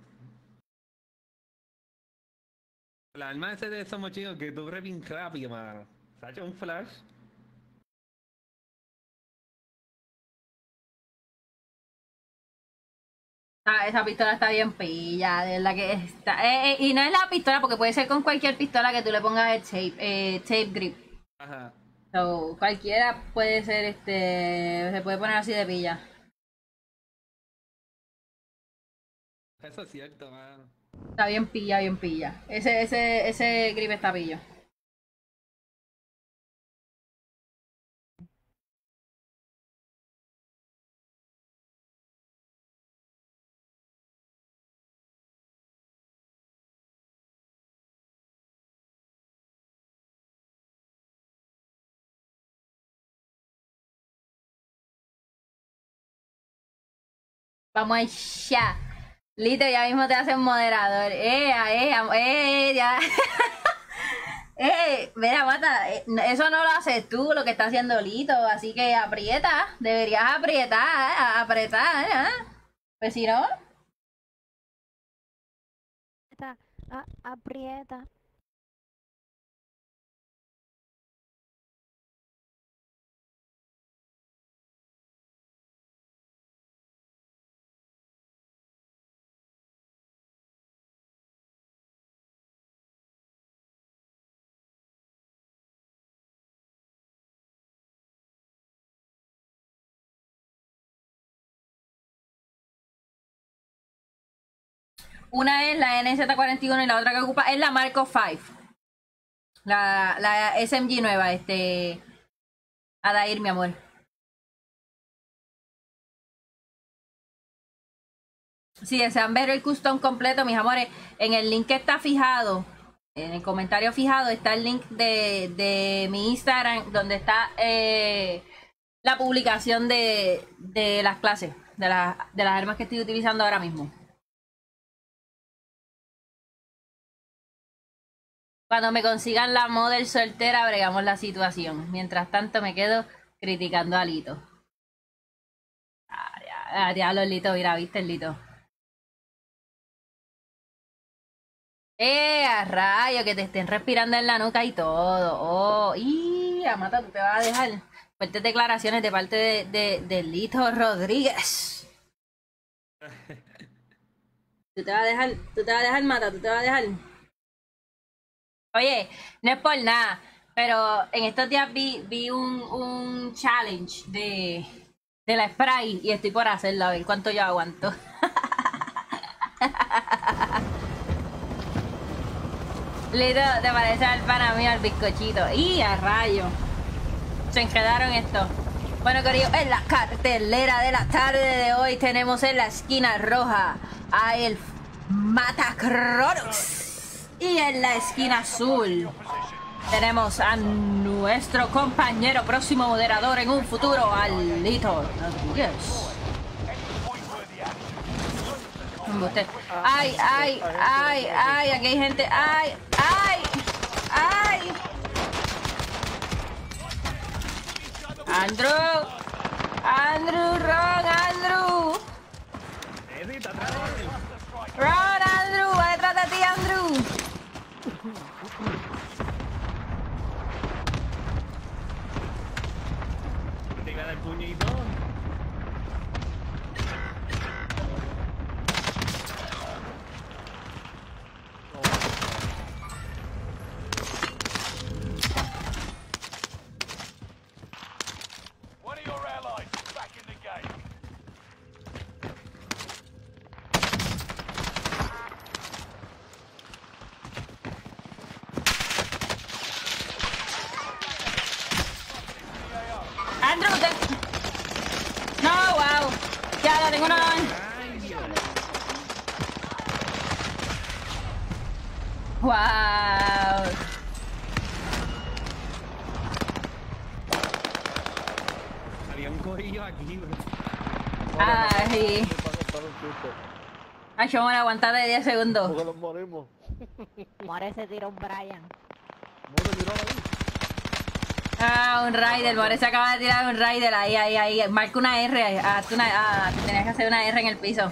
La alma ese de esos mochillos que tú corres bien rápido, mano. Sacho, un flash. Ah, esa pistola está bien pilla, de verdad que está. Eh, eh, y no es la pistola, porque puede ser con cualquier pistola que tú le pongas el tape, eh, tape grip. Ajá. So, cualquiera puede ser, este, se puede poner así de pilla. Eso es cierto, mano. Está bien pilla, bien pilla. Ese, ese, ese grip está pillo. Vamos allá. Lito, ya mismo te hacen moderador. Eh, eh, eh, ya. Eh, mira, Mata, eh, eso no lo haces tú, lo que está haciendo Lito, así que aprieta, deberías aprietar, eh, apretar, ¿eh? Pues si no, Está, ah, aprieta. una es la N Z cuarenta y uno y la otra que ocupa es la Marco cinco. La, la S M G nueva, este... Adair, mi amor. Si desean ver el custom completo, mis amores, en el link que está fijado, en el comentario fijado, está el link de, de mi Instagram, donde está eh, la publicación de, de las clases, de, la, de las armas que estoy utilizando ahora mismo. Cuando me consigan la model soltera, bregamos la situación. Mientras tanto, me quedo criticando a Lito. Ah, diablo, Lito, mira, viste el Lito. Eh, a rayo, que te estén respirando en la nuca y todo. Oh, y Amata, tú te vas a dejar fuertes declaraciones de parte de, de, de Lito Rodríguez. Tú te vas a dejar, tú te vas a dejar, Mata, tú te vas a dejar. Oye, no es por nada, pero en estos días vi, vi un, un challenge de, de la Sprite y estoy por hacerlo, a ver cuánto yo aguanto. Lito, te parece al pana mío, al bizcochito. ¡Y a rayo! Se enredaron esto. Bueno, querido, en la cartelera de la tarde de hoy tenemos en la esquina roja a el Matacronos. Y en la esquina azul tenemos a nuestro compañero próximo moderador en un futuro, al Lito Rodríguez. Ay, ay, ay, ay, aquí hay gente. Ay, ay, ay. Andrew, Andrew, Ron, Andrew. Ron, Andrew, va detrás de ti, Andrew. Te iba a dar puñito. One of your allies is back in the game. Andrew, te... No, wow. Ya, la tengo una... Wow. Había un corillo aquí. Ay. Ay, yo me voy a aguantar de diez segundos. Porque nos morimos. More se tiró un Brian. More, tiró ahí. Ah, un Raider, More se acaba de tirar un Raider, ahí, ahí, ahí, marca una R, ah, una, ah, tenías que hacer una R en el piso.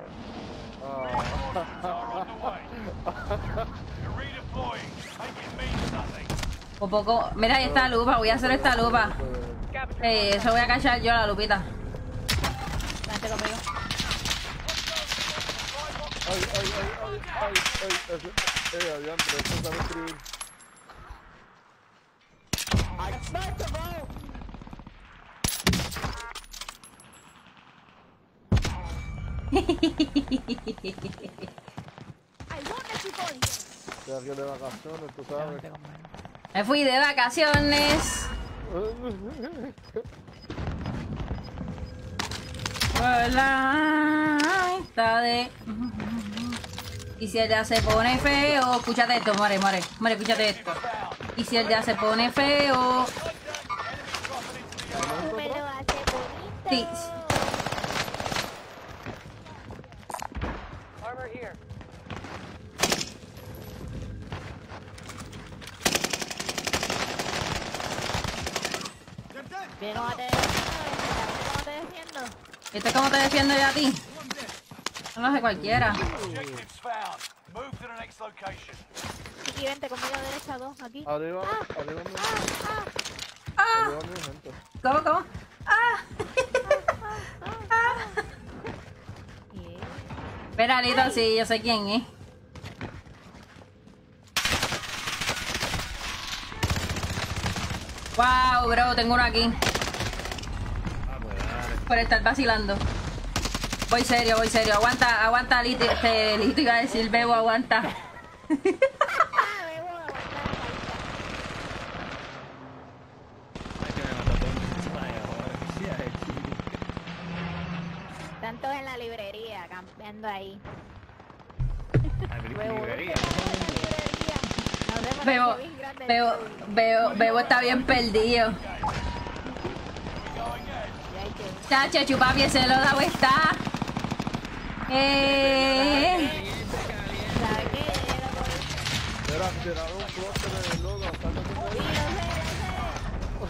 Un poco, mira ahí está lupa, voy a hacer esta lupa. Eh, eso voy a cachar yo la lupita. Vente conmigo. Ay, ay, ay, ay, ay, ay, ay, eh, adiante, esto sabe escribir. Ya que de vacaciones, tú sabes. Me fui de vacaciones. Hola, está de... Y si el día se pone feo, escúchate esto, more, more, more, escúchate esto. Y si el día se pone feo... Tú me lo haces bonito. Sí. Bien, ¿cómo te defiendo? ¿Cómo te defiendo? ¿Este cómo te defiendo yo a ti? No lo hace cualquiera. Objectives found. Move to the next location. Chiqui, vente conmigo a derecha dos, aquí. Arriba, arriba, mi Ah, ¡Ah! arriba, mi gente. ¿Cómo, cómo? ¡Ah! ah. Bien. Espera, Lito, sí, yo sé quién es. Wow, bro, tengo uno aquí. Por estar vacilando. Voy serio, voy serio. Aguanta, aguanta, Lito. Este, Lito iba a decir, Bebo, aguanta. Ah, me voy a aguantar. Ay, que me mató todo. muertos en la librería, campeando ahí. La librería. No sé, pero Bebo, es bien grande el Bebo, lobby. Bebo, Bebo está bien perdido. Y hay que- Chacho, chupapi, ese lo dado está. Eh. ¿Sabes qué? Era por eso. Mira, tiraron un clúster de lodo, hasta no Sí, tengo lo sé, lo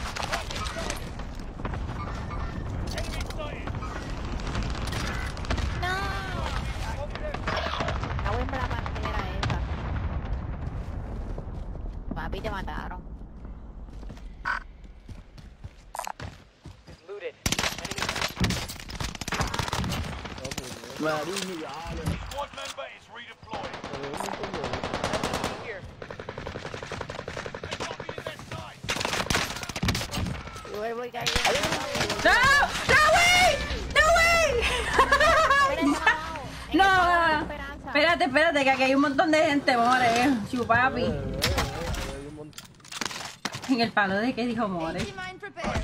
sé. ¡No! La voy para la pantera esa. Papi, te mataron. Marini, dale. Squad member is redeployed. Pero es un montón de- Yo voy cayendo. ¡No! ¡No, güey! ¡No, güey! No, no, no. Espérate, espérate, que aquí hay un montón de gente, more. Chupapi. Eh, eh, eh, hay un montón. En el palo de que dijo more. Easy mine prepared.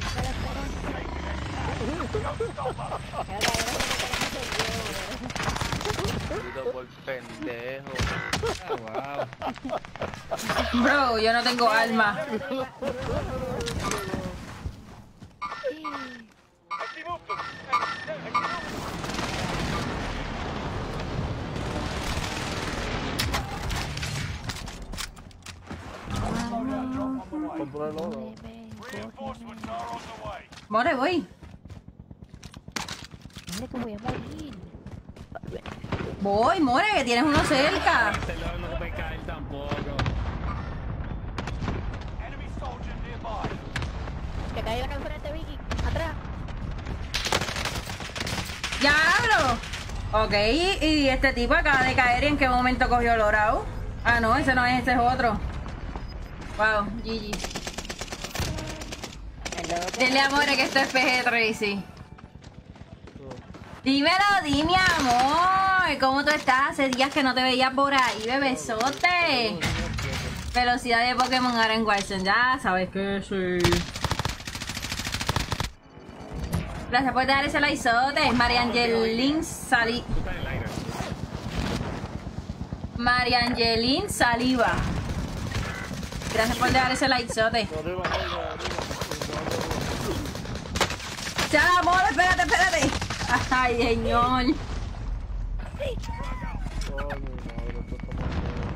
Jodido por pendejo. Ah, wow. Bro, yo no tengo alma. Compró el lodo. Reinforcements are on the way. More, voy. Dale, que voy a morir. Voy, more, que tienes uno cerca. Este lado no puede caer tampoco. Enemy soldier nearby. Que cayó en el frente, Vicky. Atrás. ¡Diablo! Ok, y este tipo acaba de caer y en qué momento cogió el orao. Ah, no, ese no es, ese es otro. Wow, G G. Dile amor que esto es P G Tracy. Dímelo, di mi amor. ¿Cómo tú estás? Hace días que no te veía por ahí, bebesote. Velocidad de Pokémon ahora en Warzone. Ya sabes que sí. Gracias por dar ese likezote. María Angelín Sali... Tú estás en el aire. María Angelín Saliva. Gracias por dejar ese likezote. Arriba, arriba, arriba. Ya, amor, espérate, espérate. Ay, señor. Ay, mi madre, esto está mal.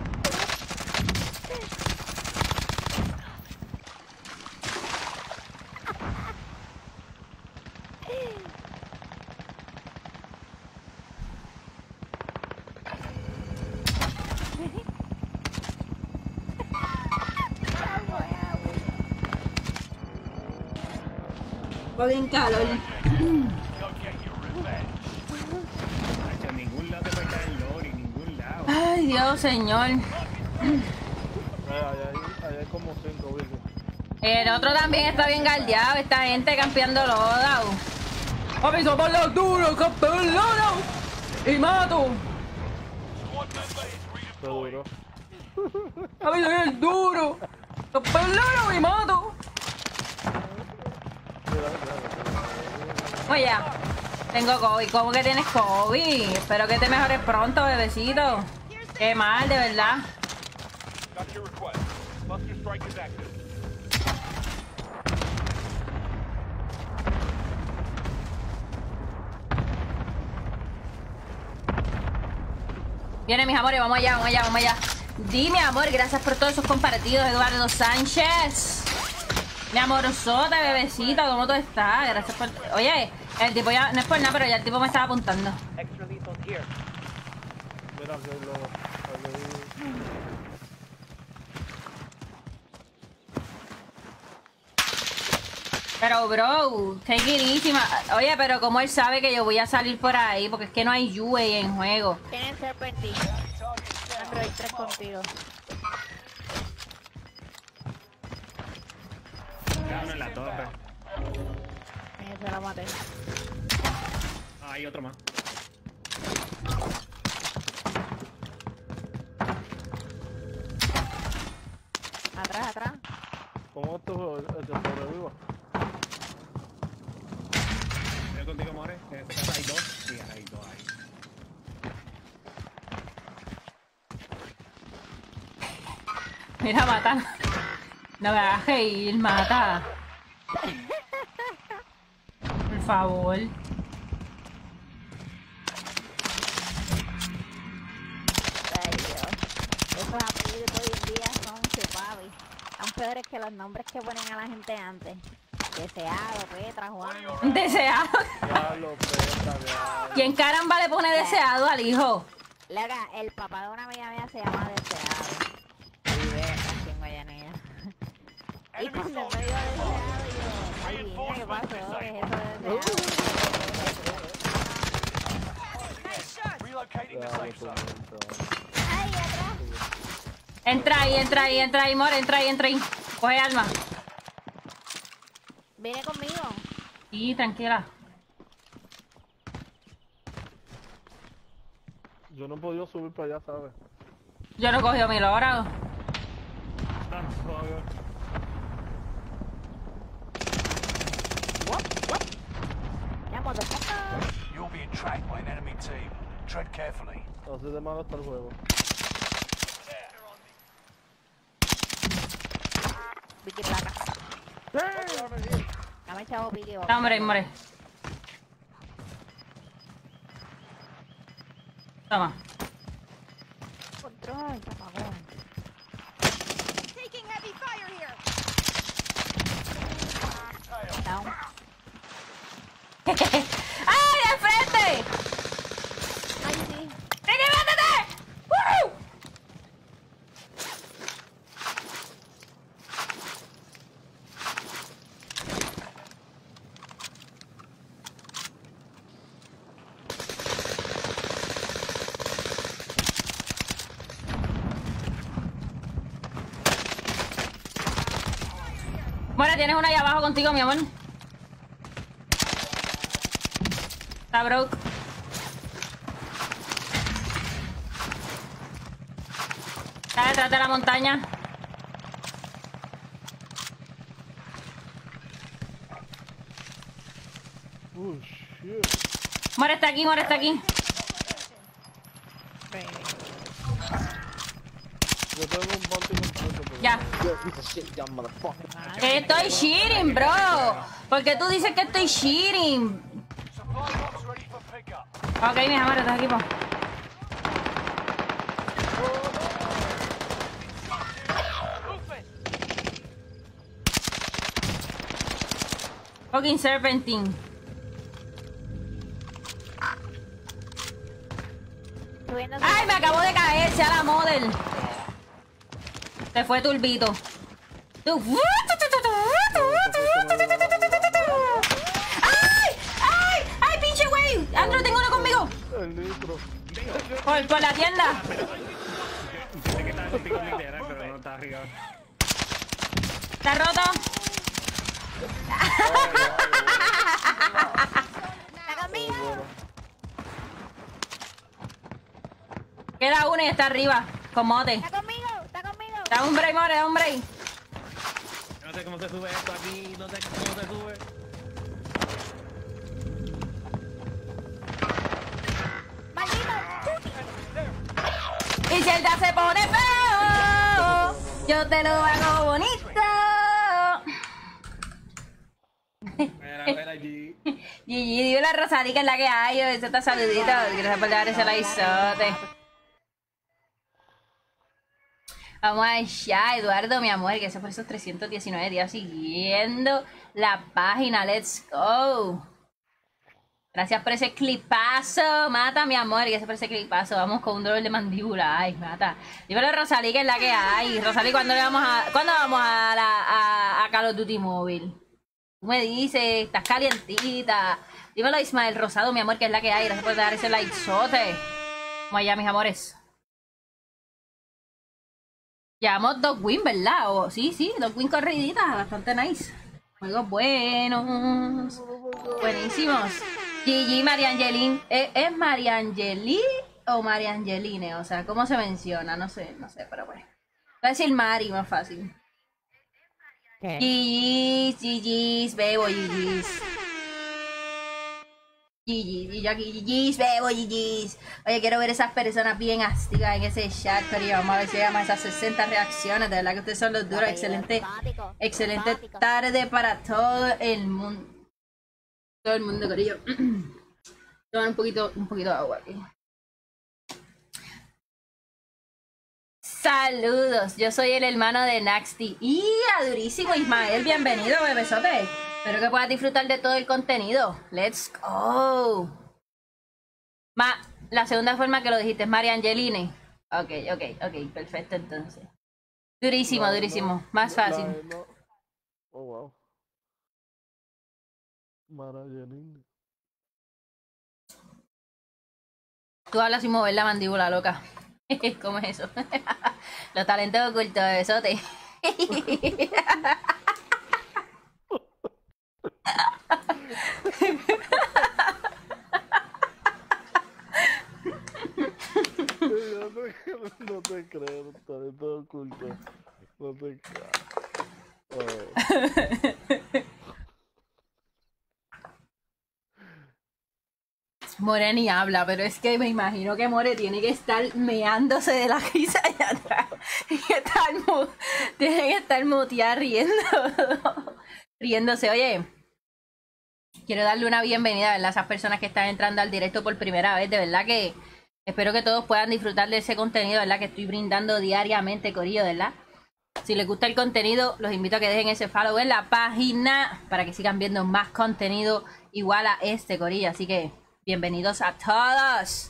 Con calor. Go get your revenge. Nacho, en ningún lado te puede caer el lore, en ningún lado. Ay, Dios, señor. Eh, ahí hay- ahí hay como cinco, Vicky. El otro también está bien galdeado. Esta gente campeando loadout. Papi, somos los duros, campeón loadout. Y mato. Squad member is Se redeployed. duró. Papi, soy el duro. Campeón loadout y mato. Mira, mira, Oye, ya. Tengo COVID. ¿Cómo que tienes COVID? Espero que te mejores pronto, bebecito. Qué mal, de verdad. Got your request. Buster strike is active. Viene, mis amores, vamos allá, vamos allá, vamos allá. Dime, amor, gracias por todos esos compartidos, Eduardo Sánchez. Mi amorzote, bebecito, ¿cómo tú estás? Gracias por... Oye, el tipo ya... No es por nada, pero ya el tipo me estaba apuntando. mira que lo... ahí- Pero, bro, take it easy, ma- Oye, pero como él sabe que yo voy a salir por ahí, porque es que no hay U A en juego. Tienen serpentín. Android tres contigo. Cada uno en la torre. Eh, se lo maté. Ah, hay otro más. Atrás, atrás. ¿Cómo esto el que sobreviva? Estoy contigo, more. En esta casa hay dos. Sí, hay dos. Mira, mata. No me hagas reír, mata. Por favor. Ay, Dios. Esos apellidos de hoy en día son chupavis. Son peores que los nombres que ponen a la gente antes. Deseado, Petra, Juan. Deseado. Diablo, Petra, diablo. ¿Quién caramba le pone deseado al hijo? Loca, el papá de una amiga mía se llama Deseado. Y ve aquí en Guayanilla. Y cuando me dio Deseado, yo, ay, niña, ¿qué pasó? ¿Qué es eso de Deseado? Nice shot. Relocating the Diablo, safe zone. tormento. Ay, atrás. Entra ahí, entra ahí, entra ahí, more, entra ahí, entra ahí. Coge alma. Viene conmigo. Sí, tranquila. Yo no he podido subir para allá, ¿sabes? Yo no cogí mi logrado. Tampoco. Ya, motherfucker. You're being tracked by an enemy team. Tread carefully. Así de malo está el juego. Vicky placa. Dame chavo Vicky. No, hombre, more. Toma. Control, chapagón. Taking heavy fire here. Down. ¡Ay, de frente! Ay, sí. ¡Ricky, métete! ¡Woo! Bueno, tienes una ahí abajo contigo, mi amor. Está broke. Está detrás de la montaña. Uh, shit. More está aquí, More está aquí. Yo tengo un bounty completo, pero... Ya. Que estoy cheating, bro. ¿Por qué tú dices que estoy cheating? Supply box ready for pickup. Ok, mis amores, estás aquí, po. Fucking serpentine. Subiendo. ¡Ay, me acabo de caer! ¡Sea la model! Se fue turbito. Tú- ¡Ay! ¡Ay! ¡Ay, pinche güey! ¡Andrew, tengo uno conmigo! El litro. Por, por la tienda. Pensé que estaba contigo literal, pero no está arriba. ¿Está roto? ¡Está conmigo! Queda uno y está arriba. Con mote. ¡Está conmigo! ¡Está conmigo! Da un break, more, da un break. No sé cómo se sube esto aquí, no sé cómo se sube. ¡Maldito! Y si el día se pone feo, yo te lo hago bonito. Mira, mira allí. Gigi, dime la Rosalí que es la que hay. Eso está saludito. Gracias por dar ese laizote. Vamos allá, Eduardo, mi amor, que eso por esos trescientos diecinueve días siguiendo la página. Let's go. Gracias por ese clipazo. Mata, mi amor, gracias por ese clipazo. Vamos con un dolor de mandíbula. Ay, mata. Dímelo a Rosalí, que es la que hay. Rosalí, ¿cuándo le vamos a, ¿cuándo vamos a, la, a, a Call of Duty Móvil? Tú me dices, estás calientita. Dímelo a Ismael Rosado, mi amor, que es la que hay. Gracias por dar ese likezote. Vamos allá, mis amores. Llevamos dos wins, ¿verdad? O, sí, sí, dos wins corriditas. Bastante nice. Juegos buenos. Buenísimos. Gigi, María Angelín. ¿Es, es María Angelí o María Angeline? O sea, ¿cómo se menciona? No sé, no sé, pero bueno. Voy a decir Mari, más fácil. ¿Qué? Gigi's, Gigi's, bebo, Gigi's. G G, y yo aquí, G Gs, bebo G Gs. Oye, quiero ver esas personas bien activas en ese chat, pero vamos a ver si llegamos a esas sesenta reacciones. De verdad que ustedes son los duros. Excelente, excelente tarde para todo el mundo. Todo el mundo, corillo. Tomar un poquito, un poquito de agua aquí. Saludos, yo soy el hermano de Naxti. ¡Y durísimo, Ismael! Bienvenido, bebesote. Espero que puedas disfrutar de todo el contenido. ¡Let's go! Ma, la segunda forma que lo dijiste es María Angeline. Ok, ok, ok, perfecto entonces. Durísimo, La- durísimo. no, Más la- fácil. no. Oh, wow. Maravilloso. Tú hablas sin mover la mandíbula, loca. ¿Cómo es eso? Los talentos ocultos, bebesote. No te, no te creo, talento oculto. No te creo. Oh. More ni habla, pero es que me imagino que More tiene que estar meándose de la risa allá atrás. Tiene que estar, mu tiene que estar muteada riendo. Riéndose. Oye, quiero darle una bienvenida, ¿verdad? A esas personas que están entrando al directo por primera vez. De verdad que espero que todos puedan disfrutar de ese contenido, ¿verdad? Que estoy brindando diariamente, corillo, ¿verdad? Si les gusta el contenido, los invito a que dejen ese follow en la página para que sigan viendo más contenido igual a este, corillo. Así que bienvenidos a todos.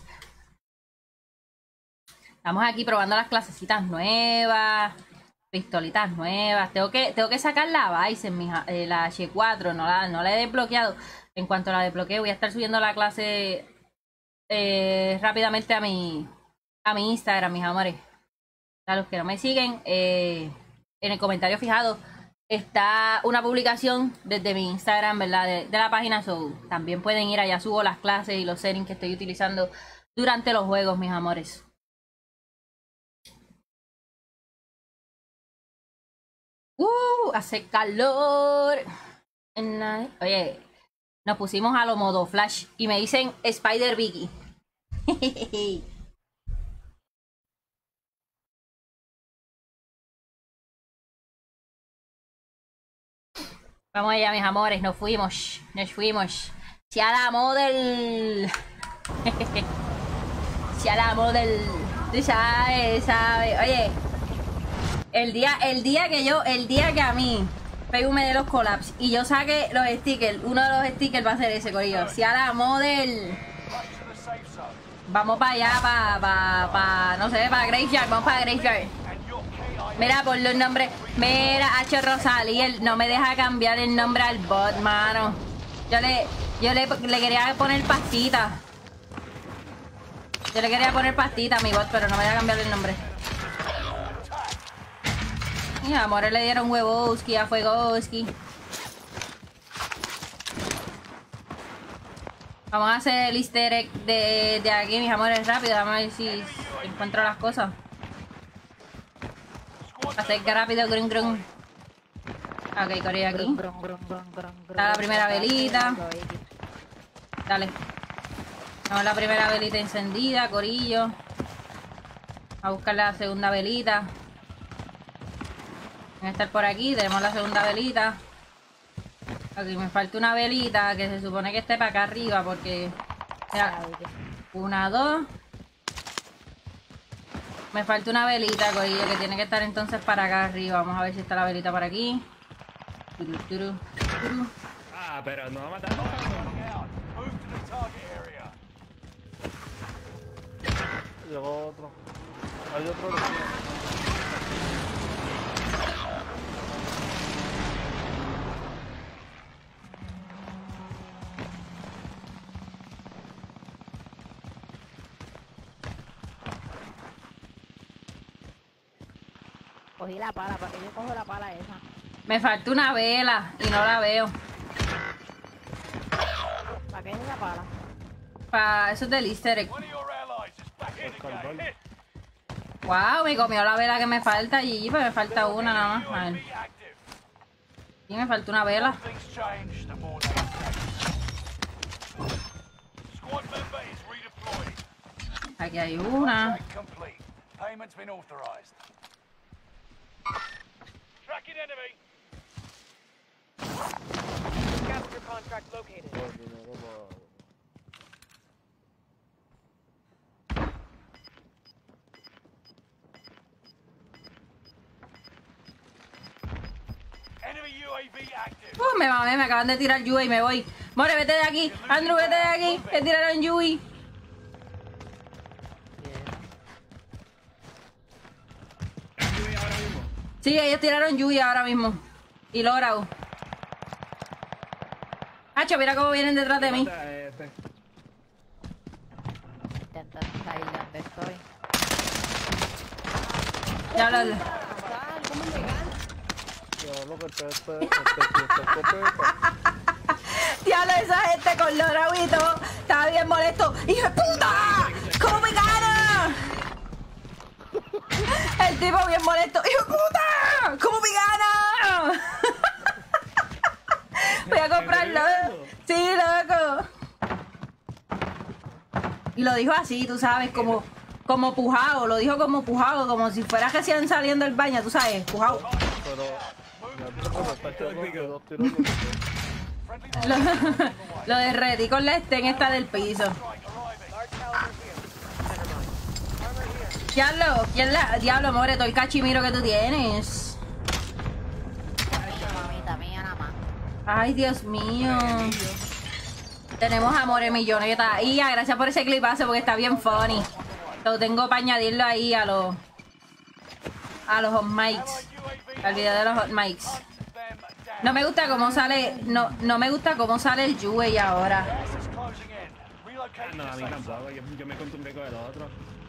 Estamos aquí probando las clasecitas nuevas, pistolitas nuevas. Tengo que, tengo que sacar la Bison, mija, eh, la H cuatro, no la, no la he desbloqueado. En cuanto la desbloquee, voy a estar subiendo la clase eh, rápidamente a mi, a mi Instagram, mis amores. A los que no me siguen, eh, en el comentario fijado está una publicación desde mi Instagram, ¿verdad? De, de la página, so, también pueden ir allá, subo las clases y los settings que estoy utilizando durante los juegos, mis amores. Uh, hace calor. Oye, nos pusimos a lo modo Flash y me dicen Spider Vicky. Vamos allá, mis amores, nos fuimos, nos fuimos. Si a la model. Si a la model. Tú sabes, sabes. Oye, el día, el día que yo, el día que a mí P V me dé los collabs y yo saque los stickers, uno de los stickers va a ser ese, corillo. Si a la model. Vamos para allá, para, para, para, no sé, para Graveyard, vamos para Graveyard. Mira, por los nombres. Mira, H. Rosalí, no me deja cambiar el nombre al bot, mano. Yo le, yo le, le quería poner pastita. Yo le quería poner pastita a mi bot, pero no me deja cambiar el nombre. Y a Amores le dieron huevoski, a Fuegoski. Vamos a hacer el easter egg de, de aquí, mis amores, rápido. Vamos a ver si encuentro las cosas. Hacer rápido, grun grun. Ok, corre aquí. Está la primera velita. Dale. Tenemos la primera velita encendida, corillo. A buscar la segunda velita. Van a estar por aquí. Tenemos la segunda velita. Aquí me falta una velita que se supone que esté para acá arriba porque... Mira, una, dos. Me falta una velita, corillo, que tiene que estar entonces para acá arriba. Vamos a ver si está la velita por aquí. Turu, turu, turu. Ah, pero no va a matar. Llegó otro. Hay otro. Cogí la pala, para que yo cojo la pala esa. Me falta una vela y no la veo. ¿Para qué es esa pala? Pa, eso es del easter egg. One of your allies is back in the game. Wow, me comió la vela que me falta allí, pero me falta una nada más. A ver. Be active. Sí, me falta una vela. Things change the more they attack. aquí hay una. Contract complete. Payment's been authorized. Tracking enemy. Scavenger contract located. Oh, dinero para... Enemy U A V active. Uh, me mamé, me acaban de tirar Yui y me voy. More, vete de aquí. Andrew, vete de aquí. Me tiraron Yui. ahora mismo. Sí, ellos tiraron Yui ahora mismo. Y Lorau. Hacho, mira cómo vienen detrás de mí. Este. Intentando salir de donde estoy. Ya lo... Ya lo que te este, este, esta escopeta. Diablo, esa gente con Lorau y todo. Estaba bien molesto. ¡Hijo de puta! ¿Cómo me gana? El tipo bien molesto. ¡Hijo de puta! ¿Cómo me gana? Voy a comprarlo. Sí, loco. Y lo dijo así, tú sabes, como, como pujado. Lo dijo como pujado, como si fuera recién saliendo del baño, tú sabes, pujado. Pero... Ya te está echando de dos tiros. Lo, lo derretí con la estén esta del piso. Diablo, ¿quién la... Diablo, more, todo el cachimiro que tú tienes. Mamita mía nada más. Ay, Dios mío. Tenemos a More Milloneta. Y ya, gracias por ese clipazo porque está bien funny. Lo tengo para añadirlo ahí a los... A los hot mics. Al video de los hot mics. No me gusta cómo sale... No, no me gusta cómo sale el Yui ahora. No, a mí tampoco. Yo, yo me acostumbré con el otro.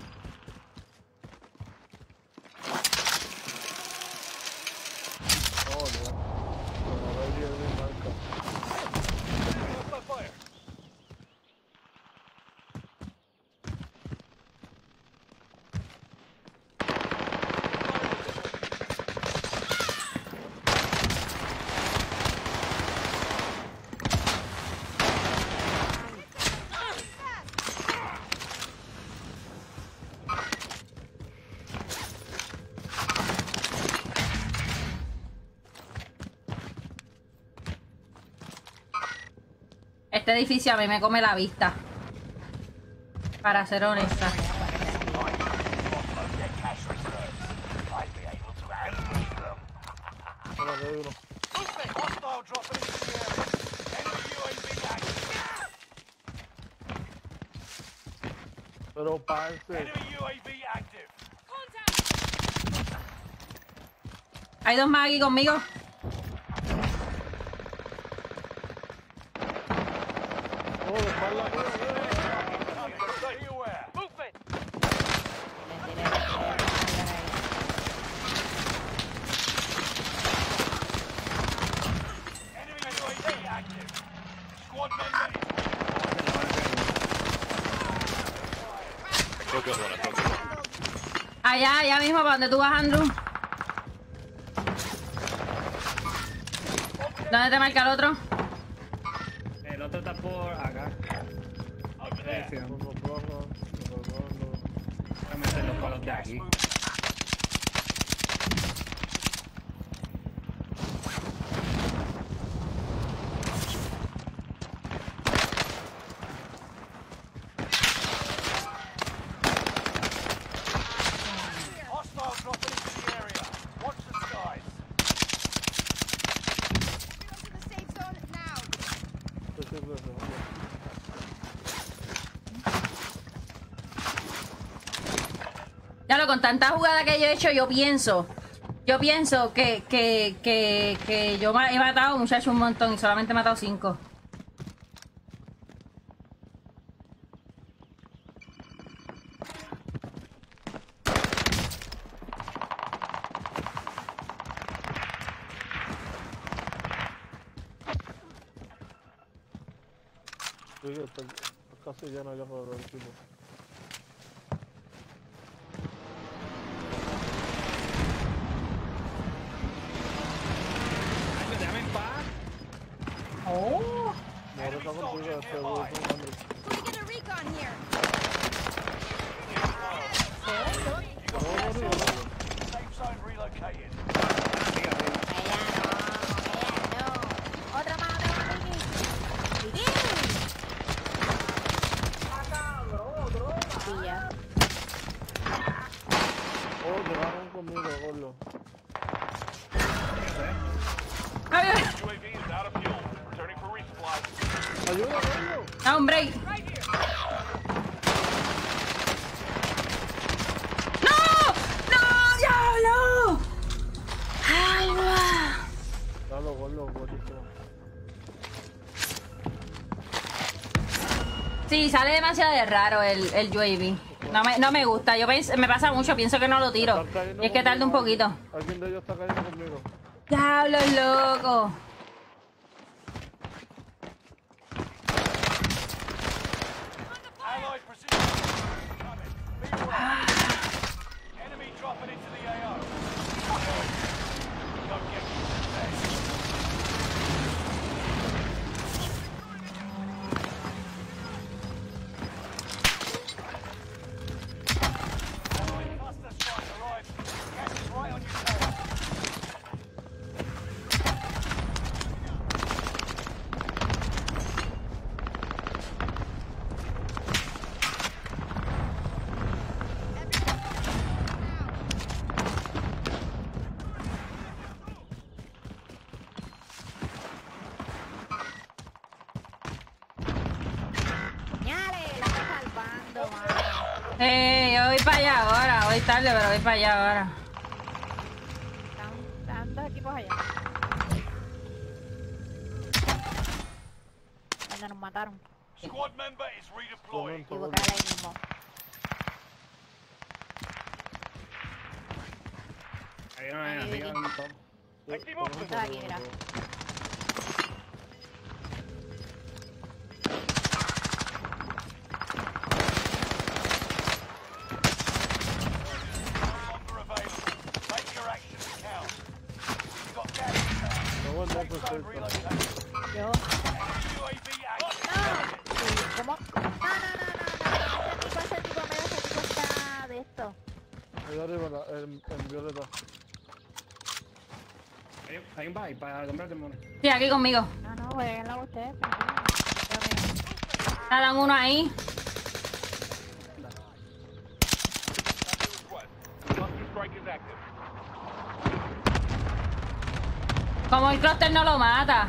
Oh, Dios. No me dio de marca. Este edificio a mí me come la vista. Para ser honesta. Hola, le doy uno. Hostile dropping into the area. Enemy U A V active. Pero parce. Enemy U A V active. Hay dos más aquí conmigo. Oh, de espalda. Be aware. Movement. Le tiré, le tiré, le tiré ahí. Enemy U A V active. Squad member. Allá, allá mismo, para donde tú vas, Andrew. ¿Dónde te marca el otro? El otro está por acá. Sí, Uno rojo, uno rojo. voy a meter los palos de aquí. Hostile dropping into the area. Watch the skies. To the safe zone now. Ese es el rojo. Ya lo, con tanta jugada que yo he hecho, yo pienso, yo pienso que, que, que, que yo ma- he matado muchachos un montón y solamente he matado cinco. Sí, está, está casi lleno ya por el tipo. Ay, déjame en paz. Oh. Ahora está contigo este güey, Andrew. Putting in a a recon here. Safe zone relocated. Otra más, otra más, Vicky. Vicky. Sí, ya. Oh, llegaron conmigo, gordo. U A V is out of fuel. Returning for resupply. Ayuda, gordo. Da un break. ¡No! ¡No! ¡Diablo! ¡Ay, no! Dale, gordo, gordito. Sí, sale demasiado de raro el, el U A V. No me, no me gusta. Yo pens- me pasa mucho, pienso que no lo tiro. Están cayendo Y es que tarda un conmigo. poquito. Alguien de ellos está cayendo conmigo. ¡Diablo, loco! Allied precision coming. Be aware. Enemy dropping into the A O. Go get you some Allied cluster strike arrived. Gas is right on your tail. Señales, la está salvando, mano. Eh, yo voy para allá ahora. Voy tarde, pero voy para allá ahora. Están, están dos equipos allá. Donde nos mataron. Squad member is redeploying. Y buscar ahí mismo. Ahí no hay, Ahí, arriba Vicky. un top. Está aquí, mira. Longer available. Make your actions count. You've got gas inbound. No, bueno, Safe pues, zone pues, relocated. Yo. Enemy U A V active. Sí, ¿cómo? No, no, no, no, no. Ese tipo, ese tipo, mira, ese tipo está de esto. Ahí arriba, la- en, en violeta. Hay, hay un buy para comprarte mono. Sí, aquí conmigo. No, no, jueguen la ustedes. Dan uno ahí. Cluster strike is active. Como el cluster no lo mata.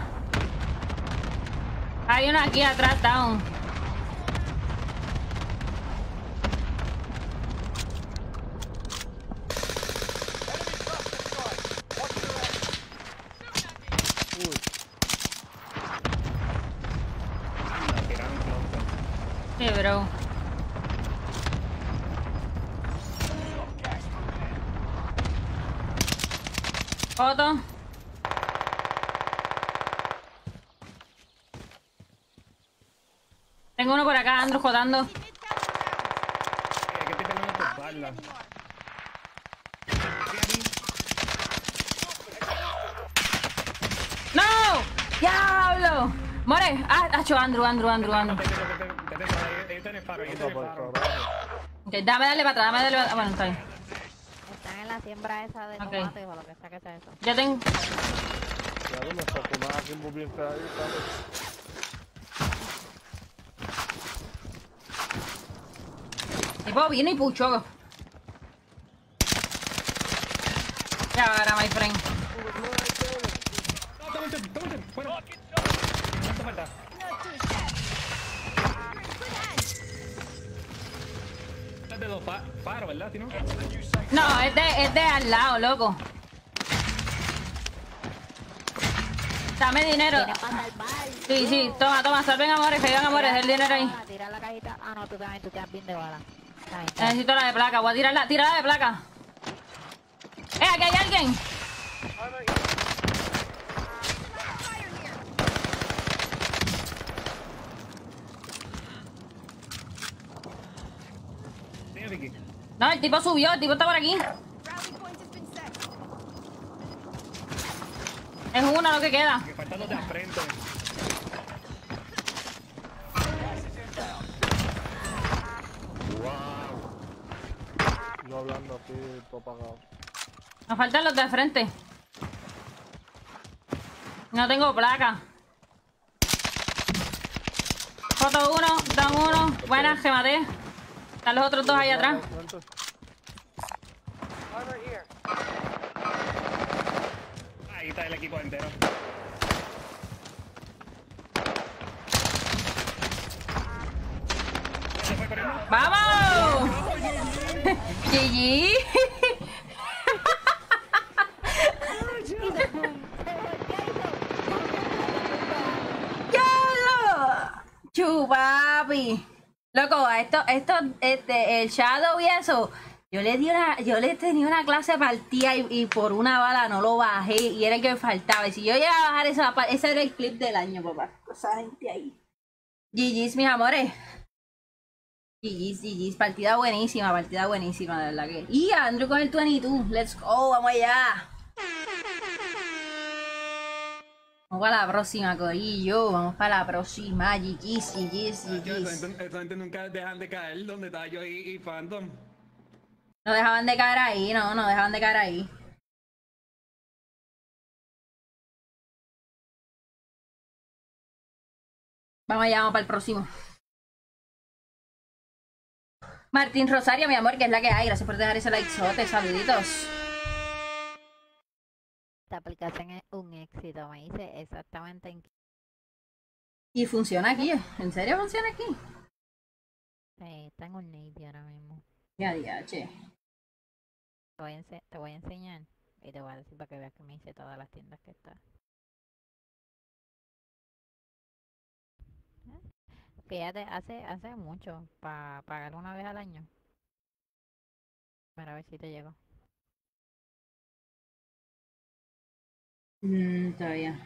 Hay uno aquí atrás, down. Anda, tiraron close. Sí, bro. Otto. Tengo uno por acá, Andrew, jodando. Mid-count round. Eh, que estoy pegando tu Not espalda. needed anymore. ¡No! ¡Diablo! ¡More! ¡Ah! ¡Hacho! Andrew, Andrew, Andrew, Andrew. Te- te- te- te- te- te- te- Ahí tiene faro, ahí Anda tiene para el faro. carajo. Ok, dame darle para atrás, dame darle para atrás. Bueno, está bien. Están en la siembra esa de Ok. tomate o lo que sea que sea eso. Ya tengo. Ya no me sacó nada aquí muy bien caído, ¿sabes? Tipo, viene y pucho. Ya ahora, my friend. No, tómate, tómate. Bueno, Target shot. ¿cuánto falta? Not too shabby. Good hands. Es de dos fa- faros, ¿verdad? Si no. You safe No, es de, es de al lado, loco. Dame dinero. Tienen para salvar. Sí, sí, toma, toma, salven amores, que hagan amores, el dinero ahí. Tira la cajita. Ah, no, tú también, tú te das bien de bala. Está bien, está bien. Necesito la de placa, voy a tirarla, tirarla de placa. ¡Eh, aquí hay alguien! Fire here. Sí, Vicky. No, el tipo subió, el tipo está por aquí. Rally point has been set. Es una lo que queda. Que faltan los de al frente. gas is inbound. estoy todo apagado. Nos faltan los de frente. No tengo placa. Foto uno, down uno. Buenas, que maté. Están los otros dos ahí atrás. Armor here. Ahí está el equipo entero. ¡Vamos! G G. ¡Chu, papi! Loco, esto, esto, este, el Shadow y eso, yo le di una, yo le tenía una clase partida y, y por una bala no lo bajé y era el que me faltaba. Y si yo llegaba a bajar esa, ese era el clip del año, papá. Esa gente ahí. G G's, mis amores. G G's, G G's, partida buenísima, partida buenísima, de verdad que. Y Andrew con el veintidós, let's go, vamos allá. Vamos para la próxima, corillo. Vamos para la próxima. G G's, G G's, G G's. Esa gente nunca dejan de caer donde estaba yo y, y Phantom. No dejaban de caer ahí, no, no dejaban de caer ahí. Vamos allá, vamos para el próximo. Martín Rosario, mi amor, que es la que hay. Gracias por dejar ese likezote. Saluditos. Esta aplicación es un éxito, me dice exactamente en qué. Y funciona aquí. ¿En serio funciona aquí? Sí, está en un Navy ahora mismo. Ya, ya, che. Te voy, a te voy a enseñar y te voy a decir para que veas que me hice todas las tiendas que está. Fíjate, hace, hace mucho para pagar una vez al año. Para ver si te llegó. Mm, todavía.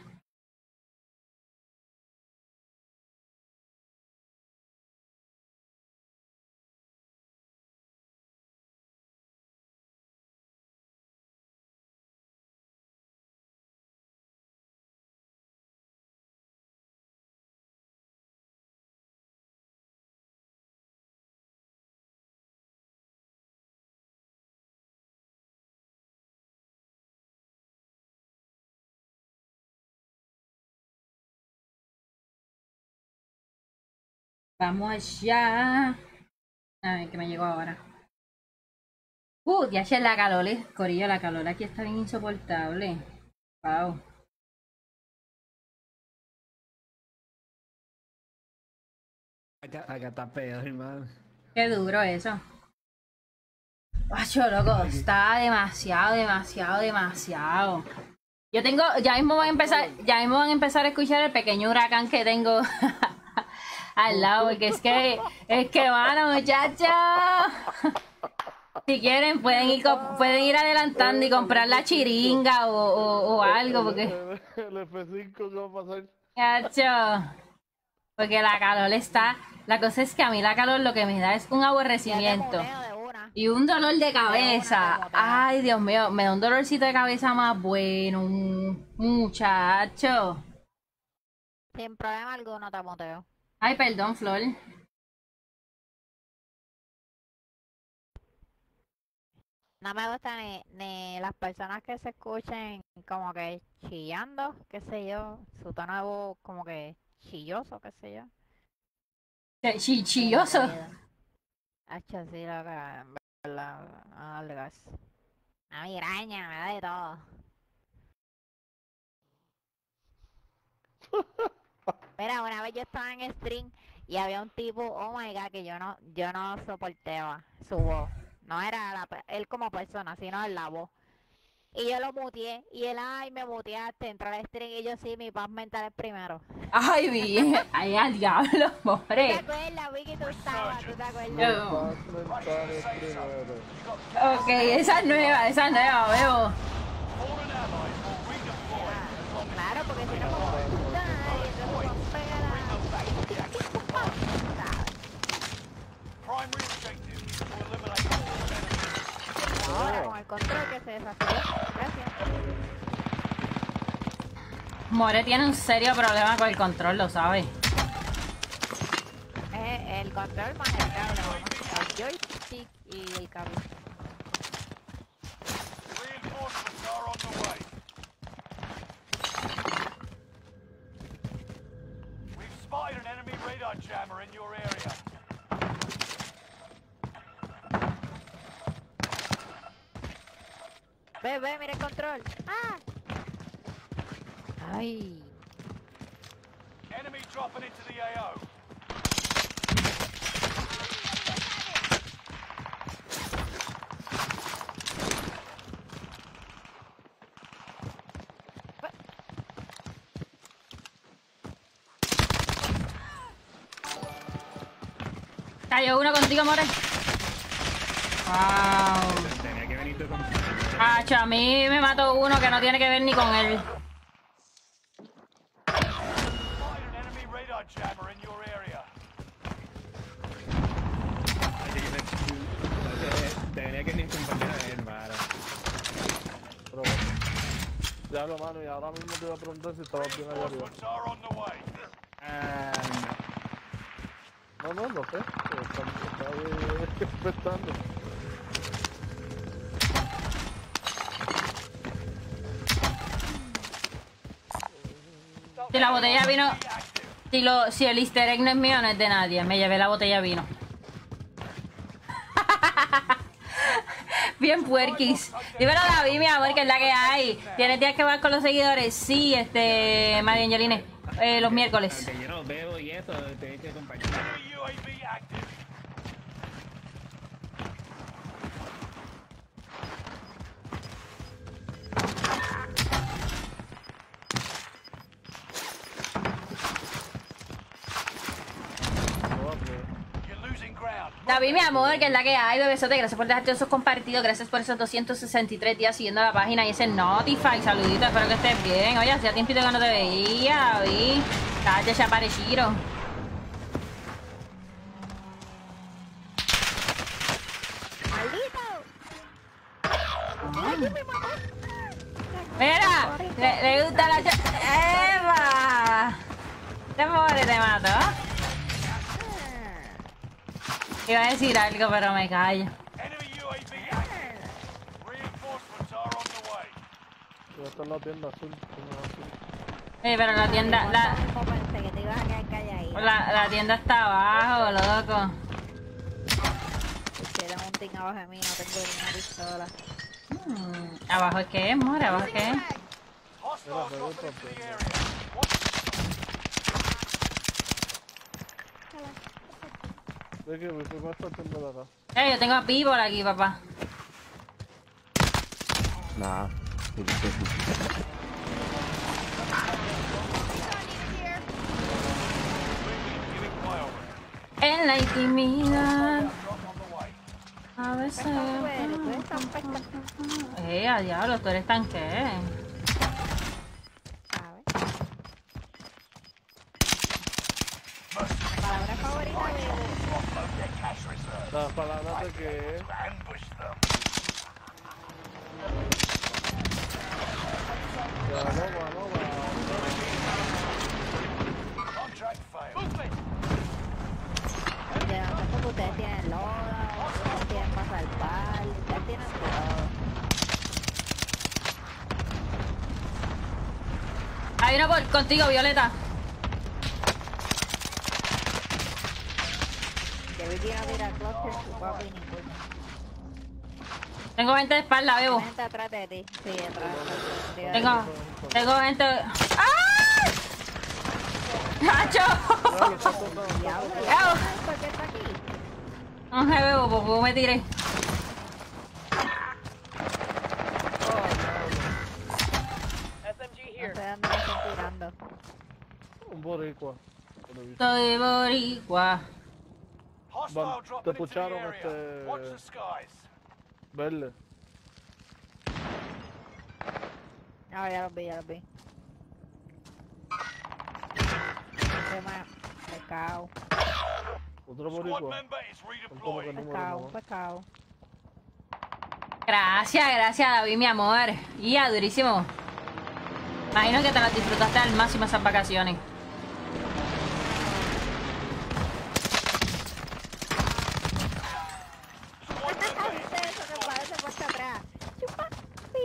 Vamos allá. A ver, que me llegó ahora. Uh, ya es la calor, eh. Corillo, la calor aquí está bien insoportable. Wow. Acá, acá está peor, hermano. Qué duro eso. Pacho, loco, está demasiado, demasiado, demasiado. Yo tengo, ya mismo van a empezar, ya mismo van a empezar a escuchar el pequeño huracán que tengo al lado, porque es que, es que, mano, muchachos. Si quieren, pueden ir, pueden ir adelantando y comprar la chiringa o, o, o algo, porque... El F cinco que va a pasar. Muchacho. Porque la calor está... La cosa es que a mí la calor lo que me da es un aborrecimiento. Y un dolor de cabeza. Ay, Dios mío, me da un dolorcito de cabeza más bueno, muchacho. Sin problema alguno te moteo. Ay, perdón, Flor. No me gusta ni, ni las personas que se escuchen como que chillando, qué sé yo, su tono de voz como que chilloso, qué sé yo. Ch chilloso. Hacho, sí, loca, en verdad, a darle gas. Una migraña, me da de todo. Mira, una vez yo estaba en stream y había un tipo, oh my god, que yo no, yo no soportaba su voz. No era la, él como persona, sino la voz. Y yo lo muteé, y él, ay, me muteaste, entró al stream, y yo, sí, mi paz mental es primero. Ay, vi, ay, al diablo, pobre. ¿Te acuerdas, Vicky? Tú estabas, ¿tú te acuerdas? Yo. Ok, esa es nueva, esa es nueva, veo. Claro, porque si no, como... Ay, entonces vamos a pegar a... Ahora, con el control que se desafía. Gracias. More tiene un serio problema con el control, lo sabe. Eh, el control más el cable, mamá. El joystick y el cable. radar jammer in your area. Ve, ve, mira el control. ¡Ah! Ay. Enemy dropping into the A O. Cayó uno contigo, more. Wow. Tenía que venirte con... Hacho, a mí me mató uno que no tiene que ver ni con él. Spotted an enemy radar jammer in your area. Tenía que venir compañero de él, mano. Pero bueno. Ya lo mano, y ahora mismo te iba a preguntar si estabas bien allá arriba. Reinforcements are on the way. Ah, No, no, no sé. Está, está ahí expectando. Si la botella vino... Si, lo, si el easter egg no es mío, no es de nadie. Me llevé la botella de vino. Bien puerquis. Dímelo, David, mi amor, que es la que hay. ¿Tienes días que vas con los seguidores? Sí, este... María Angeline. Eh, los miércoles. aunque yo no veo y eso, tenés que acompañar. Enemy U A V active. You're losing ground. David, mi amor, que es la que hay, bebesote. Gracias por dejarte esos compartidos. Gracias por esos doscientos sesenta y tres días siguiendo la página y ese Notify. Saluditos, espero que estés bien. Oye, hacía tiempito que no te veía, David. Cállate, ya aparecieron. Mira, le, le gusta la cha... ¡Eva! Este pobre te mató. Iba a decir algo, pero me callo. Enemy U A V active. Reinforcements are on the way. Ya está en la tienda azul. tienda azul. Eh, pero la tienda... La, Como pensé que te ibas a quedar calladita. la, la tienda está abajo, loco. Hicieron un ting abajo de mí, no tengo ni una pistola. Hmm, ¿abajo es qué es, more? ¿Abajo es qué es? Hostile Mira, dropping pero into the esto- area. Watch ¿De qué? ¿Me fue esta tienda de acá? Eh, yo tengo a People aquí, papá. Nah. giving flyover. En la intimidad. Drop on the way. A veces... Pero tú estás pescando. Eh, a diablo, tú eres tan qué. ¿Sabes? Palabra favorita de... Offload their cash reserve. Las palabras de que es. Ambush them. Ya no, va, no, va. Contract failed. Yo no sé porque ustedes tienen loda, ustedes tienen para salvar, ustedes tienen todo. Hay uno por, contigo, Violeta. Yo vi que no tira cluster, su papi ni puño. Tengo gente de espalda, Bebo. Hay gente atrás de ti. Sí, atrás. atrás. Tengo, tengo gente... ¡Ah! ¡Nacho! Diablo, Ew. ¿por qué está aquí? No sé, Bebo, por poco me tiré. S M G No here. sé dónde me están tirando. Un boricua. Soy boricua. Hostile Van- dropping te into the pucharon area. este- Watch the skies. Verde. Ah, ya los vi, ya los vi. Tema, pescado, Otro Squad boricua. member is Son como que redeployed. número pescado, uno. pescado. Gracias, gracias, David, mi amor. Ya, durísimo. Imagino que te las disfrutaste al máximo esas vacaciones. Squad member is ¿Viste eso que parece puesta atrás? Chupa, sí.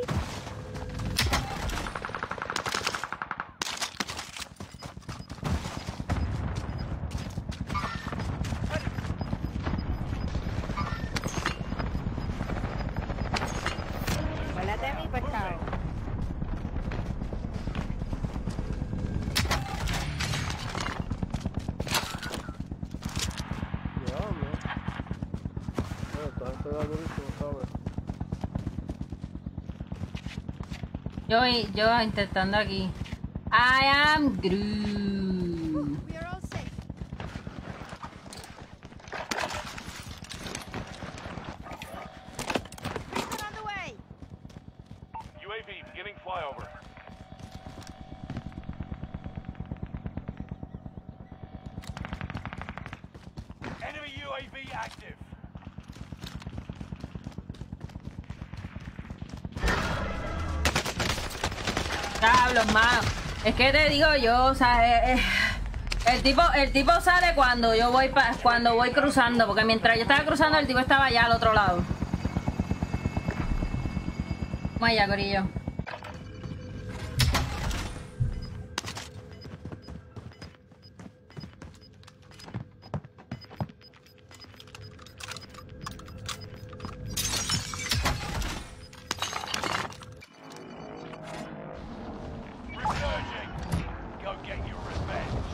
Yo, yo intentando aquí. I am Groot. We are all safe. Beacon on the way. U A V beginning flyover. Enemy U A V active. Diablos, mano. Es que te digo yo, o sea, eh, eh, el tipo, el tipo sale cuando yo voy pa, cuando voy cruzando, porque mientras yo estaba cruzando el tipo estaba allá al otro lado. Vamos allá, corillo. Resurging. Go get your revenge.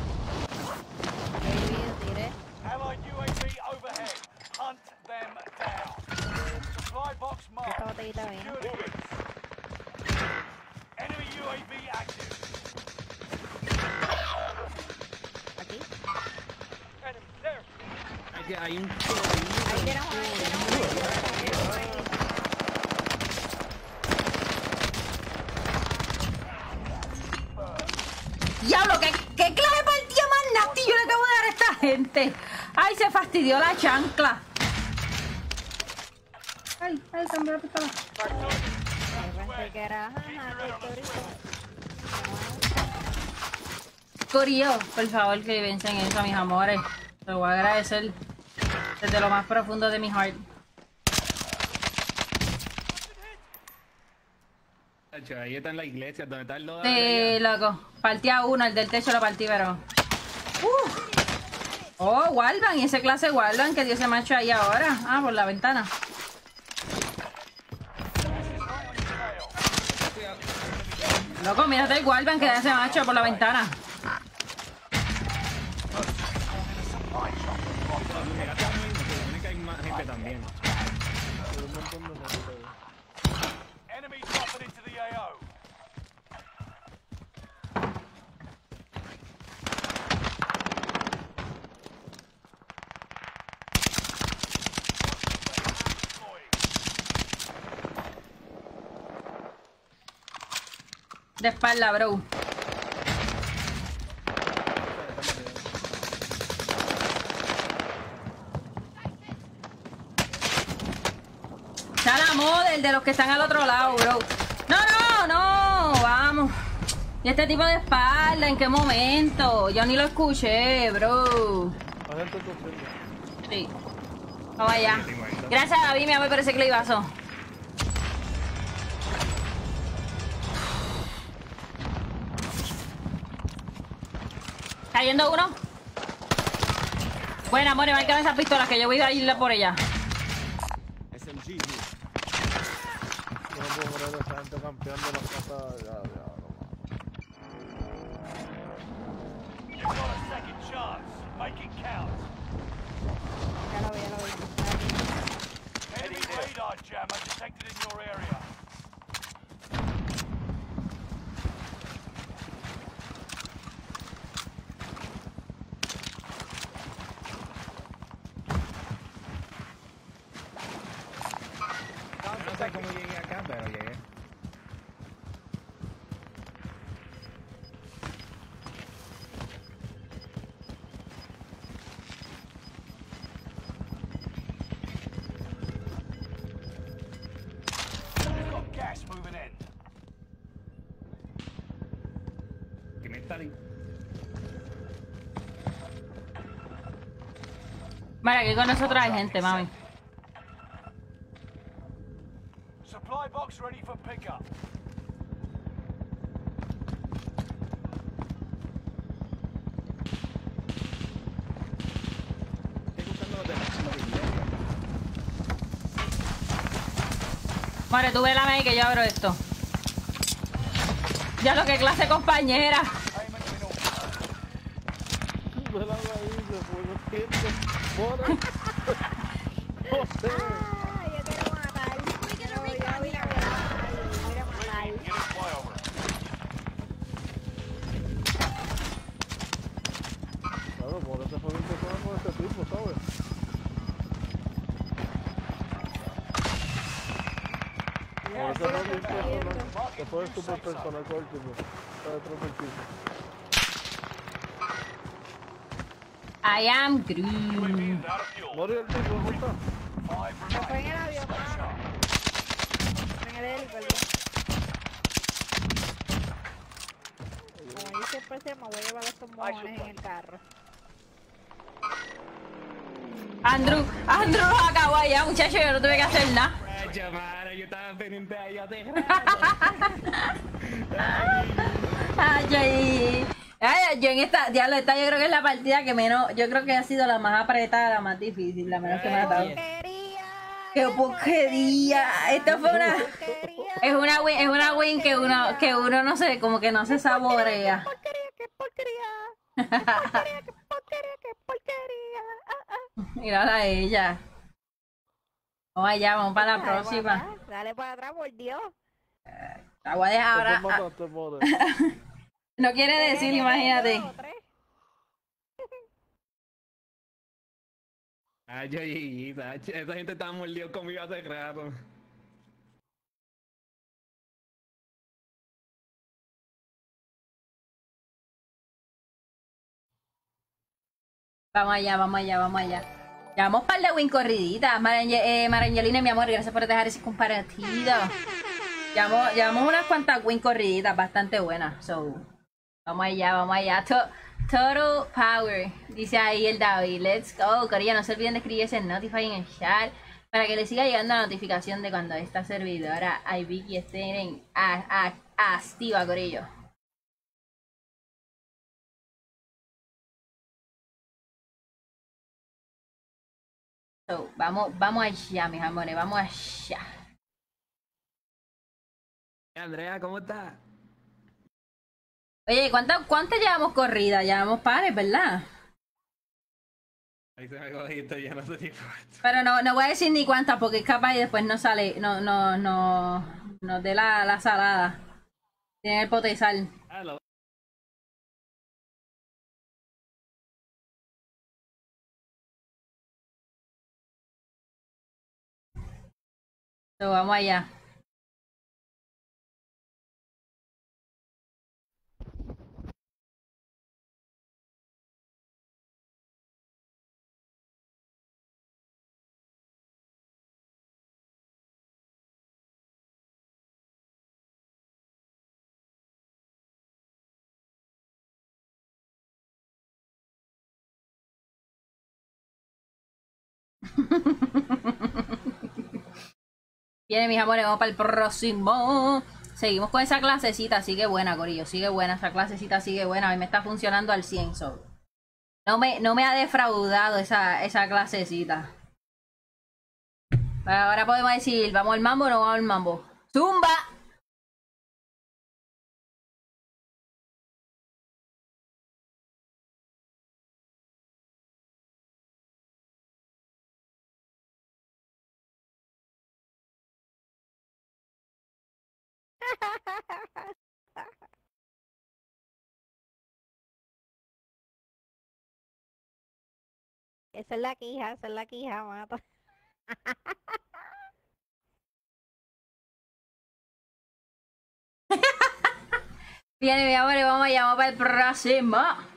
Allied U A V overhead. Hunt them down. Supply box marked. Esta botellita de vino. Secure the goods. Enemy U A V active. Aquí. Enemy there. Hay, hay un... Ahí tenemos, ahí tenemos. Diablo, ¿qué, qué clase partida más nasty yo le acabo de dar a esta gente? Ay, se fastidió la chancla. Ay, ay, cambió la pistola. Yo pensé que era ajá, torito. Corillo, por favor que vencen eso, mis amores. Te lo voy a agradecer desde lo más profundo de mi heart. Ahí está en la iglesia, donde está el lodo. Sí, loco. Partí a uno, el del techo lo partí, pero... Uh. Oh, Walvan, y ese clase Walvan que dio ese macho ahí ahora. Ah, por la ventana. Loco, mírate el Walvan que da ese macho por la ventana. Tiene que hay más gente también. Enemy dropping into the A O. De espalda, bro. Está la model de los que están al otro lado, bro. No, no, no, vamos. ¿Y este tipo de espalda? ¿En qué momento? Yo ni lo escuché, bro. Sí. Vamos allá. Gracias, David, me parece que le iba a hacer. Cayendo uno. Buena, amores, marcan esas pistolas que yo voy a ir por ella. S M G here. Yo no puedo creer esa gente campeando las casas. Ya, ya, You've got a second chance. Make it count. Ya lo vi, ya lo vi. Enemy radar jammer detected in your area. No sé cómo llegué acá, pero llegué. You've got gas moving in. Que me está ahí. Mira, aquí con nosotros hay gente, mami. Supply box ready for pickup. Estoy buscando los de la iglesia. Mare, tú vélame ahí que yo abro esto. Ya lo que clase compañera. Payment in order. no. Vela ahí, se fue los tiempos. Bora. José. Ah, yo quiero matar. No, yo vine a matar. Yo quiero matar. Bueno, por eso fue que empezamos con este tipo, ¿sabes? Por eso no bien personal. Que fue súper personal con el tipo. Está detrás del piso. I am Groot. Murió el tipo, ¿dónde está? Se fue en el avión, mano. En el helicóptero. Como yo siempre sé, me voy a llevar estos mojones en el carro. Andrew, Andrew nos acabó allá, muchacho, yo no tuve que hacer nada. Ay, mano, yo estaba pendiente de ella de Ay, ay, ay, yo en esta, diablo, esta yo creo que es la partida que menos, yo creo que ha sido la más apretada, la más difícil, la menos que me ha dado. ¡Qué porquería! Esto fue una, es una win, es una win que uno, que uno no sé, como que no se saborea. ¡Qué porquería, qué porquería! ¡Qué porquería, qué porquería, qué porquería! Ah, ah. Mírala a ella. Vamos allá, vamos para la Dale próxima. para atrás, Dale para atrás, por Dios. La voy a dejar ahora. Te mataste, more. No quiere decir, imagínate. Ay, ay, ay, esa gente estaba mordido conmigo hace rato. Vamos allá, vamos allá, vamos allá. Llevamos un par de win corriditas. Marangel, eh, Marangelina, mi amor, gracias por dejar ese comparativo. Llevamos, llevamos unas cuantas win corriditas bastante buenas. So, vamos allá, vamos allá. To Total Power, dice ahí el David. Let's go, Corilla. No se olviden de escribirse en Notify en el chat para que les siga llegando la notificación de cuando esta servidora I Vicky esté en a, a, activa, Corillo. So, vamos, vamos allá, mis amores, vamos allá. Andrea, ¿cómo estás? Oye, ¿cuántas cuántas llevamos corrida? Llevamos pares, ¿verdad? Ahí se me cogiste, ya no sé si fue. Pero no, no voy a decir ni cuántas porque es capaz y después no sale, no, no, no, nos dé la, la salada. Tiene el potesal. Ah, lo... So, vamos allá. Bien, mis amores, vamos para el próximo. Seguimos con esa clasecita, sigue buena, Corillo, sigue buena, esa clasecita sigue buena. A mí me está funcionando al cien, so. No me, no me ha defraudado esa, esa clasecita. Ahora podemos decir, ¿vamos al mambo o no vamos al mambo? ¡Zumba! Esa es la quija, esa es la quija, mata. Bien, mi amor, vamos allá, vamos para el próximo.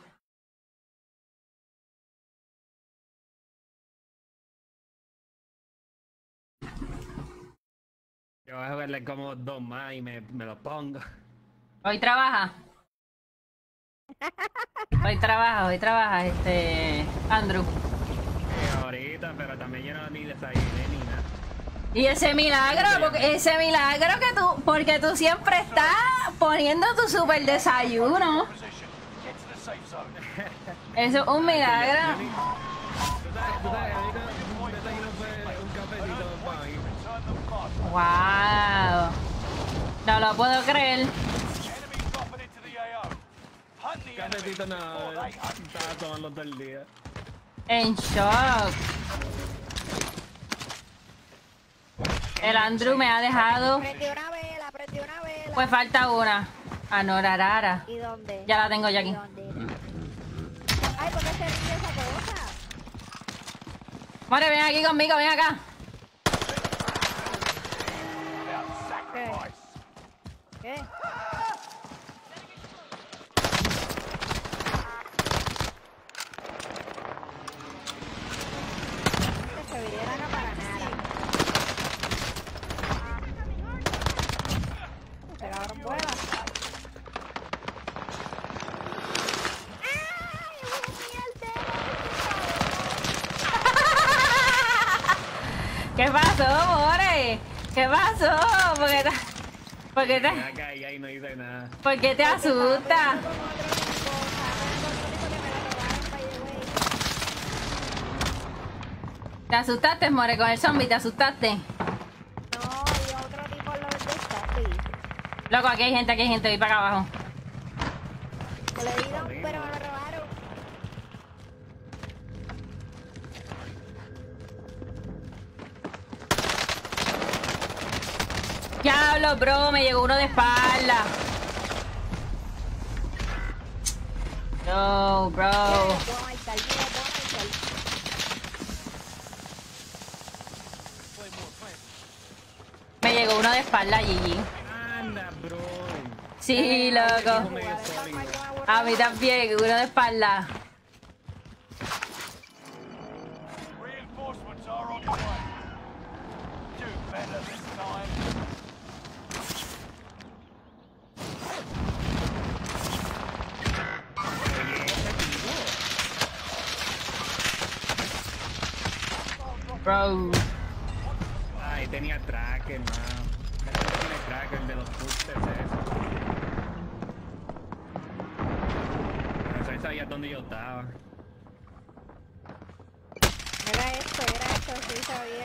Yo voy a verle como dos más y me, me lo pongo. Hoy trabaja. Hoy trabaja, hoy trabaja, este... Andrew. Sí, ahorita, pero también yo no ni desayuné ni nada. Y ese milagro, porque ese milagro que tú, porque tú siempre estás poniendo tu super desayuno. Eso es un milagro. Tú sabes, tú sabes, ahorita un desayuno fue un cafecito para mí. Wow. No lo puedo creer. Cafecito no, estaba tomando todo el día. En shock. El Andrew me ha dejado. Prendí una vela, prendí una vela. Pues falta una. Anorarara. ¿Y dónde? Ya la tengo ya aquí. ¿Y dónde? Ay, porque se More, ven aquí conmigo, ven acá. ¿Qué? ¿Qué? Se viniera acá para nada. Se acabaron vuelas. ¿Qué pasó, More? ¿Qué pasó? ¿Por qué te, por qué te, Acá y ahí no hice nada. por qué te asusta? ¿Te asustaste, More, con el zombie? ¿Te asustaste? No, y otro tipo lo de zombie. Loco, aquí hay gente, aquí hay gente. Voy para acá abajo. Que le dieron, pero me lo robaron. Diablo, bro, me llegó uno de espalda. No, bro. Puedo marcar, mira, puedo marcar. Me llegó uno de espalda, Gigi. Anda, bro. Sí, loco. A mí también, uno de espalda. Reinforcements are on the way. Do better this time. Bro. Ay, tenía tracker, man. Tiene tracker de los boosters, eso. Pero no sabía dónde yo estaba. Era esto, era esto, sí sabía.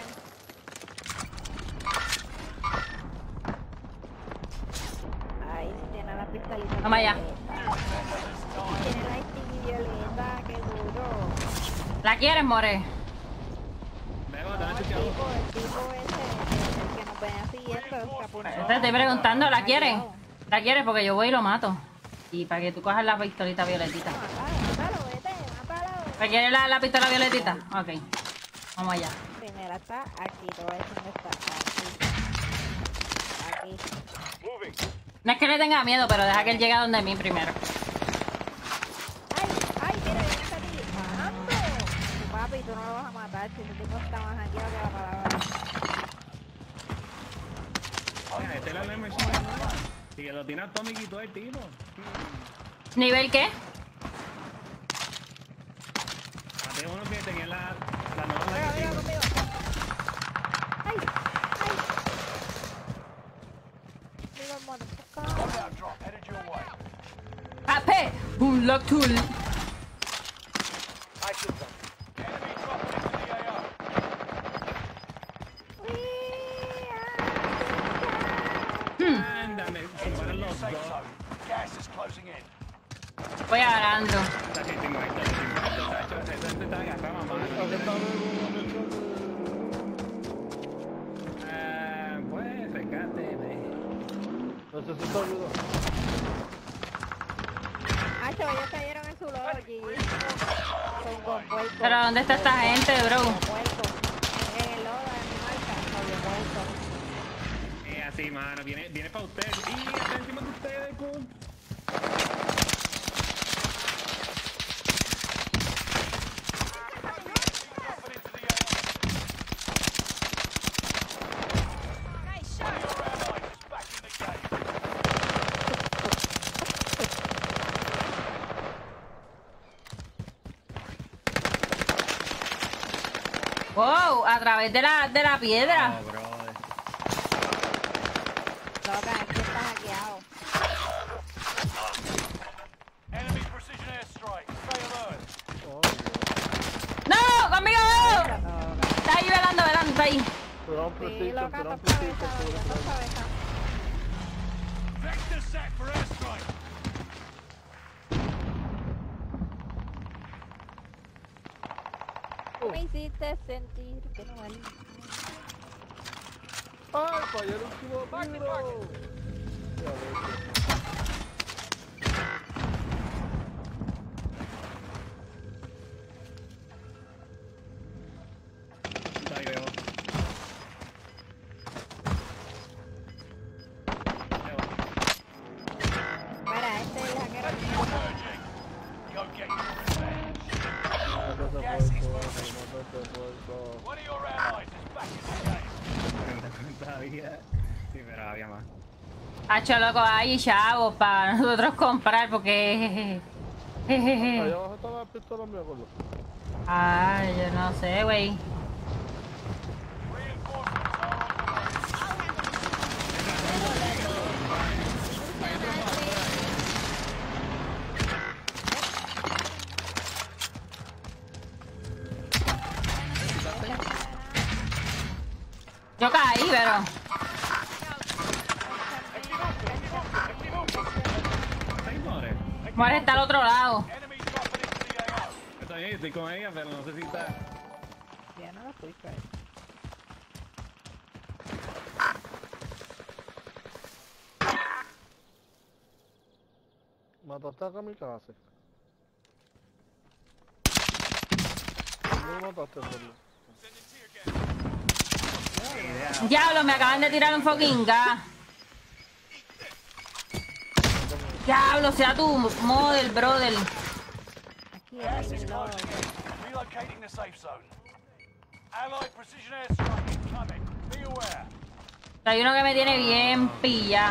Ay, si tiene la pistolita. Vamos allá. Tiene la sticky violeta, qué duro. ¿La quieres, More? Veo, No, ¿dónde el te tipo, quedó? el tipo ese, el que nos venía siguiendo, capullo. Te estoy preguntando, ¿la quieres? ¿La quieres? Porque yo voy y lo mato. Y para que tú cojas la pistolita violetita. Mátalo, mátalo, vete, mátalo. ¿Me quieres la, la pistola violetita? Ok. Vamos allá. Primera está aquí, te voy a decir dónde está. Aquí. Aquí. No es que le tenga miedo, pero deja que él llegue a donde mí primero. Ay, ay, mira, viene esta aquí. ¡Mambo! Papi, tú no lo vas a matar, si ese tipo está más aquí que la palabra. Mira, este es el alarme machine. Si que lo tiene Atomic y todo el tipo. ¿Nivel qué? Había uno que tenía la, la nueva Venga, venga Lightning. conmigo. Ay, ay. Digo, motherfucker. Loadout drop headed your way. ¡Ape! ¡Un lock tool! Enemy dropping into the A O. Ándame, se Into the mueren new los safe dos. zone. Gas is closing in. Voy agarrando. Está que tengo esto, Tacho, ese este está agarrado, mamá. Ah, pues, recáteme. Necesito ayuda. Acho, ellos cayeron en su lodo, Gigi. Son con puerco. ¿Pero dónde está esta gente, bro? Con puerco. En, en el lodo de mi marca, con puerco. Eh, así, mano, viene, viene para ustedes. Y está encima de ustedes, con... Dropping into the A O. Nice shot. Your ally is back in the game. ¡Wow! A través de la, de la piedra. Oh, brother. Loca, es que está hackeado. Enemy precision airstrike. Stay alert. ¡No! ¡Conmigo! Loca. Está ahí velando, velando, está ahí. Tiraron Sí, precision, loca, tiraron dos precision, cabezas, pobre dos Fran. cabezas. Vector set for airstrike. Me hiciste sentir que no valía. ¡Ay, fallé el último tiro! Ya ves. este Gas is puerco, moving. mata este puerco. One of your allies is back in the game. Todavía. Sí, pero había más. Hacho, loco, hay chavos para nosotros comprar porque... Allá abajo está la pistola mía, gordo. Ay, yo no sé, güey. Reinforcements are on the way. Yo caí, pero... ¿Ahí muere? Muere está al otro lado. Enemies dropping into the A O. Estoy ahí, estoy con ella, pero no sé si está... Ya no lo fuiste. Mataste a Kamikaze. No mataste, gordo. Diablo, me acaban de tirar un fucking gas. Diablo, sea tu model, brother. Aquí, Gas ahí is en el closing in. Relocating the safe zone. Allied precision airstrike incoming. Be aware. Hay uno que me tiene bien pilla.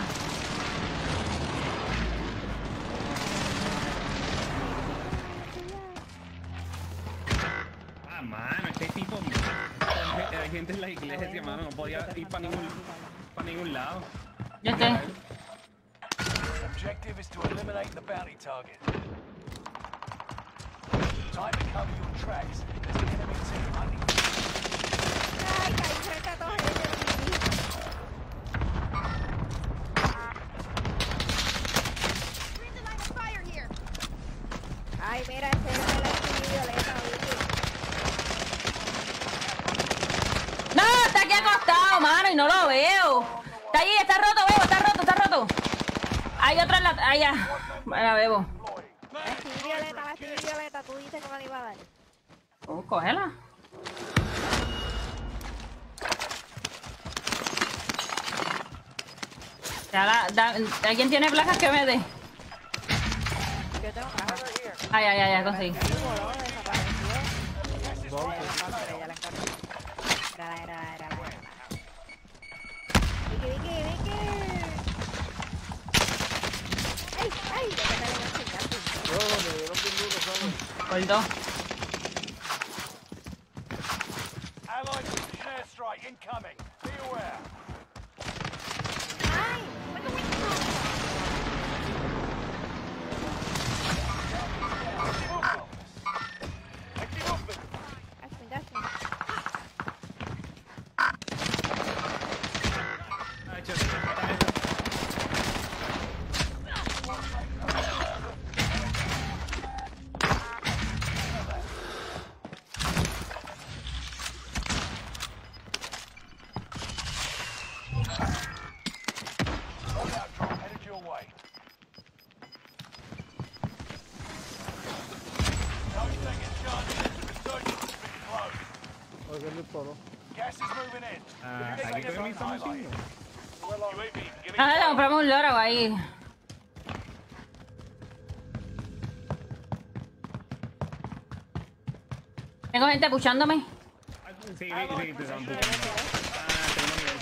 Ah, mano, este tipo... Hay gente en la iglesia, mano, no podía ir para ningún, para ningún lado. Yo estoy. Objective is to eliminate the bounty target. Time to cover your tracks. There's an enemy team hunting. Ay, caí frente a todos ellos. We're in the line of fire here. Ay, mira, ese es el arco violeta, ¿viste? No, está aquí acostado, mano, y no lo veo. Está ahí, está roto, Bebo, está roto, está roto. Hay otro en la... Allá. Bueno, Bebo. La Stevie violeta, la Stevie violeta, tú dices que me la iba a dar. Oh, cógela. Ya la, da, ¿alguien tiene placas que me dé? Yo tengo caja. Ay, ay, ay, ya conseguí. Voló, desapareció. Ya la encontré, ya la encontré. Era, era, era, era. Vicky, Vicky, Vicky. Ay, ay, yo te le gasto, gasto. No, me dieron bien duro, ¿sabes? Por dos. Allied precision airstrike incoming. Be aware. Ay, what the Gasto, gasto. Ah, che, está esto. Loadout drop headed your way. No second chances. Resurgence has been closed. Alguien disparó. Gas is moving in. Ah, Safe aquí estoy en mi zone highlighted. zona. U A V beginning Ah, le compramos un loro ahí. Tengo gente puchándome. Ah, sí, sí, sí, te dan puto. Ah, tengo nivel.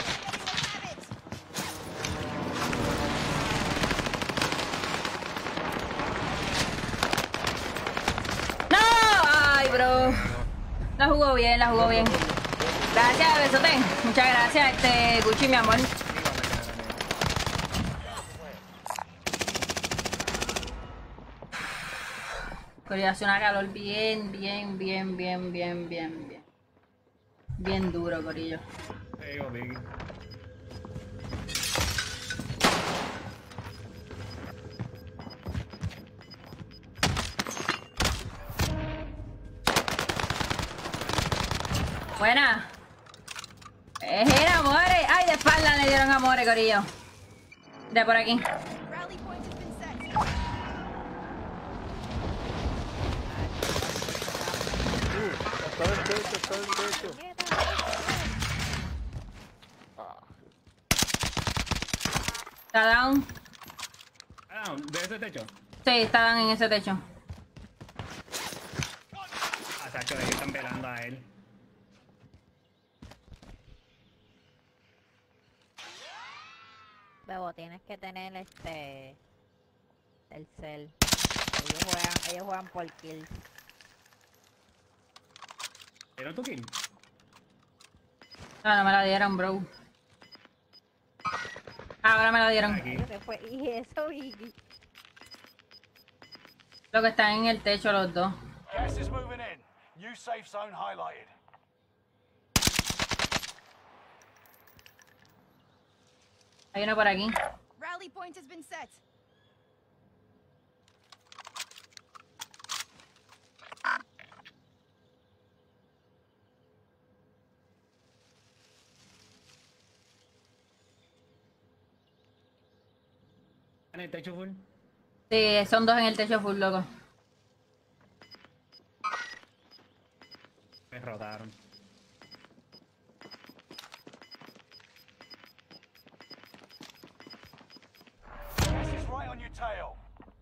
¡No! Ay, bro. La jugó bien, la jugó bien. Gracias, besote. Muchas gracias, este Gucci, mi amor. Pero hace una calor bien, bien, bien, bien, bien, bien, bien. Bien duro, corillo. Te digo, Biggie. Buena. Eh, amores. Ay, de espalda le dieron amores, corillo. De por aquí. Rally point has been set. Uh, está en el techo, está en el techo. Ah, Está down. Ah, ¿de ese techo? Sí, está down en ese techo. Ah, Chacho, ellos están velando a él. Bebo, tienes que tener este... el cel. Ellos juegan, ellos juegan por kills. ¿Vieron tu kill? No, no me la dieron, bro. Ahora me la dieron. Aquí. Se fue. Y eso, y... Lo que están en el techo los dos. Gas is moving in. New safe zone highlighted. Hay uno por aquí. Rally point has been set. ¿En el techo full? Sí, son dos en el techo full, loco. Me rotaron. Gas is right on your tail.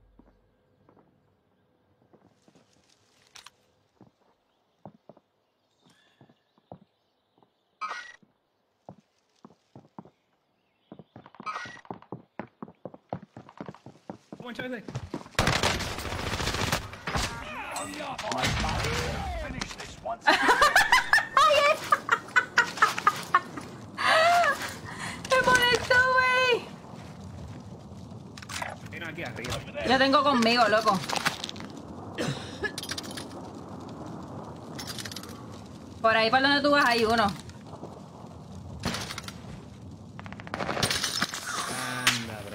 ¿Cómo hecho ese? Finish this once and ¡Me molestó, güey! Vino aquí arriba. Lo tengo conmigo, loco. Por ahí para donde tú vas hay uno. Anda, bro.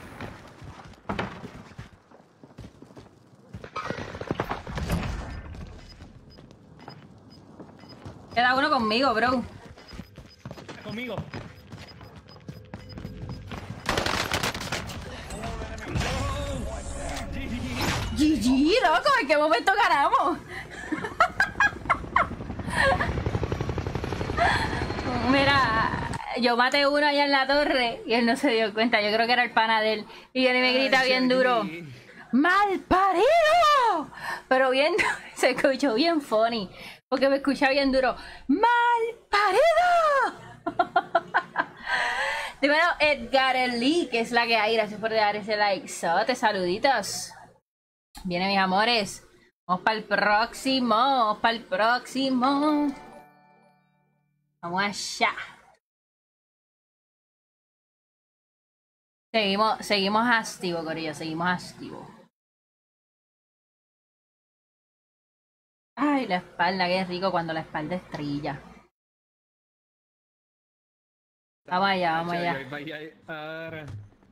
Queda uno conmigo, bro. Conmigo. G G, loco, ¿en qué momento ganamos? Mira, yo maté uno allá en la torre y él no se dio cuenta. Yo creo que era el pana de él. Y viene y me grita Ay, bien Shaggy. duro. ¡Mal parido! Pero bien, se escuchó bien funny. Porque me escucha bien duro. ¡Mal parido! Dímelo, Edgar Lee, que es la que hay. Gracias por dejar ese like. Sote, saluditos. Viene, mis amores. Vamos para el próximo. Vamos para el próximo. Vamos allá. Seguimos, seguimos activo, corillo. Seguimos activo. Ay, la espalda, qué rico cuando la espalda estrella. Vamos allá, vamos Chacho, allá. yo iba allá ahora.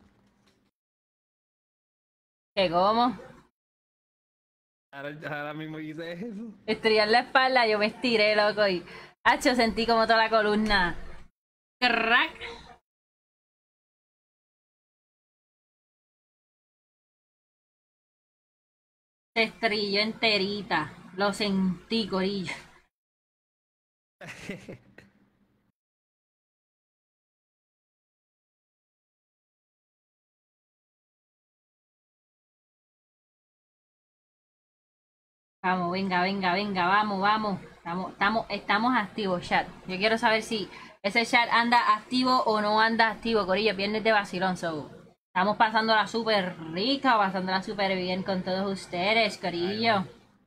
¿Qué como? Ahora, ahora mismo hice eso. Estrellar la espalda, yo me estiré, loco, y... Hacho, sentí como toda la columna. Crack. Se estrelló enterita. Lo sentí, corillo. Vamos, venga, venga, venga, vamos, vamos. Estamos, estamos, estamos activos, chat. Yo quiero saber si ese chat anda activo o no anda activo, corillo. Viernes de vacilón, so. Estamos pasándola súper rica, pasándola súper bien con todos ustedes, corillo.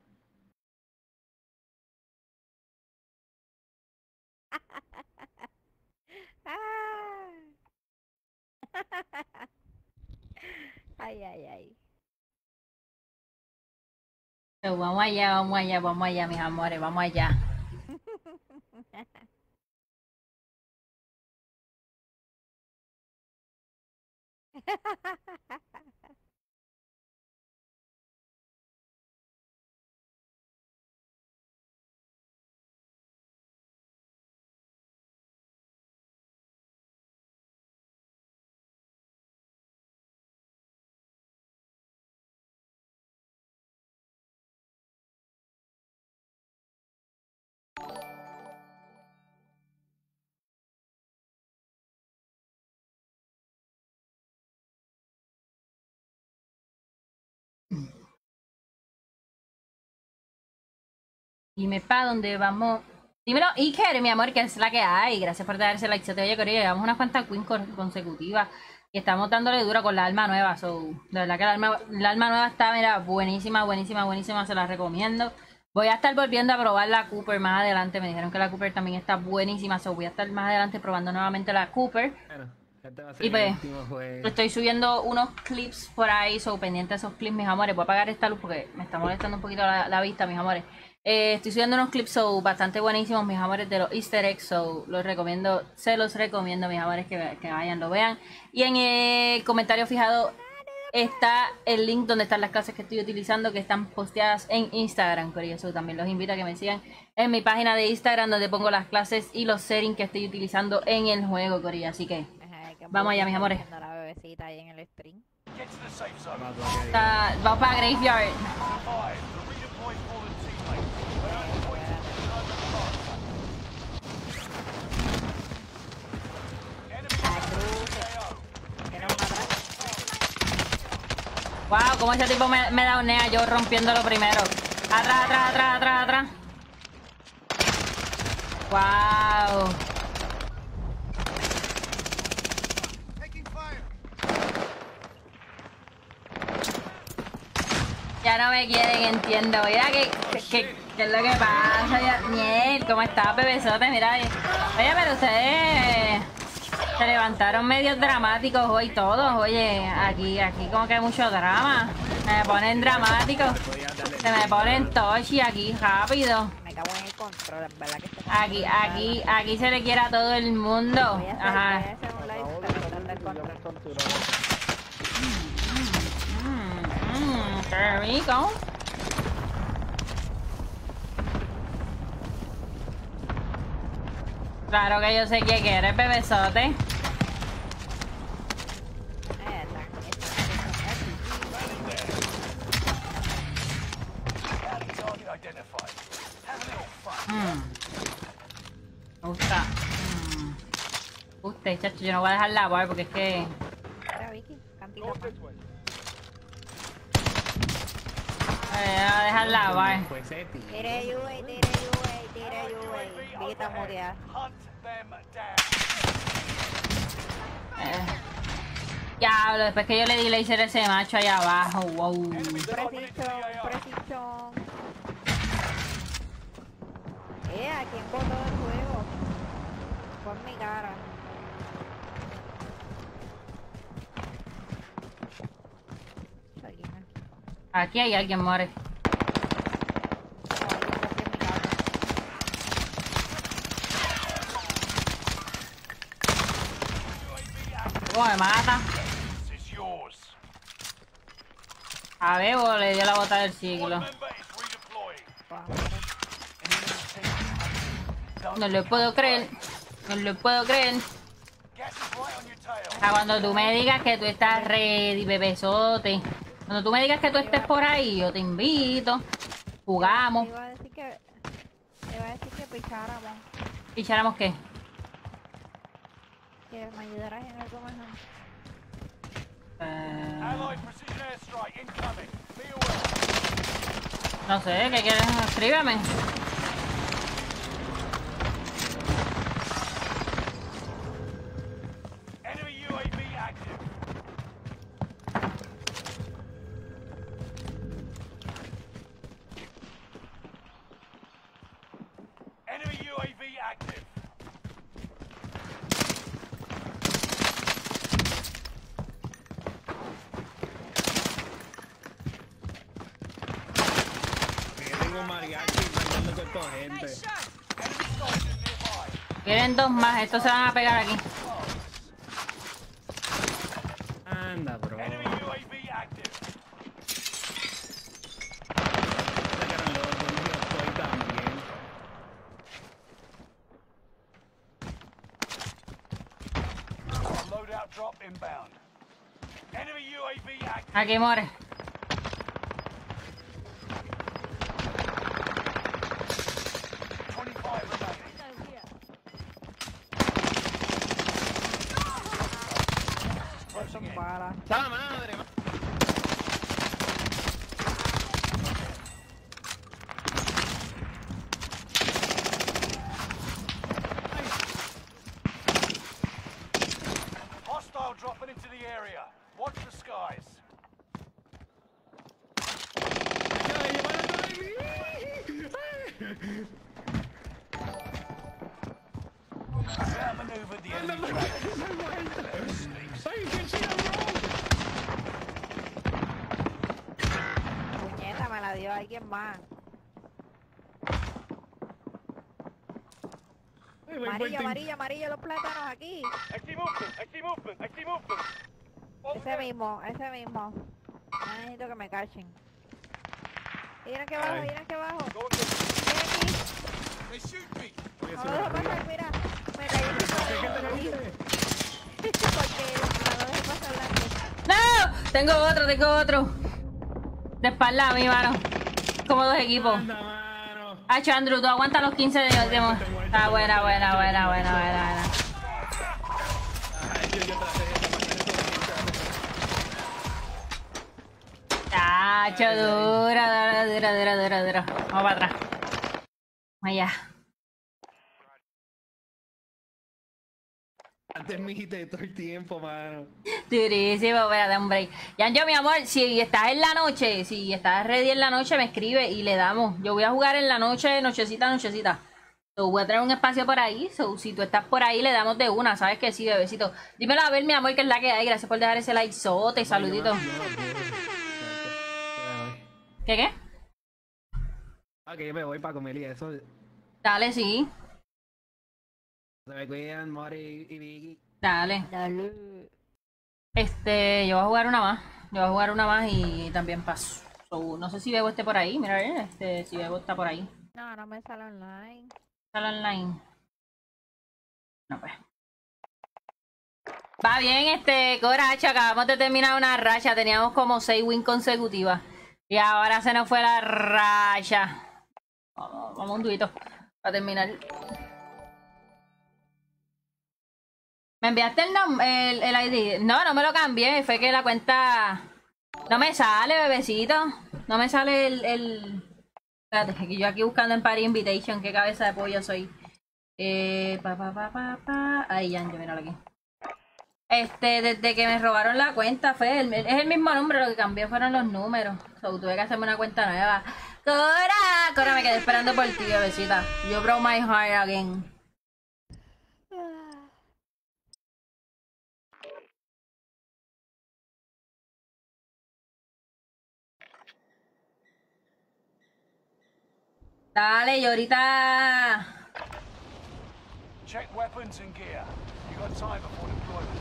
Ay, ay, ay. So, vamos allá, vamos allá, vamos allá, mis amores, vamos allá. Dime pa' dónde vamos. Dímelo, Iker, mi amor, que es la que hay. Gracias por darse like. Se te oye, Corillo. Llevamos unas cuantas queens consecutivas. Y estamos dándole duro con la arma nueva. So, de verdad que la arma, la arma nueva está, mira, buenísima, buenísima, buenísima. Se la recomiendo. Voy a estar volviendo a probar la Cooper más adelante. Me dijeron que la Cooper también está buenísima. So, voy a estar más adelante probando nuevamente la Cooper. Bueno, este va a ser Y pues, el último juego. estoy subiendo unos clips por ahí. So, pendiente de esos clips, mis amores. Voy a apagar esta luz porque me está molestando un poquito la, la vista, mis amores. Eh, estoy subiendo unos clips so, bastante buenísimos, mis amores, de los easter eggs. So, los recomiendo, se los recomiendo, mis amores, que, que vayan, lo vean. Y en el comentario fijado está el link donde están las clases que estoy utilizando, que están posteadas en Instagram, Corillo. So, también los invito a que me sigan en mi página de Instagram, donde pongo las clases y los settings que estoy utilizando en el juego, Corillo. Así que vamos allá, mis amores. La bebecita ahí en el stream. Get to the safe zone. Está- vamos para Graveyard. Five. Redeploy fallen teammate. Earn points to return them fast. Enemy K O. Tiene una atrás. Wow, como ese tipo me, me da unea yo rompiéndolo primero. Atrás, atrás, atrás, atrás, atrás. Wow. Ya no me quieren, entiendo. Mira que, que, que es lo que pasa. Ya- Miel, ¿cómo está, bebesote? Mira. Oye, pero ustedes se levantaron medios dramáticos hoy todos. Oye, aquí, aquí como que hay mucho drama. Me ponen dramáticos. Se me ponen tochi aquí rápido. Me cago en el control, en verdad que está Aquí, aquí, aquí se le quiere a todo el mundo. Voy a hacer, voy a Ajá. hacer un live capturando el control. Mm, qué rico. Claro que yo sé que quieres, bebesote. Eh, esta- esta- Enemy target identified. Have a little fun. Mm. Me gusta. Mm. Usted, chacho, yo no voy a dejar la bar porque es que. Mira, Vicky, cantito Go más. this way. Eh, voy a dejar la bar. Pues Eti. Tire you, wey, tire you, wey, tire you, wey. Vicky está muteada. Hunt them down. Eh. Diablo, después que yo le di laser a ese macho allá abajo. Wow. Precision, precision. Eh, ¿a quién botó del juego? Por mi cara. Alguien aquí. Aquí hay alguien, more. No, alguien cogió mi cara. ¿Cómo me mata? This is yours. A Bebo le dio la bota del siglo. Member is redeploying. No lo puedo creer. No lo puedo creer. Gas is right on your tail. A cuando tú me digas que tú estás ready, bebesote. Cuando tú me digas que tú estés por ahí, yo te invito. Jugamos. Te iba a decir que... Te iba a decir que picháramos. ¿Picháramos qué? Que me ayudaras en algo mejor. Eh, Allied precision airstrike incoming. Be aware. no sé, ¿qué quieres? Escríbeme. Enemy U A V active. Enemy U A V active. Yo tengo un mariachi mandando con toda gente. Nice shot. Enemy soldiers nearby. Quieren dos más, estos se van a pegar aquí. Anda, bro. Enemy U A V active. Sacaron los dos, yo estoy también. Loadout drop inbound. Enemy U A V active. Aquí, more. twenty-five remaining. Son balas. ¡La madre! ma- outmaneuvered the enemy trainers. Puñeta, me la dio alguien más. Amarillo, amarillo, amarillo, los plátanos aquí. I see movement. I see movement. I see movement. Ese mismo, ese mismo. No necesito que me cachen. Miren aquí abajo, miren aquí abajo. Miren aquí. They shoot me. No lo dejo pasar, mira. Me caí en el suelo. Porque no lo dejo pasar la... ¡No! Tengo otro, tengo otro. De espalda a mi mano. Como dos equipos. Hacho, Andrew, tú aguantas los quince de... de... Ah, buena, buena, buena, buena, buena, buena. Hacho, dura, dura, dura, dura, dura, dura. Vamos para atrás. Allá. Antes me dijiste todo el tiempo, mano. Durísimo, espérate un break. Yanjo, mi amor, si estás en la noche, si estás ready en la noche, me escribe y le damos. Yo voy a jugar en la noche, nochecita, nochecita. So, voy a traer un espacio por ahí. So, si tú estás por ahí, le damos de una. ¿Sabes que sí, bebecito? Dímelo a ver, mi amor, que es la que hay. Gracias por dejar ese like sote. Saludito. ¿Qué, qué? Ok, yo me voy para comer y eso. Dale, sí. Se me cuidan, Mori y Vicky. Dale. Dale. Este, yo voy a jugar una más. Yo voy a jugar una más y también paso. So, no sé si Bebo esté por ahí. Mira, eh, este, si Bebo está por ahí. No, no me sale online. Sale online. No, pues. Va bien, este, Coracho, acabamos de terminar una racha. Teníamos como seis wins consecutivas. Y ahora se nos fue la racha. Vamos, vamos un duito para terminar. ¿Me enviaste el, nom el, el I D? No, no me lo cambié. Fue que la cuenta... No me sale, bebecito. No me sale el... el... Espérate, que yo aquí buscando en Party Invitation. Qué cabeza de pollo soy. Eh... Pa, pa, pa, pa, pa. Ahí, ya, yo míralo aquí. Este, desde que me robaron la cuenta fue... El, es el mismo nombre, lo que cambió fueron los números. So, tuve que hacerme una cuenta nueva. Cora, Cora, me quedé esperando por ti, bebecita. You broke my heart again. Dale, y ahorita... Check weapons and gear. You got time before deployment.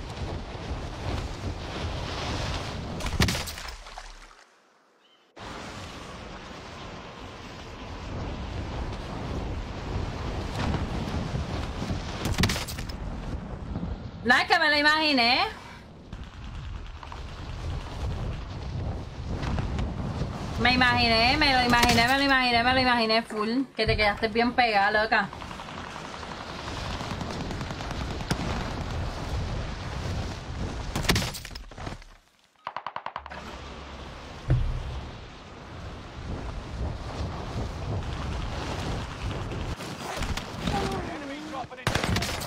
No, es que me lo imaginé. Me imaginé, me lo imaginé, me lo imaginé, me lo imaginé full. Que te quedaste bien pegada, loca. Enemy dropping into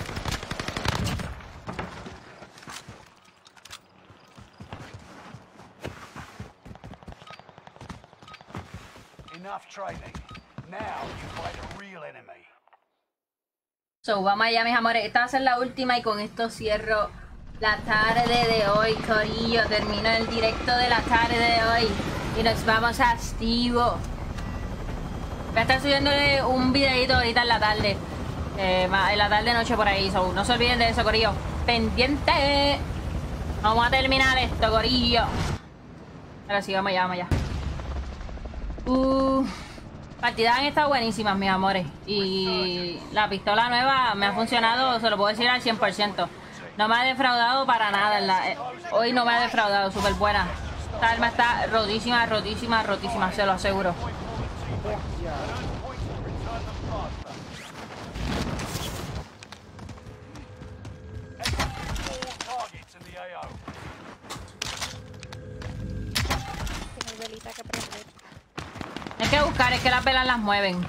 enough training. Now you fight a real enemy. So, vamos allá, mis amores. Esta va a ser la última y con esto cierro la tarde de hoy, corillo. Termino el directo de la tarde de hoy y nos vamos a Activo. Voy a estar subiéndole un videito ahorita en la tarde. Eh, en la tarde noche por ahí. So, no se olviden de eso, corillo. Pendiente. Vamos a terminar esto, corillo. Ahora sí, vamos allá, vamos allá. Uh, partidas han estado buenísimas, mis amores. Y la pistola nueva me ha funcionado, se lo puedo decir al cien por ciento. No me ha defraudado para nada. La, eh, hoy no me ha defraudado, súper buena. Esta arma está rotísima, rotísima, rotísima, se lo aseguro. Tiene velita que prender. Hay que buscar, es que las velas las mueven.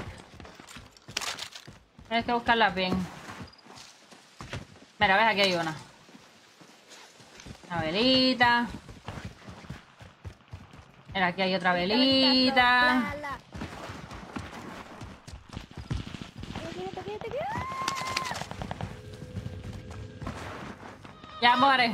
Tienes que buscarlas bien. Mira, ves, aquí hay una. Una velita. Mira, aquí hay otra velita. Ya muere.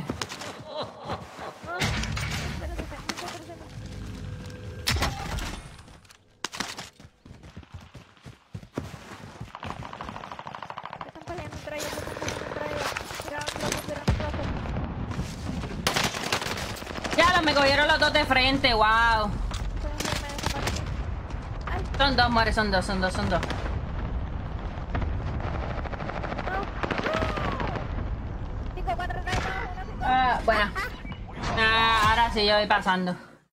Están peleando entre ellos, están peleando entre ellos. Tiraron trozo, tiraron trozo. Ya los me cogieron los dos de frente, wow. Son dos, muere, son dos, son dos, son dos. cinco, cuatro, tres, dos, uno, cinco. Ah, bueno. Ah, ahora sí, yo voy pasando.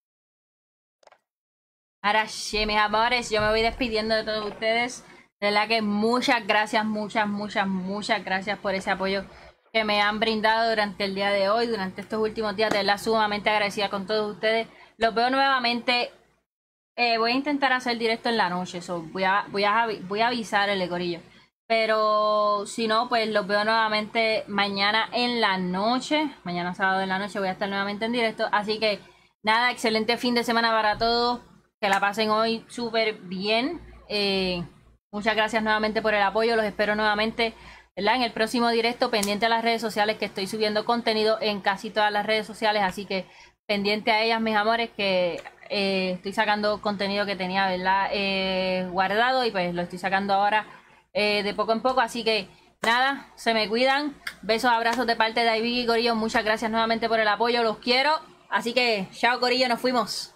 Ahora sí, mis amores, yo me voy despidiendo de todos ustedes. De verdad que muchas gracias, muchas, muchas, muchas gracias por ese apoyo que me han brindado durante el día de hoy, durante estos últimos días. De verdad, sumamente agradecida con todos ustedes. Los veo nuevamente. Eh, voy a intentar hacer directo en la noche. So, voy, a, voy, a, voy a avisar el corillo. Pero si no, pues los veo nuevamente mañana en la noche. Mañana sábado en la noche voy a estar nuevamente en directo. Así que nada, excelente fin de semana para todos. Que la pasen hoy súper bien. Eh, muchas gracias nuevamente por el apoyo. Los espero nuevamente, ¿verdad?, en el próximo directo. Pendiente a las redes sociales, que estoy subiendo contenido en casi todas las redes sociales. Así que pendiente a ellas, mis amores, que eh, estoy sacando contenido que tenía, ¿verdad?, eh, guardado. Y pues lo estoy sacando ahora eh, de poco en poco. Así que nada, se me cuidan. Besos, abrazos de parte de Ivy y Corillo. Muchas gracias nuevamente por el apoyo. Los quiero. Así que chao, Corillo, nos fuimos.